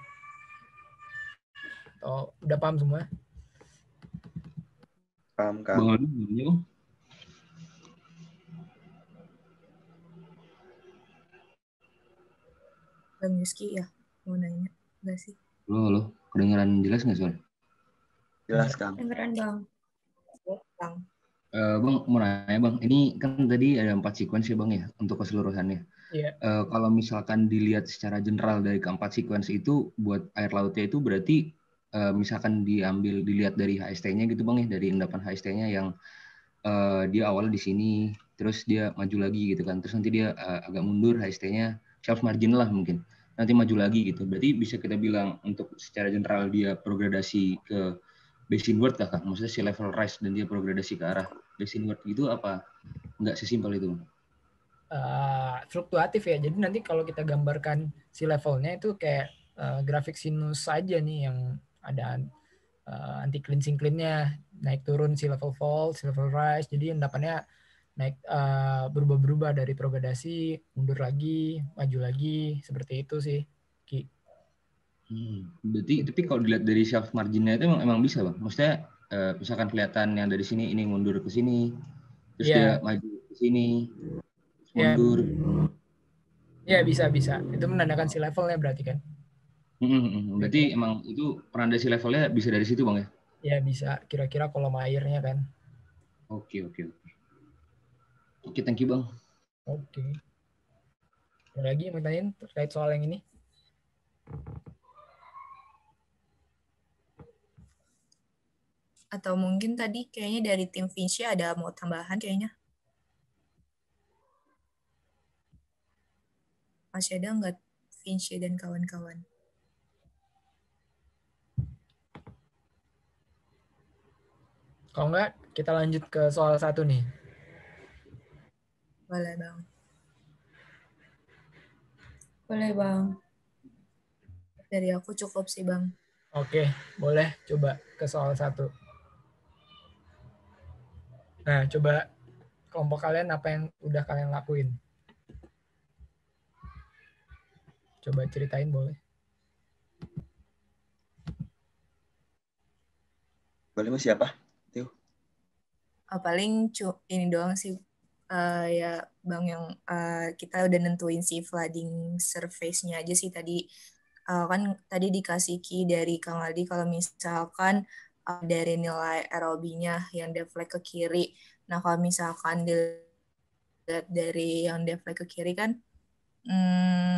Oh, udah paham semua? Paham, Kak. Bang Aldi, Bang Yuski ya, mau nanya nggak sih? Halo, kedengeran jelas nggak soal? Jelas, Kang. Kedengeran Bang. Bang. Bang, mau nanya Bang, ini kan tadi ada 4 sequence ya Bang ya, untuk keseluruhannya. Iya. Kalau misalkan dilihat secara general dari keempat sequence itu, buat air lautnya itu berarti misalkan dilihat dari HST-nya gitu Bang ya, dari endapan HST-nya yang dia awal di sini, terus dia maju lagi gitu kan, terus nanti dia agak mundur HST-nya, shelf margin lah mungkin, nanti maju lagi gitu. Berarti bisa kita bilang untuk secara general dia progradasi ke basinward kah? Maksudnya sea level rise dan dia progradasi ke arah basinward gitu, apa nggak sesimpel itu? Fluktuatif ya. Jadi nanti kalau kita gambarkan sea levelnya itu kayak grafik sinus saja nih, yang ada anti cleansing cleannya, naik turun sea level fall, sea level rise. Jadi endapannya naik berubah-berubah dari progradasi, mundur lagi, maju lagi, seperti itu sih, Ki. Berarti tapi kalau dilihat dari shelf marginnya itu emang bisa Bang. Maksudnya misalkan kelihatan yang dari sini ini mundur ke sini, terus dia maju ke sini, mundur. Ya bisa. Itu menandakan sea levelnya berarti kan? Berarti emang itu penanda sea levelnya bisa dari situ Bang ya? Ya bisa, kira-kira kolom airnya kan. Oke, thank you Bang. Oke. Ada lagi yang mau tanyain terkait soal yang ini? Atau mungkin tadi kayaknya dari tim Vinci ada mau tambahan kayaknya. Masih ada nggak Vinci dan kawan-kawan? Kalau nggak, kita lanjut ke soal 1 nih. Boleh, Bang. Boleh, Bang. Dari aku cukup sih, Bang. Oke, boleh coba ke soal 1. Nah, coba kelompok kalian apa yang udah kalian lakuin? Coba ceritain boleh. Boleh Mas, siapa? Paling ini doang sih, ya Bang, yang kita udah nentuin si flooding surface-nya aja sih tadi. Kan tadi dikasih key dari Kang Aldi kalau misalkan dari nilai ROB-nya yang deflect ke kiri. Nah, kalau misalkan dilihat dari yang deflect ke kiri kan,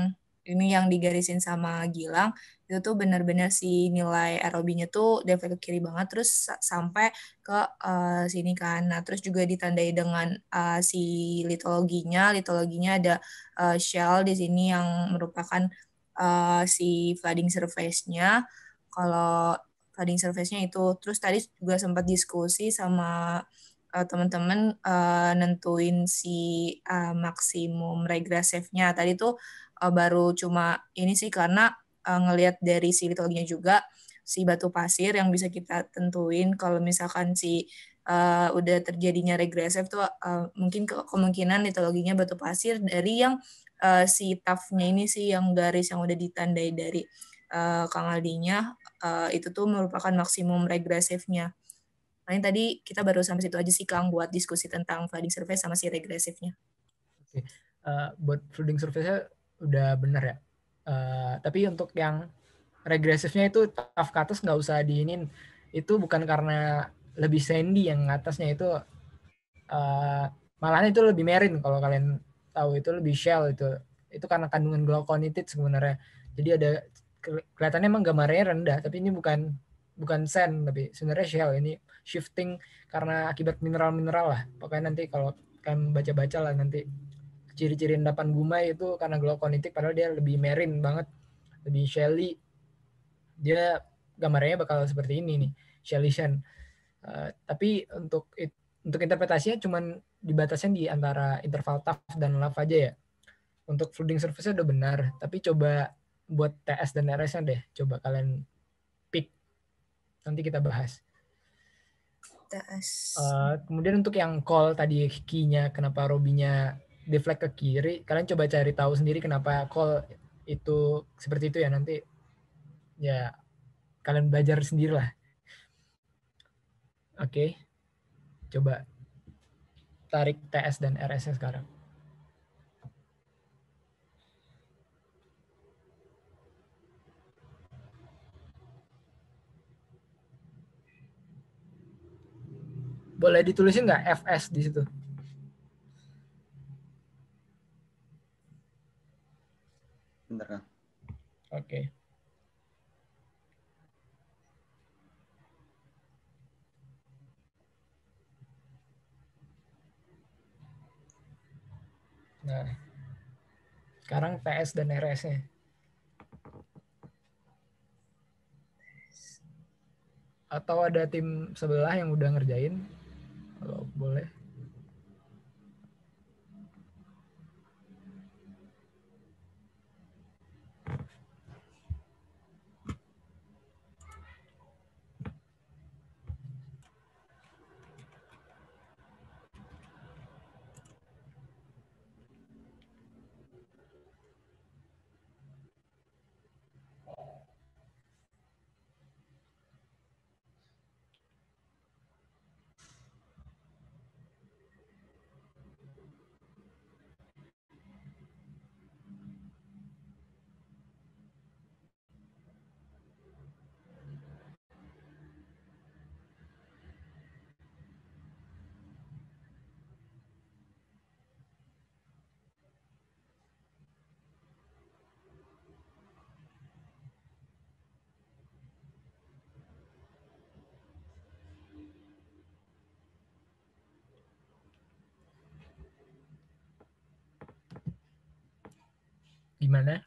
ini yang digarisin sama Gilang, itu tuh benar-benar si nilai ROB-nya tuh deflect ke kiri banget, terus sampai ke sini kan. Nah, terus juga ditandai dengan si litologinya ada shell di sini yang merupakan si flooding surface-nya. Kalau flooding surface-nya itu, terus tadi juga sempat diskusi sama teman-teman nentuin si maksimum regressive-nya. Tadi tuh baru cuma ini sih karena ngelihat dari si litologinya juga si batu pasir yang bisa kita tentuin kalau misalkan si udah terjadinya regresif tuh mungkin kemungkinan litologinya batu pasir dari yang si tuff-nya ini sih yang garis yang udah ditandai dari Kang Aldinya itu tuh merupakan maksimum regresifnya. Paling tadi kita baru sampai situ aja sih Kang buat diskusi tentang flooding surface sama si regresifnya. Oke. Buat flooding surface-nya udah benar ya. Tapi untuk yang regresifnya itu tuff ke atas nggak usah diinin. Itu bukan karena lebih sandy yang atasnya itu malahan itu lebih marine kalau kalian tahu, itu lebih shell itu karena kandungan glauconitid sebenarnya. Jadi ada kelihatannya emang gambarnya rendah, tapi ini bukan sand, tapi sebenarnya shell. Ini shifting karena akibat mineral-mineral lah. Pokoknya nanti kalau kalian baca-baca lah nanti ciri-ciri endapan gumai itu karena glauconitic, padahal dia lebih marine banget, lebih shelly. Dia gambarnya bakal seperti ini nih, shelly sand. Tapi untuk interpretasinya cuman dibatasin di antara interval tuff dan lava aja ya. Untuk flooding surface-nya udah benar, tapi coba buat TS dan RS-nya deh, coba kalian pick. Nanti kita bahas. TS. Kemudian untuk yang call tadi key-nya, kenapa Robi-nya deflect ke kiri, kalian coba cari tahu sendiri kenapa call itu seperti itu ya, nanti ya kalian belajar sendiri lah. Oke. Coba tarik TS dan RS-nya sekarang. Boleh ditulisin nggak FS di situ? Bentar, Kang. Oke. Nah, sekarang TS dan RS-nya. Atau ada tim sebelah yang udah ngerjain? Kalau boleh. Gimana?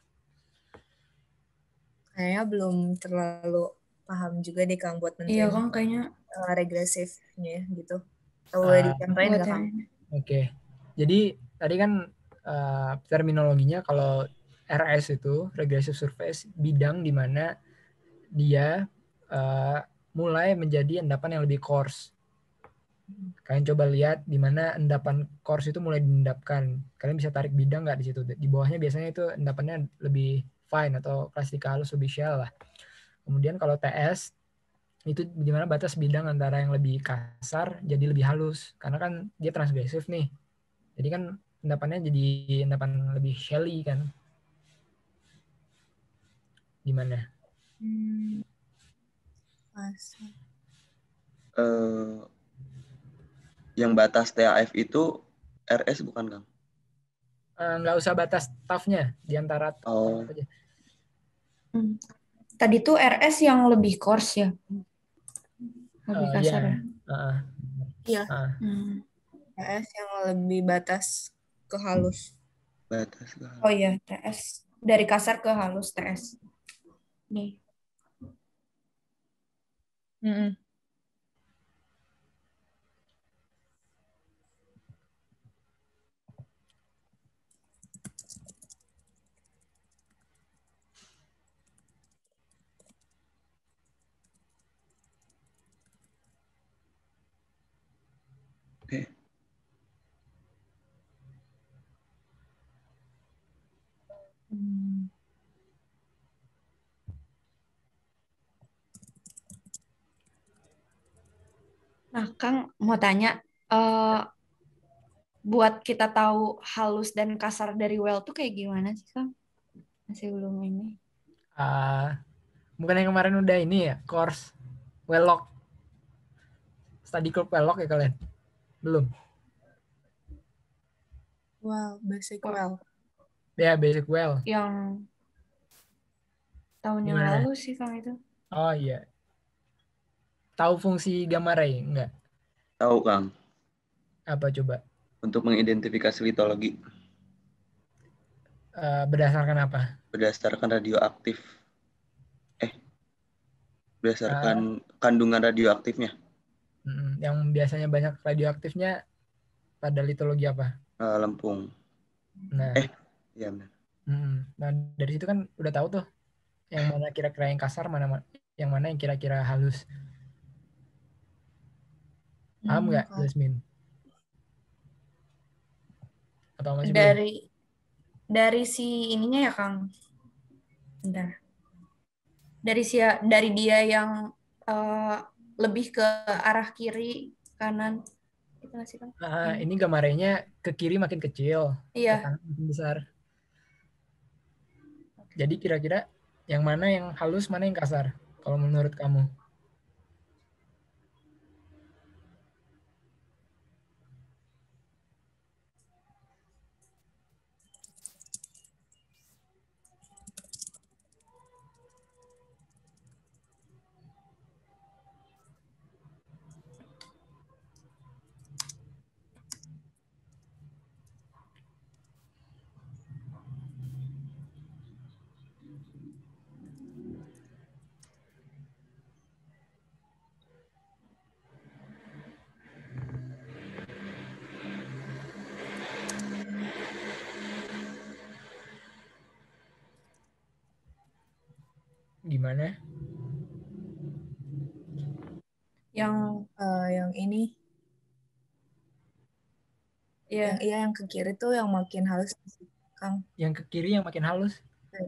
Kayaknya belum terlalu paham juga deh Kang buat nentuin. Iya Kang, kayaknya regresifnya gitu. Boleh dicontohin nggak Kang? Oke. Jadi tadi kan terminologinya kalau RS itu regressive surface, bidang di mana dia mulai menjadi endapan yang lebih coarse. Kalian coba lihat di mana endapan coarse itu mulai diendapkan. Kalian bisa tarik bidang nggak di situ? Di bawahnya biasanya itu endapannya lebih fine atau plastika halus, lebih shell lah. Kemudian kalau TS itu di mana batas bidang antara yang lebih kasar jadi lebih halus. Karena kan dia transgresif nih. Jadi kan endapannya jadi endapan lebih shelly kan. Gimana? Yang batas TAF itu RS bukan, Kang? nggak usah batas staffnya di antara Oh. aja. Tadi tuh RS yang lebih coarse ya, lebih kasar ya. Iya. TS yang lebih batas ke halus. Batas ke halus. Oh iya, TS dari kasar ke halus TS. Nih. Oke. Nah, Kang mau tanya, buat kita tahu halus dan kasar dari well tuh kayak gimana sih, Kang? Masih belum ini. Bukan yang kemarin udah ini ya, course Wellog. Study club Wellog ya kalian? Belum? Well, basic well. Ya, basic well. Yang tahun yang Gimana? lalu sih, Kang itu. Oh iya. Tahu fungsi gamma ray? Enggak. Tahu, Kang. Apa coba? Untuk mengidentifikasi litologi. Berdasarkan apa? Berdasarkan radioaktif. Berdasarkan kandungan radioaktifnya. Yang biasanya banyak radioaktifnya pada litologi apa? Lempung. Nah. Iya benar. Nah, dari situ kan udah tahu tuh yang mana kira-kira yang kasar, yang mana yang kira-kira halus. Paham nggak, Jasmine? Atau masih dari si ininya ya, Kang. Bentar. Dari dia yang lebih ke arah kiri kanan. Gitu nggak sih, Kang? Ini gamma ray-nya ke kiri makin kecil, iya. ke kanan makin besar. Jadi kira-kira yang mana yang halus, mana yang kasar? Kalau menurut kamu? Gimana? Yang ini. Yang ke kiri tuh yang makin halus, Kang. Yang ke kiri yang makin halus?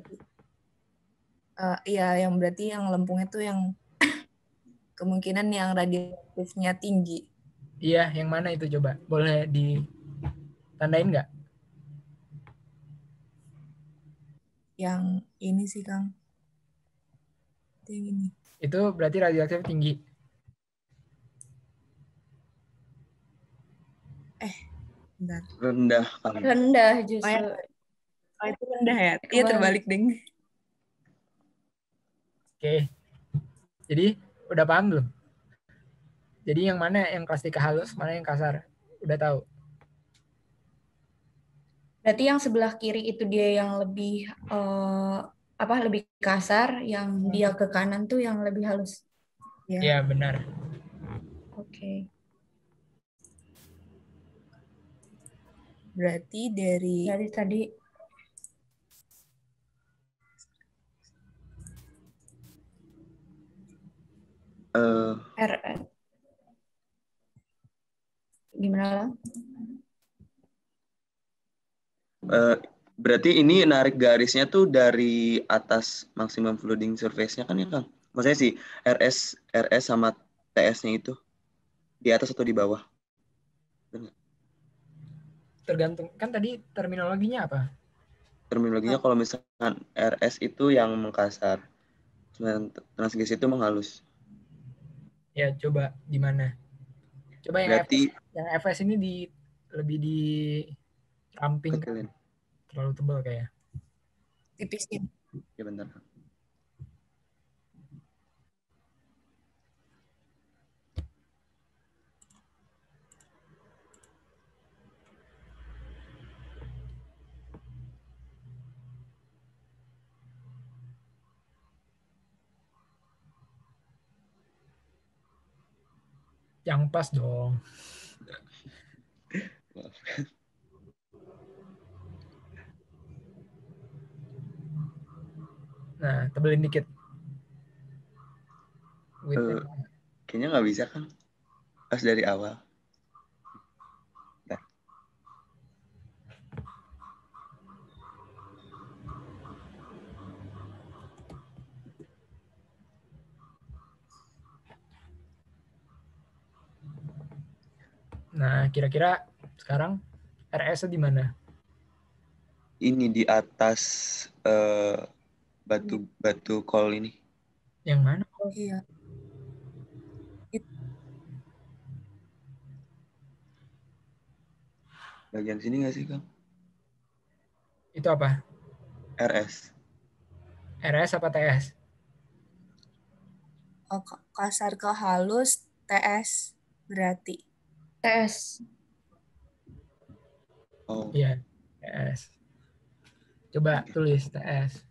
Iya, yang berarti yang lempungnya tuh yang kemungkinan yang radioaktifnya tinggi. Iya, yang mana itu coba? Boleh ditandain nggak? Yang ini sih, Kang. Yang ini. Itu berarti radioaktif tinggi. Bentar. Rendah, Kang. Rendah justru. Oh, itu rendah ya? Iya, terbalik, Deng. Oke. Jadi, udah paham belum? Jadi yang mana yang plastika halus, mana yang kasar? Udah tahu? Berarti yang sebelah kiri itu dia yang lebih lebih kasar, yang dia ke kanan tuh yang lebih halus. Iya, benar. Oke. Berarti dari tadi RS. Gimana lah? Berarti ini narik garisnya tuh dari atas maximum flooding surface-nya kan ya, Kang? Maksudnya sih RS sama TS-nya itu di atas atau di bawah? Tergantung, kan tadi terminologinya apa? Terminologinya kalau misalkan RS itu yang mengkasar, transgresi itu menghalus. Ya, coba di mana? Coba yang berarti FS ini lebih di ramping. Terlalu tebal kayak. Tipisin. Ya bentar. Yang pas dong. Maaf. Nah, tebelin dikit. Width-nya. Kayaknya nggak bisa kan? Pas dari awal. Bentar. Nah, kira-kira sekarang RS-nya di mana? Ini di atas batu kol ini. Yang mana? Iya. Bagian sini nggak sih, Kang? Itu apa? RS. RS apa TS? Oh, kasar ke halus TS berarti. TS. Oh. Iya, TS. Coba tulis TS.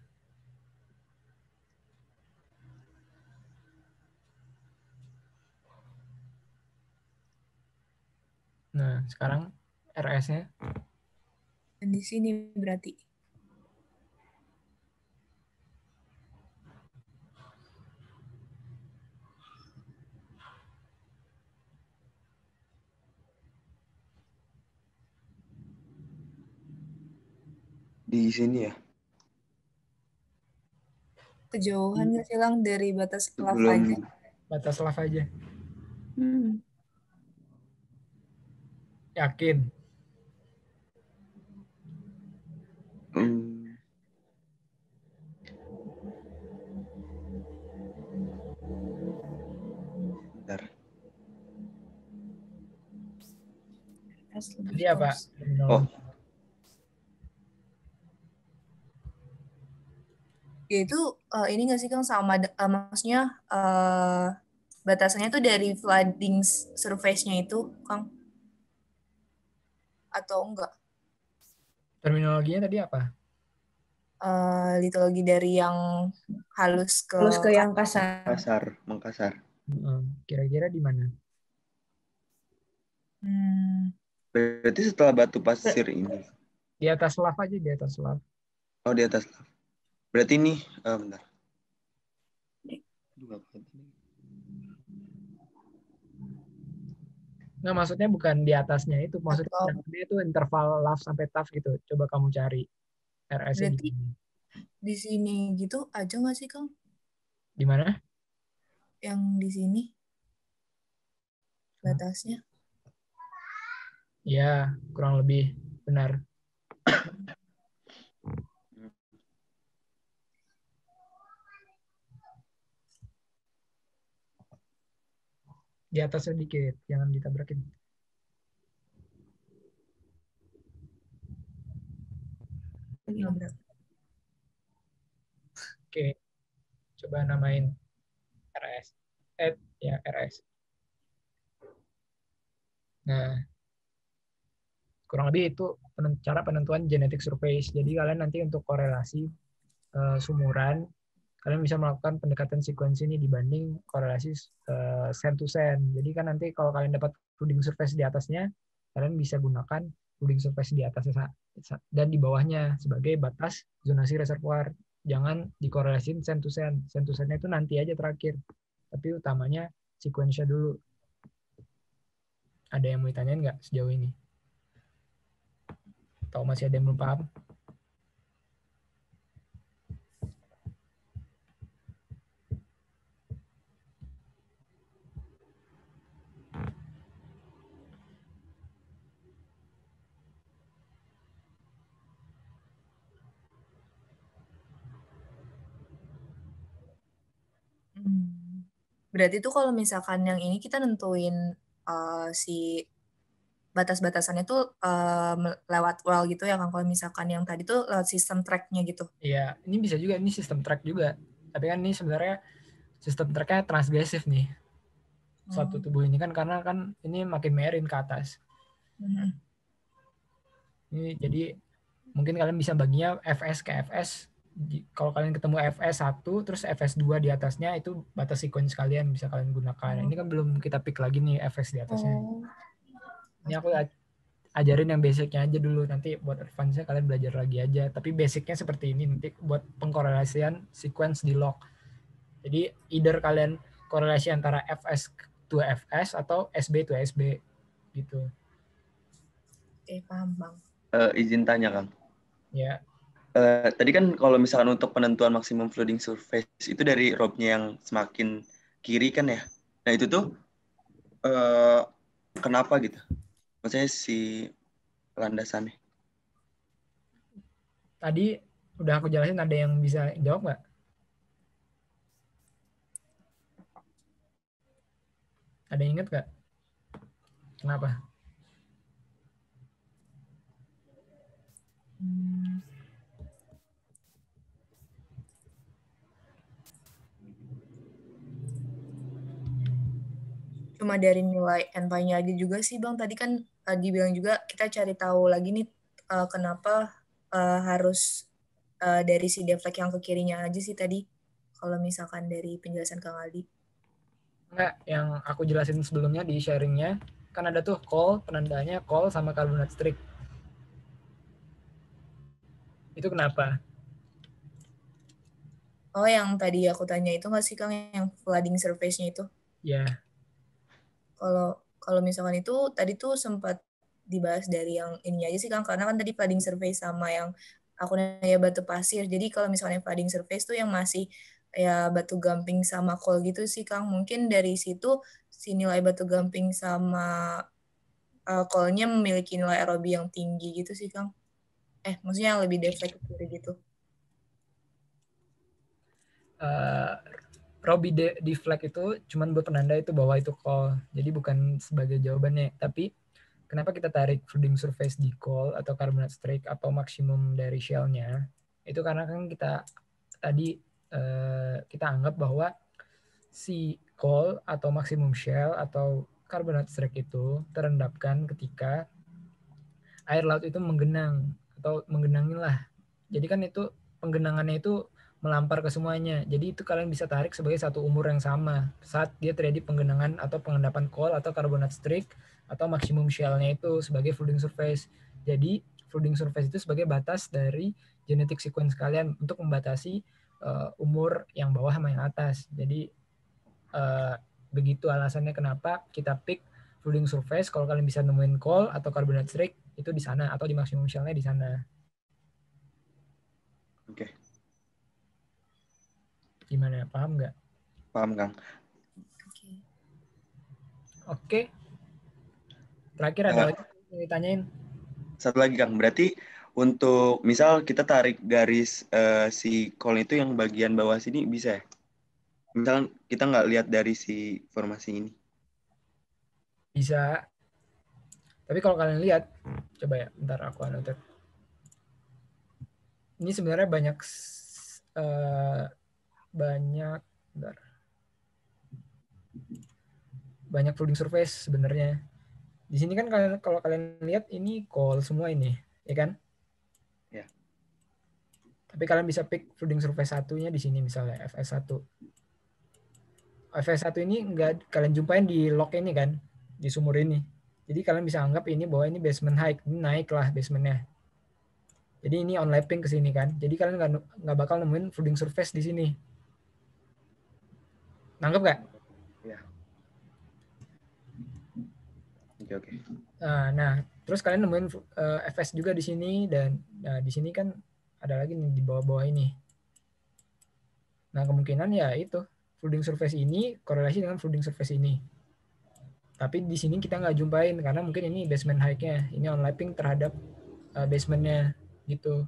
Nah, sekarang RS-nya. Dan di sini berarti. Di sini ya? Kejauhan nggak sih Lang dari batas lava Sebelum aja? Batas lava aja. Hmm. Yakin? Bentar. Jadi apa? Oh, Ya itu ini nggak sih Kang sama maksudnya batasannya tuh dari flooding surface-nya itu Kang atau enggak? Terminologinya tadi apa? Litologi dari yang halus ke yang kasar. Mengkasar. Kira-kira di mana? Berarti setelah batu pasir ini. Di atas lava aja, di atas lava. Oh, di atas lava. Berarti ini, bentar. Nggak, maksudnya bukan di atasnya itu. Maksudnya itu interval lava sampai taf gitu. Coba kamu cari RS-nya berarti di sini gitu aja nggak sih Kang? Di mana? Yang di sini batasnya. Ya, kurang lebih benar. Di atas sedikit, jangan ditabrakin. Oke, coba namain RS. Ya, RS. Nah, kurang lebih itu cara penentuan genetic surface. Jadi kalian nanti untuk korelasi sumuran, kalian bisa melakukan pendekatan sekuensi ini dibanding korelasi sand to sand. Jadi kan nanti kalau kalian dapat flooding surface di atasnya, kalian bisa gunakan flooding surface di atasnya dan di bawahnya sebagai batas zonasi reservoir. Jangan dikorelasiin sand to sand. Sand to sand-nya itu nanti aja terakhir. Tapi utamanya sekuensinya dulu. Ada yang mau ditanyain nggak sejauh ini? Atau masih ada yang belum paham? Berarti tuh kalau misalkan yang ini kita nentuin si batas-batasannya tuh lewat wall gitu ya Kang. Kalau misalkan yang tadi tuh lewat sistem track-nya gitu. Iya, ini bisa juga, ini sistem track juga. Tapi kan ini sebenarnya sistem track-nya transgresif nih. Suatu tubuh ini kan karena kan ini makin miring ke atas. Ini jadi mungkin kalian bisa baginya FS ke FS. Kalau kalian ketemu FS1 terus FS2 di atasnya, itu batas sequence kalian bisa kalian gunakan. Ini kan belum kita pick lagi nih FS di atasnya. Ini aku ajarin yang basicnya aja dulu, nanti buat advance-nya kalian belajar lagi aja. Tapi basicnya seperti ini, nanti buat pengkorelasian sequence di log. Jadi either kalian korelasi antara FS to FS atau SB to SB gitu. Oke, paham Bang. Izin tanya Kang. Ya. Tadi kan kalau misalkan untuk penentuan maksimum flooding surface itu dari rope-nya yang semakin kiri kan ya. Nah itu tuh kenapa gitu? Maksudnya si landasannya. Tadi udah aku jelasin, ada yang bisa jawab nggak? Ada yang ingat nggak? Kenapa? Cuma dari nilai NPI-nya aja juga sih Bang. Tadi kan dibilang juga kita cari tahu lagi nih kenapa harus dari si deflect yang ke kirinya aja sih tadi. Kalau misalkan dari penjelasan Kang Aldi. Enggak, yang aku jelasin sebelumnya di sharingnya, kan ada tuh call, penandanya call sama carbonate streak. Itu kenapa? Oh, yang tadi aku tanya itu nggak sih Kang, yang flooding surface-nya itu? Ya. Yeah. Kalau misalkan itu tadi tuh sempat dibahas dari yang ini aja sih Kang, karena kan tadi flooding surface sama yang aku nanya batu pasir. Jadi kalau misalnya flooding surface tuh yang masih ya batu gamping sama coal gitu sih Kang. Mungkin dari situ si nilai batu gamping sama coalnya memiliki nilai aerobi yang tinggi gitu sih Kang. Maksudnya yang lebih deflect gitu. Robi deflect itu cuman buat penanda itu bahwa itu call. Jadi bukan sebagai jawabannya. Tapi kenapa kita tarik flooding surface di call atau carbonate streak atau maksimum dari shell-nya? Itu karena kan kita tadi kita anggap bahwa si call atau maksimum shell atau carbonate streak itu terendapkan ketika air laut itu menggenang atau menggenangin lah. Jadi kan itu penggenangannya itu melampar ke semuanya. Jadi itu kalian bisa tarik sebagai satu umur yang sama saat dia terjadi penggenangan atau pengendapan coal atau carbonate streak atau maksimum shell-nya itu sebagai flooding surface. Jadi flooding surface itu sebagai batas dari genetic sequence kalian untuk membatasi umur yang bawah sama yang atas. Jadi begitu alasannya kenapa kita pick flooding surface. Kalau kalian bisa nemuin coal atau carbonate streak itu di sana atau di maksimum shell-nya di sana. Oke. Gimana? Paham nggak? Paham, Kang. Oke. Terakhir ada lagi yang ditanyain? Satu lagi, Kang. Berarti untuk misal kita tarik garis si call itu yang bagian bawah sini bisa ya? Misalkan kita nggak lihat dari si formasi ini. Bisa. Tapi kalau kalian lihat, coba ya, bentar aku annotate. Ini sebenarnya banyak flooding surface sebenarnya. Di sini kan kalau kalian lihat ini call semua ini, ya kan? Ya. Tapi kalian bisa pick flooding surface satunya di sini misalnya FS1. FS1 ini enggak kalian jumpain di log ini kan, di sumur ini. Jadi kalian bisa anggap ini bahwa ini basement height, ini naik lah basementnya. Jadi ini on lapping ke sini kan. Jadi kalian nggak bakal nemuin flooding surface di sini. Nangkep nggak? Ya. Oke. Nah, terus kalian nemuin FS juga di sini dan di sini kan ada lagi nih di bawah-bawah ini. Nah, kemungkinan ya itu flooding surface ini korelasi dengan flooding surface ini. Tapi di sini kita nggak jumpain karena mungkin ini basement height-nya, ini on lapping terhadap basementnya gitu.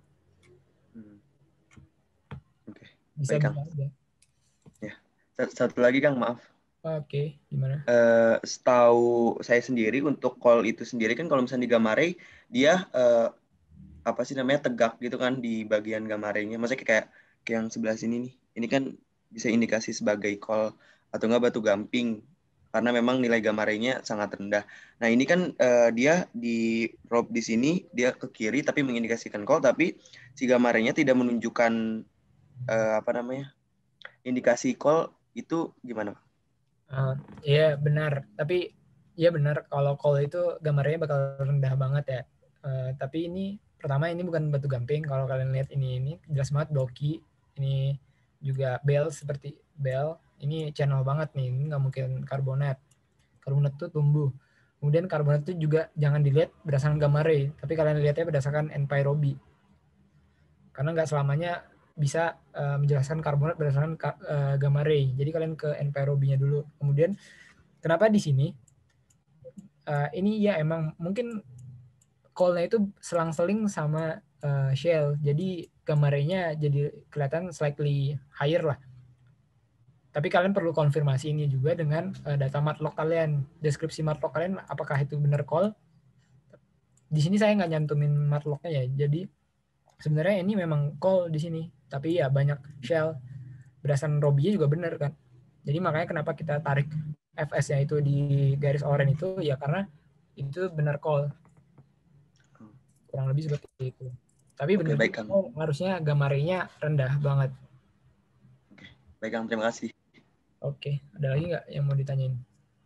Oke. Bisa Baik, Kang. aja. Ya. Satu lagi, Kang, maaf. Oke, gimana? Setahu saya sendiri untuk call itu sendiri kan kalau misalnya di Gamare dia apa sih namanya tegak gitu kan di bagian Gamarenya. Maksudnya kayak yang sebelah sini nih. Ini kan bisa indikasi sebagai call atau enggak batu gamping karena memang nilai Gamarenya sangat rendah. Nah, ini kan dia di rope di sini dia ke kiri tapi mengindikasikan call, tapi si Gamarenya tidak menunjukkan apa namanya? Indikasi call. Itu gimana? Iya benar, tapi iya benar kalau call itu gambarnya bakal rendah banget ya. Tapi ini pertama ini bukan batu gamping. Kalau kalian lihat ini jelas banget blocky. Ini juga bell seperti bell. Ini channel banget nih. Ini nggak mungkin karbonat. Karbonat tuh tumbuh. Kemudian karbonat itu juga jangan dilihat berdasarkan gamare, tapi kalian lihatnya berdasarkan enpyrobi. Karena nggak selamanya bisa menjelaskan karbonat berdasarkan gamma ray. Jadi kalian ke enpyrobi-nya dulu. Kemudian kenapa di sini? Ini ya emang mungkin call-nya itu selang-seling sama shell. Jadi gamma ray-nya jadi kelihatan slightly higher lah. Tapi kalian perlu konfirmasi ini juga dengan data matlock kalian. Deskripsi matlock kalian apakah itu benar call? Di sini saya nggak nyantumin matlock-nya ya. Jadi sebenarnya ini memang call di sini, tapi ya banyak shell. Berdasarkan Robi juga benar kan. Jadi makanya kenapa kita tarik FS-nya itu di garis oranye itu ya karena itu benar call. Kurang lebih seperti itu. Tapi benar harusnya gambarnya rendah banget. Oke, baik Kang, terima kasih. Oke, ada lagi nggak yang mau ditanyain?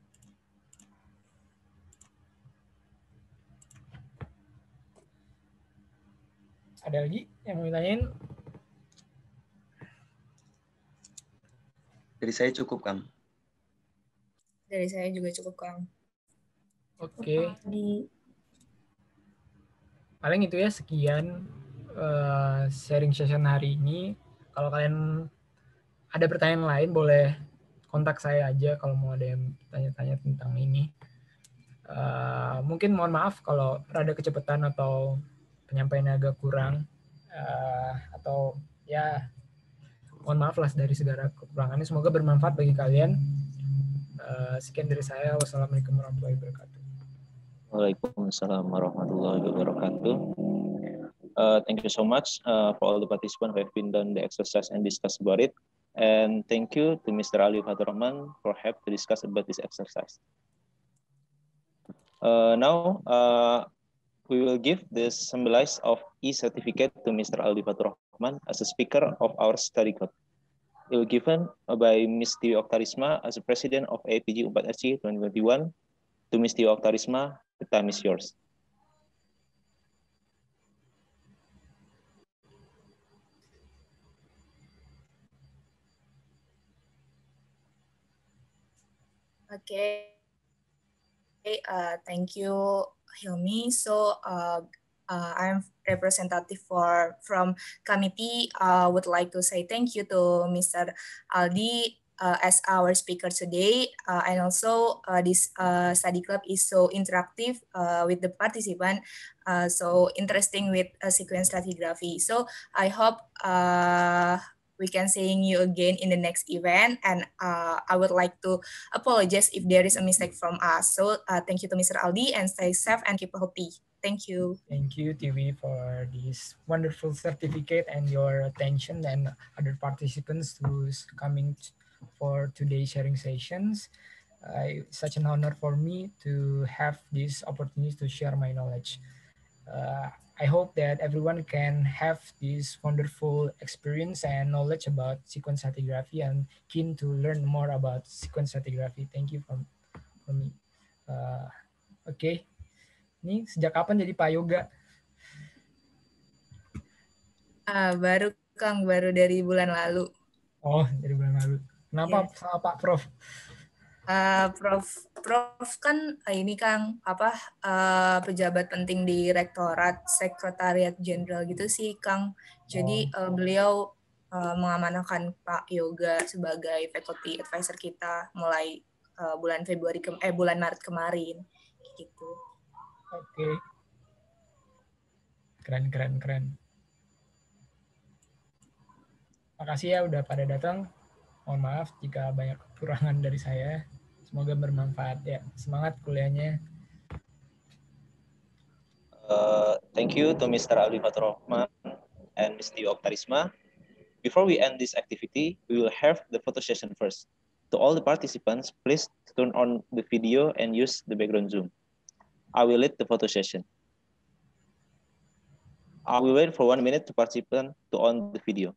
Ada lagi yang mau ditanyain? Dari saya cukup, Kang. Dari saya juga cukup, Kang. Oke. Paling itu ya, sekian sharing session hari ini. Kalau kalian ada pertanyaan lain, boleh kontak saya aja kalau mau ada yang tanya-tanya tentang ini. Mungkin mohon maaf kalau rada kecepatan atau penyampaiannya agak kurang. Atau ya mohon maaf lah dari segala kekurangannya. Semoga bermanfaat bagi kalian. Sekian dari saya. Wassalamualaikum warahmatullahi wabarakatuh. Waalaikumsalam warahmatullahi wabarakatuh. Thank you so much for all the participants who have been done the exercise and discussed about it. And thank you to Mr. Ali Fatur Rahman for help to discuss about this exercise. Now, we will give the symbolize of e-certificate to Mr. Ali Fatur Rahman as a speaker of our study club. It will be given by Ms. Tiwi Oktarisma as the president of APG 4SC 2021. To Ms. Tiwi Oktarisma, the time is yours. Okay. Thank you, Hilmi. So I'm representative from committee. Would like to say thank you to Mr. Aldi as our speaker today, and also this study club is so interactive with the participant, so interesting with sequence stratigraphy. So I hope we can seeing you again in the next event, and I would like to apologize if there is a mistake from us. So thank you to Mr. Aldi, and stay safe and keep healthy. Thank you. Thank you, TV, for this wonderful certificate and your attention, and other participants who's coming for today's sharing sessions. It's such an honor for me to have this opportunity to share my knowledge. I hope that everyone can have this wonderful experience and knowledge about sequence stratigraphy and keen to learn more about sequence stratigraphy. Thank you for me. Oke. Ini sejak kapan jadi Pak Yoga? Baru Kang, baru dari bulan lalu. Oh, dari bulan lalu. Kenapa sama Pak Prof? Prof kan ini Kang pejabat penting di Rektorat Sekretariat Jenderal gitu sih Kang. Jadi beliau mengamanahkan Pak Yoga sebagai faculty advisor kita mulai bulan Maret kemarin gitu. Oke. Keren. Makasih ya udah pada datang. Mohon maaf jika banyak kekurangan dari saya. Semoga bermanfaat ya. Semangat kuliahnya. Thank you to Mr. Ali Fatur Rahman and Ms. Tio Oktarisma. Before we end this activity, we will have the photo session first. To all the participants, please turn on the video and use the background zoom. I will lead the photo session. I will wait for 1 minute to participant to on the video.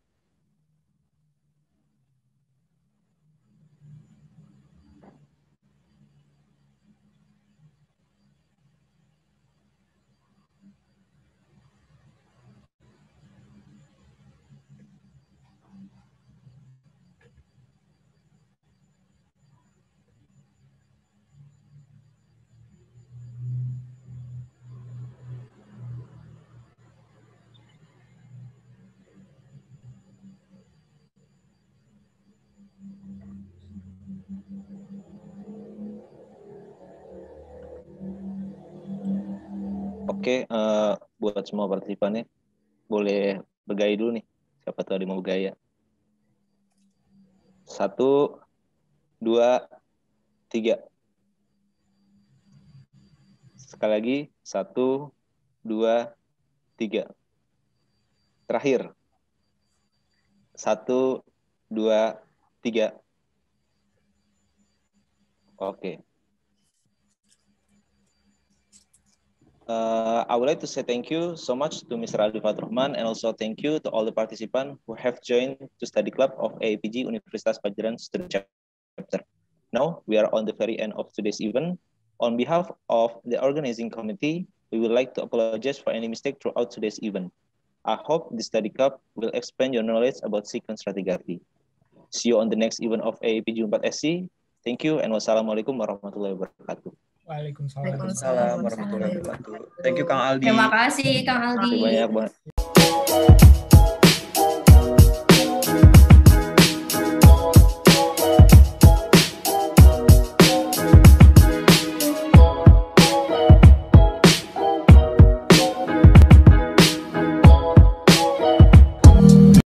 Oke, buat semua partisipannya, boleh bergaya dulu nih. Siapa tahu ada mau bergaya. 1, 2, 3. Sekali lagi, 1, 2, 3. Terakhir. 1, 2, 3. Oke. I would like to say thank you so much to Mr. Ali Fatur Rahman, and also thank you to all the participants who have joined to study club of AAPG Universitas Padjadjaran Student Chapter. Now we are on the very end of today's event. On behalf of the organizing committee, we would like to apologize for any mistake throughout today's event. I hope the study club will expand your knowledge about sequence stratigraphy. See you on the next event of AAPG 4SC. Thank you, and wassalamualaikum warahmatullahi wabarakatuh. Waalaikumsalam warahmatullahi wabarakatuh. Thank you Kang Aldi. Terima kasih Kang Aldi. Terima kasih banyak.